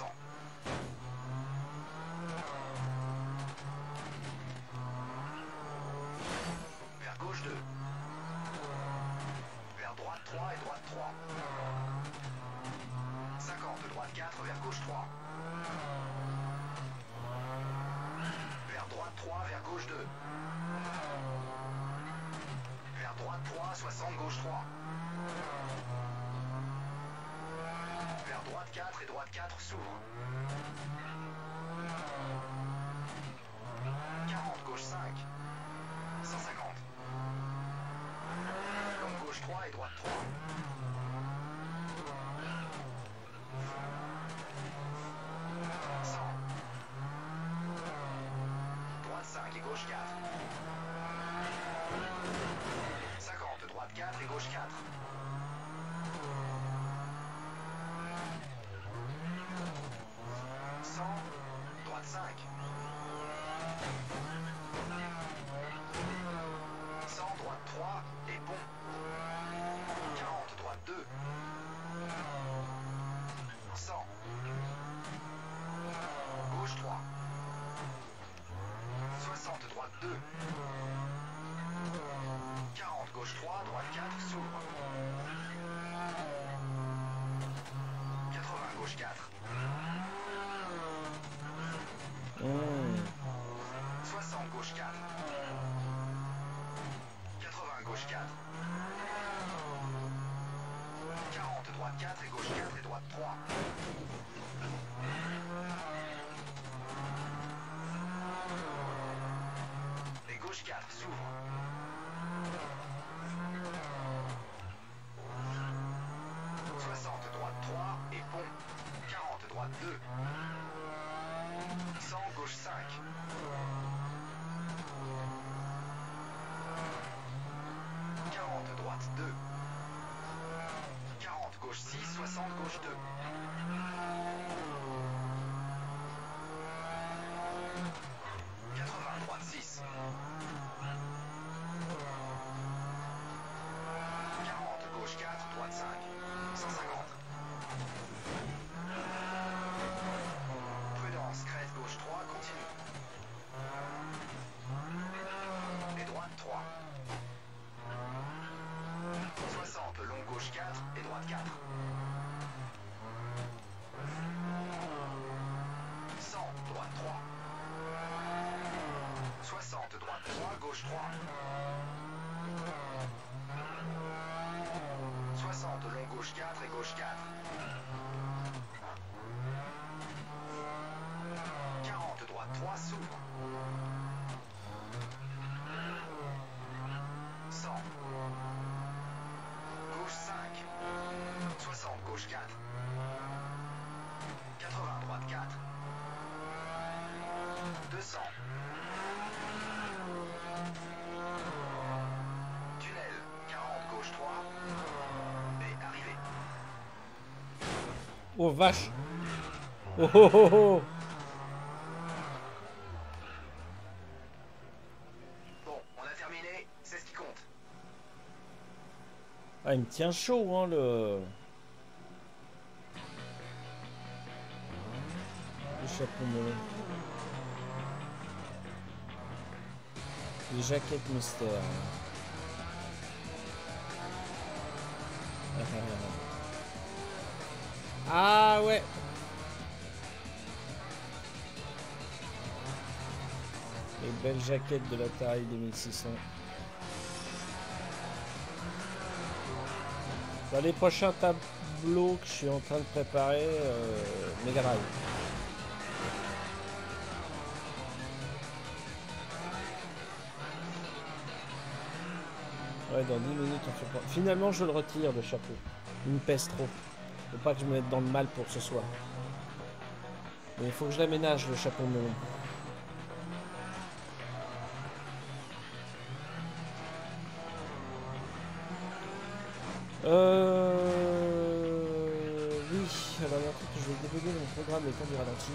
Vers gauche 2. Vers droite 3 et droite 3. 50, droite 4 vers gauche 3. Vers droite 3 vers gauche 2. Vers droite 3, 60 gauche 3. Vers droite 4 et droite 4 s'ouvre. 40 gauche 5. 150. Long gauche 3 et droite 3. 100. Droite 5 et gauche 4. 50, droite 4 et gauche 4. 100, droite 5. 100, droite 3 et bon. 40, droite 2. 100. Gauche 3. 60, droite 2. 40, gauche 3, droite 4, s'ouvre. 80, gauche 4. 60, gauche 4. 80, gauche 4. 40, droite 4 et gauche 4 et droite 3. Et gauche 4 s'ouvre. 60, droite 3 et pont. 40, droite 2. 100, gauche 5. 40, droite 2. 40, gauche 6, 60, gauche 2. 80, droite 6. 40, gauche 4, droite 5. 150. Prudence, crête gauche 3, continue. Et droite 3. 60, long gauche 4 et droite 4. 100, droite 3. 60, droite 3, gauche 3. 60, long gauche 4 et gauche 4. 40, droite 3, s'ouvre. 200. Tunnel, 40, gauche 3. Et arrivé. Oh vache. Oh oh oh oh. Bon, on a terminé, c'est ce qui compte. Ah, il me tient chaud, hein, le chapeau melon. Les jaquettes mystères. Ah ouais. Les belles jaquettes de l'Atari 2600. Dans les prochains tableaux que je suis en train de préparer, Mega Drive. Ouais, dans 10 minutes on fait pas. Finalement, je le retire, le chapeau. Il me pèse trop. Faut pas que je me mette dans le mal pour ce soir. Mais il faut que je l'aménage, le chapeau melon. Oui, alors il y a un truc que je vais débugger dans mon programme, le temps du ralenti.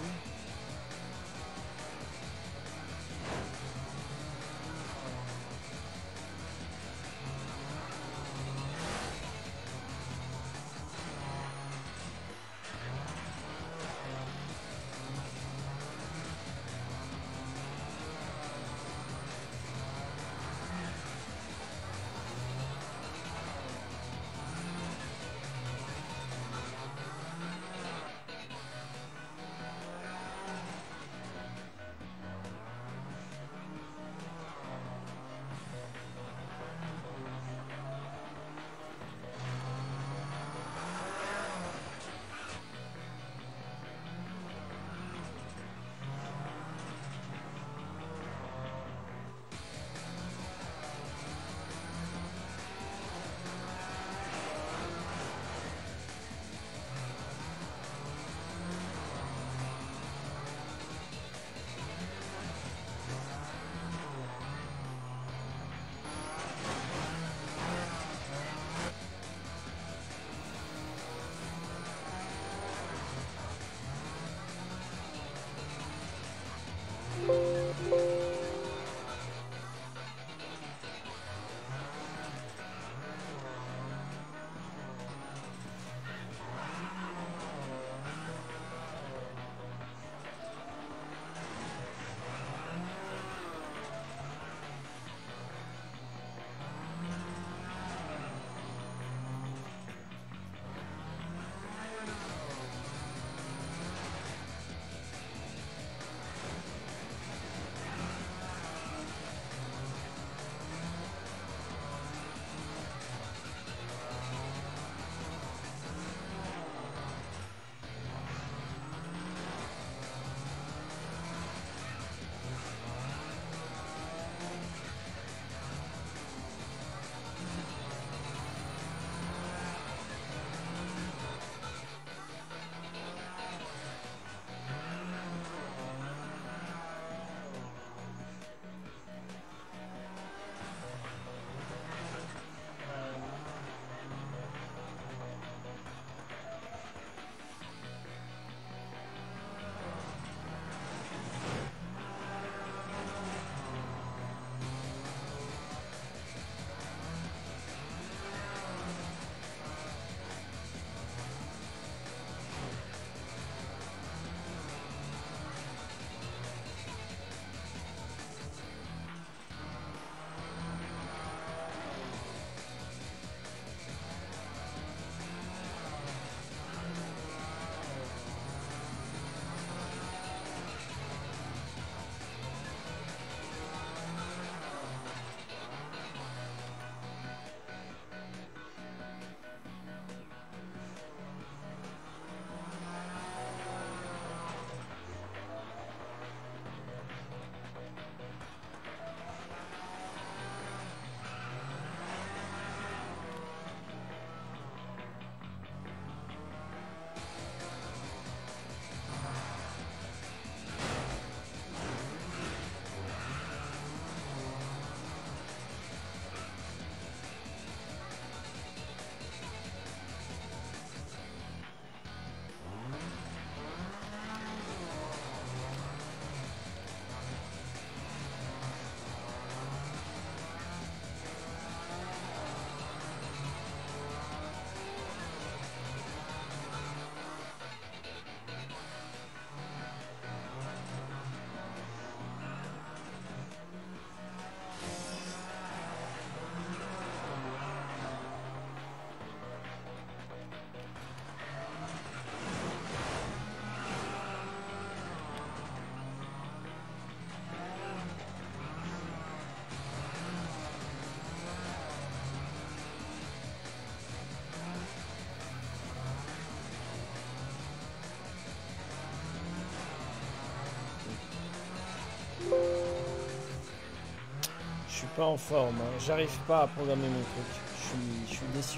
pas en forme, hein. J'arrive pas à programmer mon truc. Je suis déçu.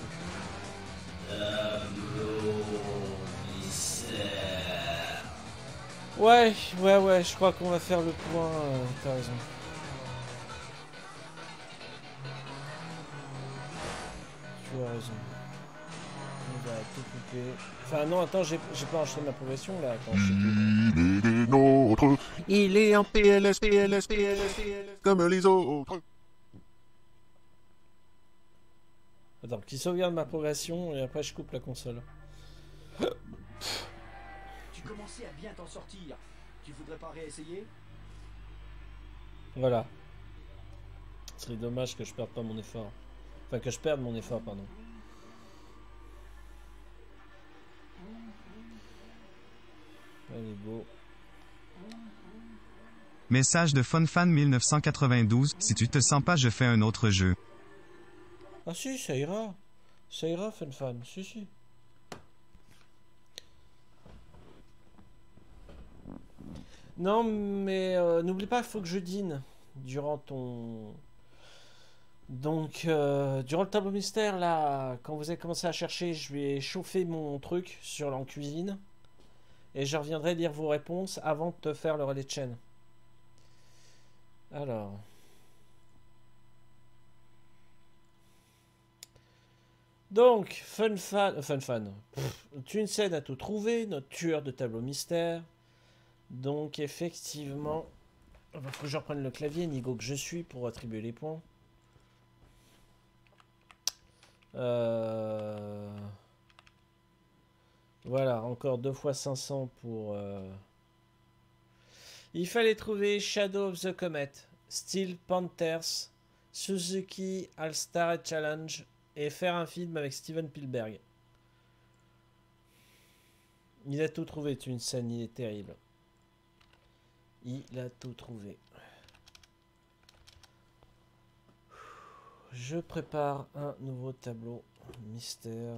Ouais, je crois qu'on va faire le point. T'as raison. Tu as raison. On va tout couper. Enfin non, attends, j'ai pas enchaîné ma progression là. Attends, je sais plus. Il est des nôtres. Il est en PLS, PLS, PLS, PLS, comme les autres. Attends, qui sauvegarde ma progression et après je coupe la console. Tu commençais à bien t'en sortir. Tu voudrais pas réessayer? Voilà. Ce serait dommage que je perde pas mon effort. Enfin, que je perde mon effort, pardon. Allez, go. Message de FunFan 1992, si tu te sens pas, je fais un autre jeu. Ah si, ça ira. Ça ira, FunFan. Si, si. Non, mais n'oublie pas, il faut que je dîne durant ton... Donc, durant le tableau mystère, là, quand vous avez commencé à chercher, je vais chauffer mon truc en cuisine. Et je reviendrai lire vos réponses avant de te faire le relais de chaîne. Alors... Donc, FunFan... Tunsen a tout trouvé, notre tueur de tableau mystère. Donc, effectivement... Il faut que je reprenne le clavier, niveau que je suis, pour attribuer les points. Voilà, encore 2 fois 500 pour... Il fallait trouver Shadow of the Comet, Steel Panthers, Suzuki All-Star Challenge et faire un film avec Steven Spielberg. Il a tout trouvé, une scène, il est terrible. Il a tout trouvé. Je prépare un nouveau tableau mystère.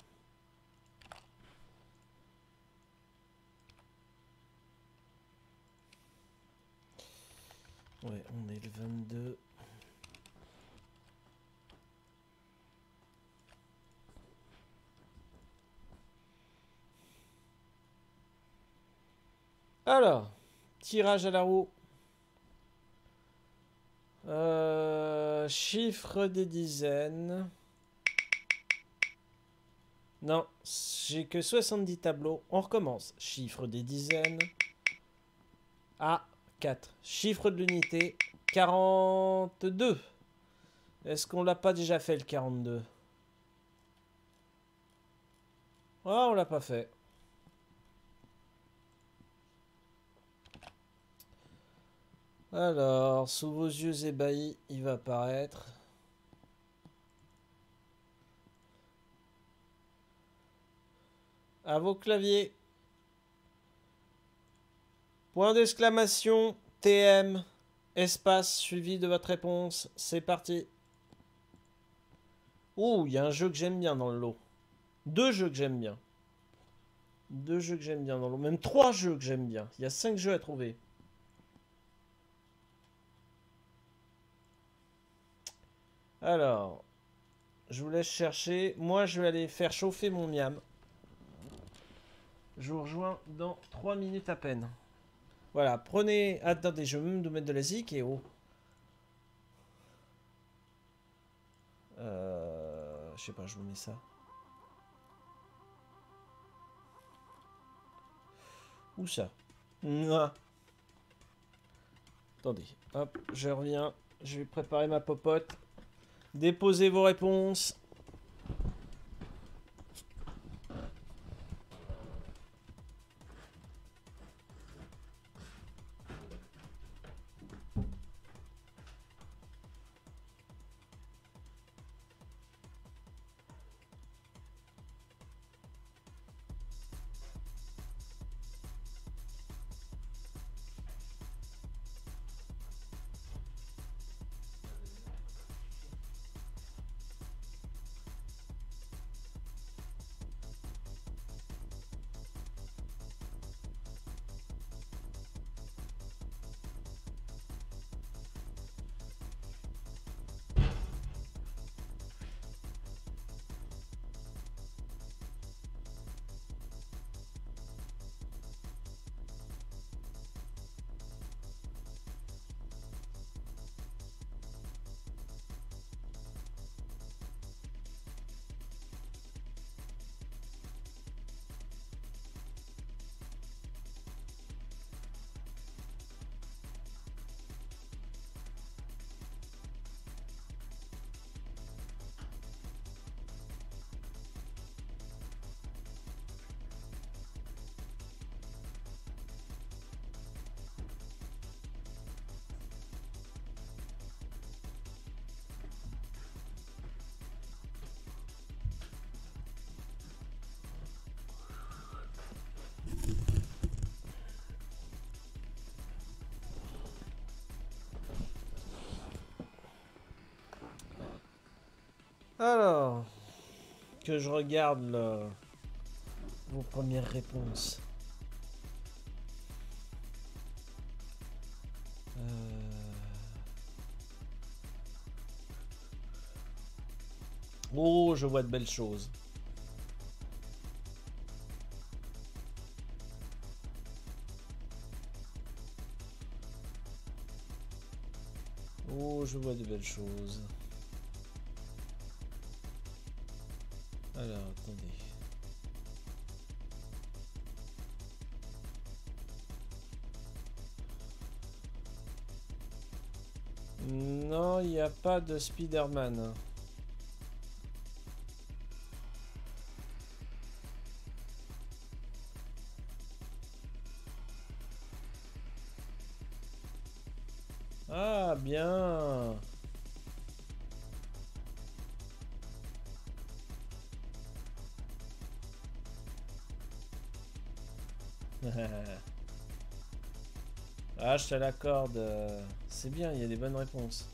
Ouais, on est le 22. Alors, tirage à la roue. Chiffre des dizaines. Non, j'ai que 70 tableaux. On recommence. Chiffre des dizaines. Ah, 4. Chiffre de l'unité. 42. Est-ce qu'on l'a pas déjà fait le 42? Ah, on l'a pas fait. Alors, sous vos yeux ébahis, il va apparaître. À vos claviers. Point d'exclamation, TM, espace suivi de votre réponse. C'est parti. Oh, il y a un jeu que j'aime bien dans le lot. 2 jeux que j'aime bien. 2 jeux que j'aime bien dans le lot. Même 3 jeux que j'aime bien. Il y a 5 jeux à trouver. Alors, je vous laisse chercher. Moi, je vais aller faire chauffer mon miam. Je vous rejoins dans 3 minutes à peine. Voilà, prenez... Attendez, je vais même vous mettre de la zik et oh. Je sais pas, je vous mets ça. Où ça? Mouah. Attendez, hop, je reviens. Je vais préparer ma popote. Déposez vos réponses. Alors, que je regarde vos premières réponses. Oh, je vois de belles choses. Oh, je vois de belles choses. Alors, attendez. Non, il n'y a pas de Spider-Man. Ah, bien. Ah, je te l'accorde. C'est bien, il y a des bonnes réponses.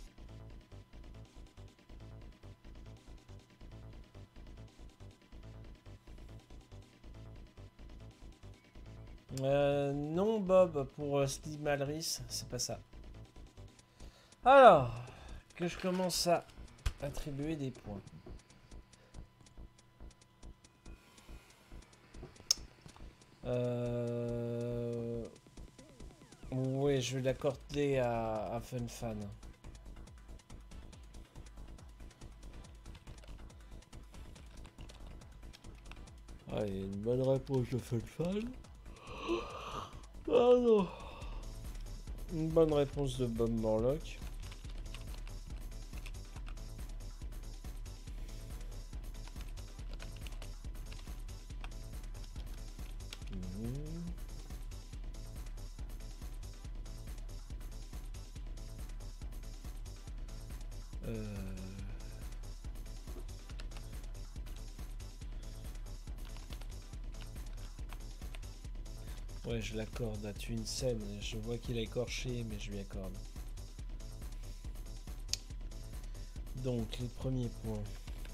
Non, Bob, pour Steve Malris, c'est pas ça. Alors, que je commence à attribuer des points. Oui, je vais l'accorder à FunFan. Ah, il y a une bonne réponse de FunFan. Ah non. Une bonne réponse de Bob Morlock. Ouais, je l'accorde à Twinsen. Je vois qu'il a écorché, mais je lui accorde. Donc, les premiers points.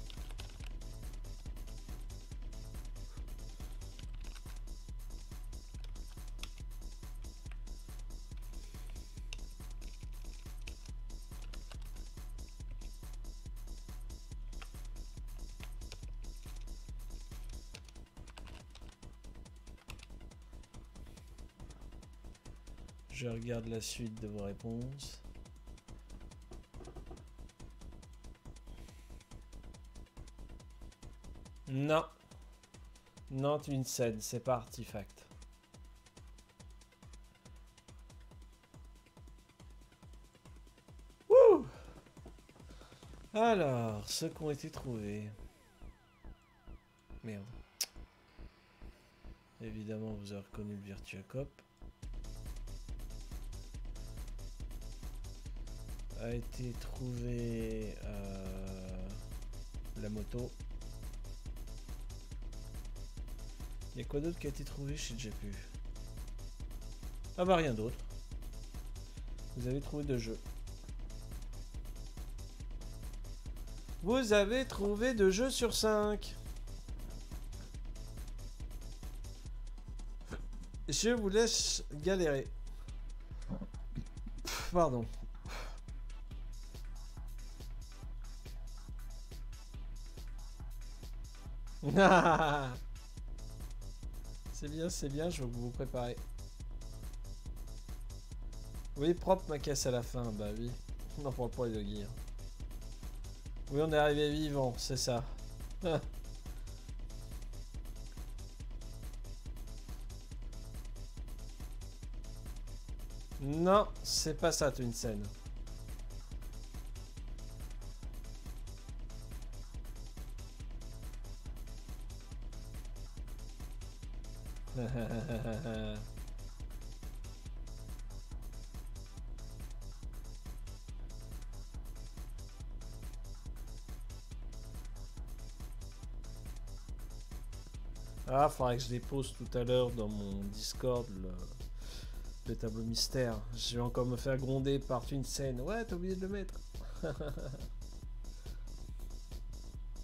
Je regarde la suite de vos réponses. Non. Non, Twinsen, c'est pas Artifact. Wouh! Alors, ceux qui ont été trouvés. Merde. Évidemment, vous avez reconnu le Virtua Cop. A été trouvé la moto. Il y a quoi d'autre qui a été trouvé chez JPU? Ah bah rien d'autre. Vous avez trouvé 2 jeux. Vous avez trouvé 2 jeux sur 5. Je vous laisse galérer. Pardon. C'est bien, je veux que vous vous préparez. Oui, propre ma caisse à la fin, bah oui. On n'en prend pas les Gear. Oui, on est arrivé vivant, c'est ça. Non, c'est pas ça, Twinsen. Ah, faudrait que je les pose tout à l'heure dans mon Discord, le tableau mystère. Je vais encore me faire gronder par Twinsen. Ouais, t'as oublié de le mettre.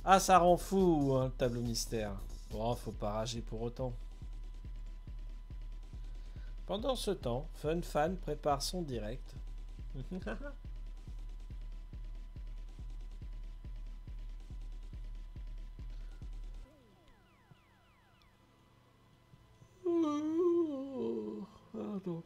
Ah, ça rend fou, hein, le tableau mystère. Bon, faut pas rager pour autant. Pendant ce temps, FunFan prépare son direct. Pardon.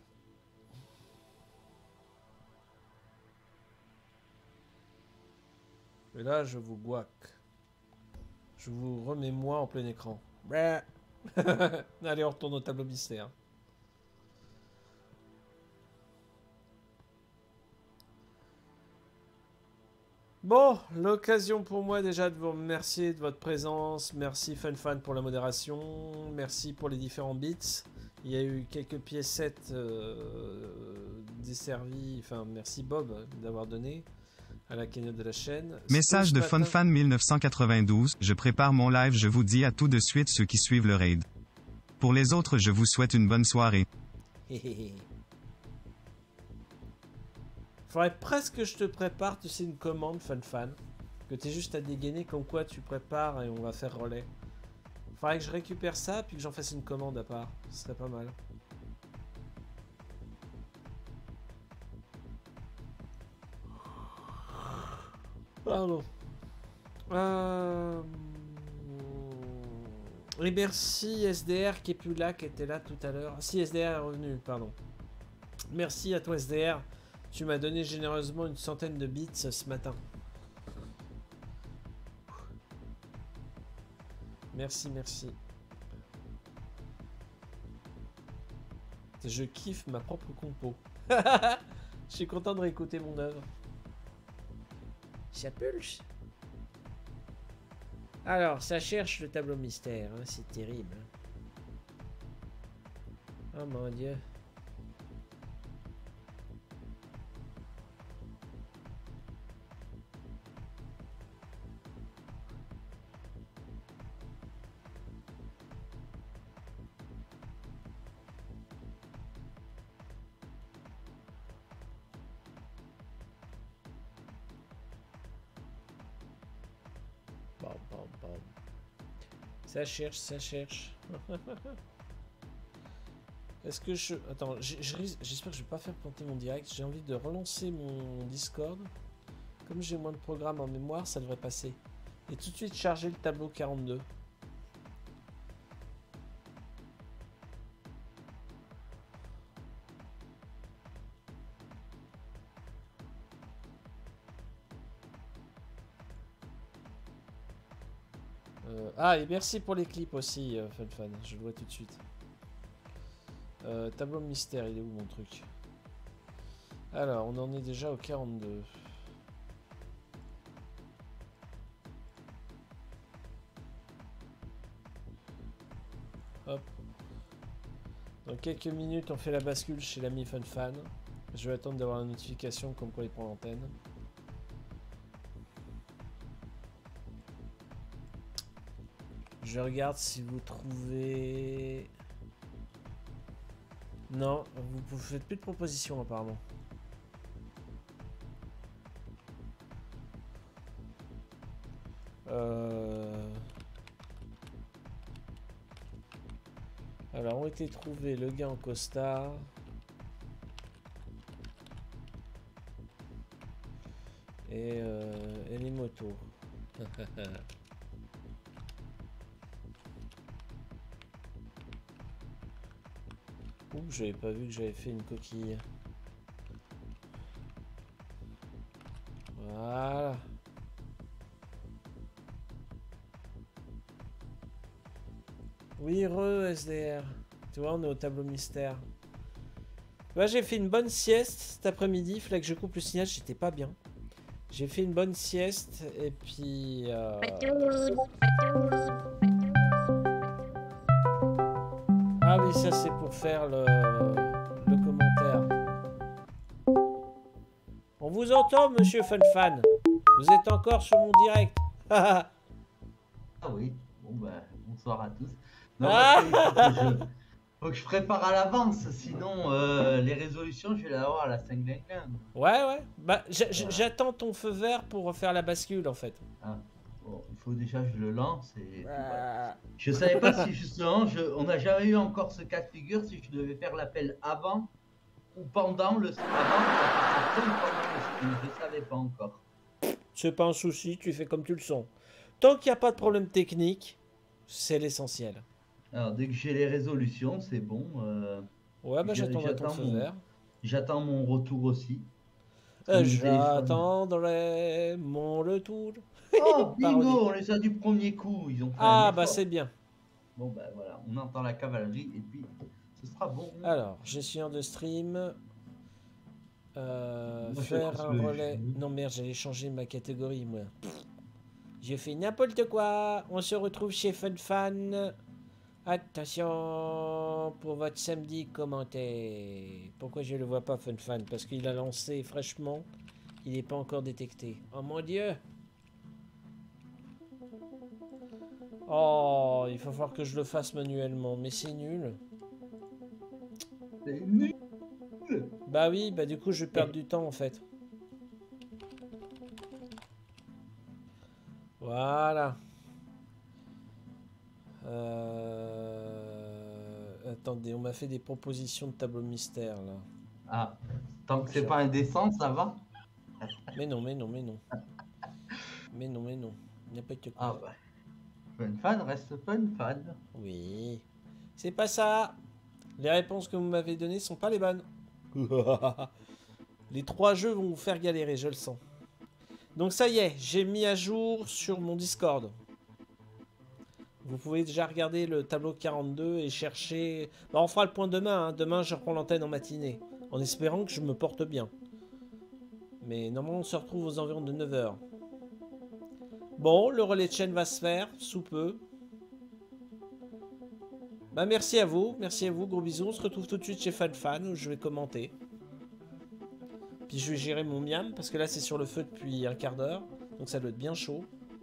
Et là, je vous guac. Je vous remets moi en plein écran. Allez, on retourne au tableau mystère. Bon, l'occasion pour moi déjà de vous remercier de votre présence. Merci FunFan pour la modération. Merci pour les différents bits. Il y a eu quelques piécettes desservies. Enfin, merci Bob d'avoir donné à la cagnotte de la chaîne. Message de FunFan 1992. Je prépare mon live. Je vous dis à tout de suite ceux qui suivent le raid. Pour les autres, je vous souhaite une bonne soirée. Faudrait presque que je te prépare, tu sais, une commande FunFan. Que tu es juste à dégainer comme quoi tu prépares et on va faire relais. Faudrait que je récupère ça puis que j'en fasse une commande à part. Ce serait pas mal. Pardon. Et merci SDR qui est plus là, qui était là tout à l'heure. Si, SDR est revenu, pardon. Merci à toi SDR. Tu m'as donné généreusement une centaine de bits ce matin. Merci, merci. Je kiffe ma propre compo. Je suis content de réécouter mon œuvre. Ça pulse. Alors, ça cherche le tableau mystère. Hein, c'est terrible. Oh mon Dieu. Ça cherche, ça cherche. Est-ce que je... Attends, j'espère que je vais pas faire planter mon direct. J'ai envie de relancer mon Discord. Comme j'ai moins de programmes en mémoire, ça devrait passer. Et tout de suite charger le tableau 42. Ah, et merci pour les clips aussi, FunFan. Je le vois tout de suite. Tableau mystère, il est où mon truc? Alors, on en est déjà au 42. Hop. Dans quelques minutes, on fait la bascule chez l'ami FunFan. Je vais attendre d'avoir la notification comme quoi il prend l'antenne. Je regarde si vous trouvez... Non, vous faites plus de propositions apparemment. Alors, ont été trouvés le gars en costard. Et les motos. Ouh, j'avais pas vu que j'avais fait une coquille. Voilà. Oui, SDR. Tu vois, on est au tableau mystère. Ouais, j'ai fait une bonne sieste cet après-midi. Il fallait que je coupe le signal, j'étais pas bien. J'ai fait une bonne sieste et puis... Ah oui, ça c'est pour faire le commentaire. On vous entend, monsieur FunFan. Vous êtes encore sur mon direct. Ah oui, bon bah, bonsoir à tous. Non, faut que je prépare à l'avance, sinon les résolutions, je vais les avoir à la 5-21. Ouais, ouais. Bah, j'attends ton feu vert pour faire la bascule en fait. Ah, bon, il faut déjà que je le lance et voilà. Je savais pas si justement, on n'a jamais eu encore ce cas de figure si je devais faire l'appel avant ou pendant le stream. Je savais pas encore. C'est pas un souci, tu fais comme tu le sens. Tant qu'il n'y a pas de problème technique, c'est l'essentiel. Alors dès que j'ai les résolutions, c'est bon. Ouais, bah j'attendrai ton feu vert. J'attends mon retour aussi. J'attendrai mon retour. Oh, bingo, on les a du premier coup. Ils ont fait bah c'est bien. Bon, bah voilà, on entend la cavalerie et puis ce sera bon. Alors, gestion de stream. Faire un relais. Non, merde, j'allais changer ma catégorie, moi. J'ai fait n'importe quoi. On se retrouve chez FunFan. Attention pour votre samedi commenté. Pourquoi je le vois pas FunFan? Parce qu'il a lancé fraîchement. Il n'est pas encore détecté. Oh mon dieu. Oh, il va falloir que je le fasse manuellement. Mais c'est nul. C'est nul. Bah oui, bah du coup je vais perdre du temps en fait. Voilà. Attendez, on m'a fait des propositions de tableau mystère là. Ah, tant que c'est pas indécent, ça va. Mais non, mais non, mais non. Mais non, mais non. N'importe quoi. Ah bah. FunFan reste FunFan. Oui. C'est pas ça. Les réponses que vous m'avez données sont pas les bonnes. Les 3 jeux vont vous faire galérer, je le sens. Donc ça y est, j'ai mis à jour sur mon Discord. Vous pouvez déjà regarder le tableau 42 et chercher... Bah, on fera le point demain, hein. Demain, je reprends l'antenne en matinée. En espérant que je me porte bien. Mais normalement, on se retrouve aux environs de 9 h. Bon, le relais de chaîne va se faire, sous peu. Bah, merci à vous, gros bisous. On se retrouve tout de suite chez FunFan, où je vais commenter. Puis je vais gérer mon miam, parce que là, c'est sur le feu depuis un quart d'heure. Donc ça doit être bien chaud.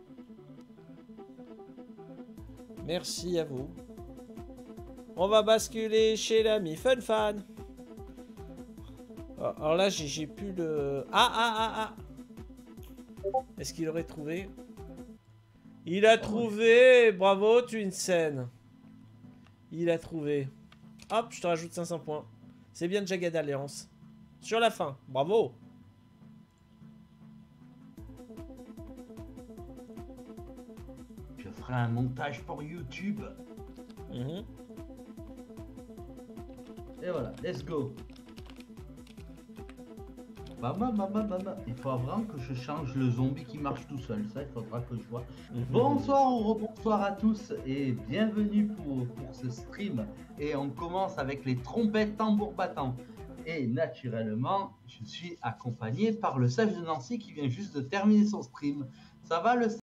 Merci à vous. On va basculer chez l'ami FunFan. Alors là, j'ai plus le... Ah. Est-ce qu'il aurait trouvé? Il a trouvé. Bravo, Twinsen. Il a trouvé. Hop, je te rajoute 500 points. C'est bien Jagged Alliance. Sur la fin. Bravo. Je ferai un montage pour YouTube. Et voilà, let's go. Il faudra vraiment que je change le zombie qui marche tout seul. Ça, il faudra que je vois. Bonsoir ou rebonsoir à tous et bienvenue pour ce stream. Et on commence avec les trompettes tambours battants. Et naturellement, je suis accompagné par le sage de Nancy qui vient juste de terminer son stream. Ça va le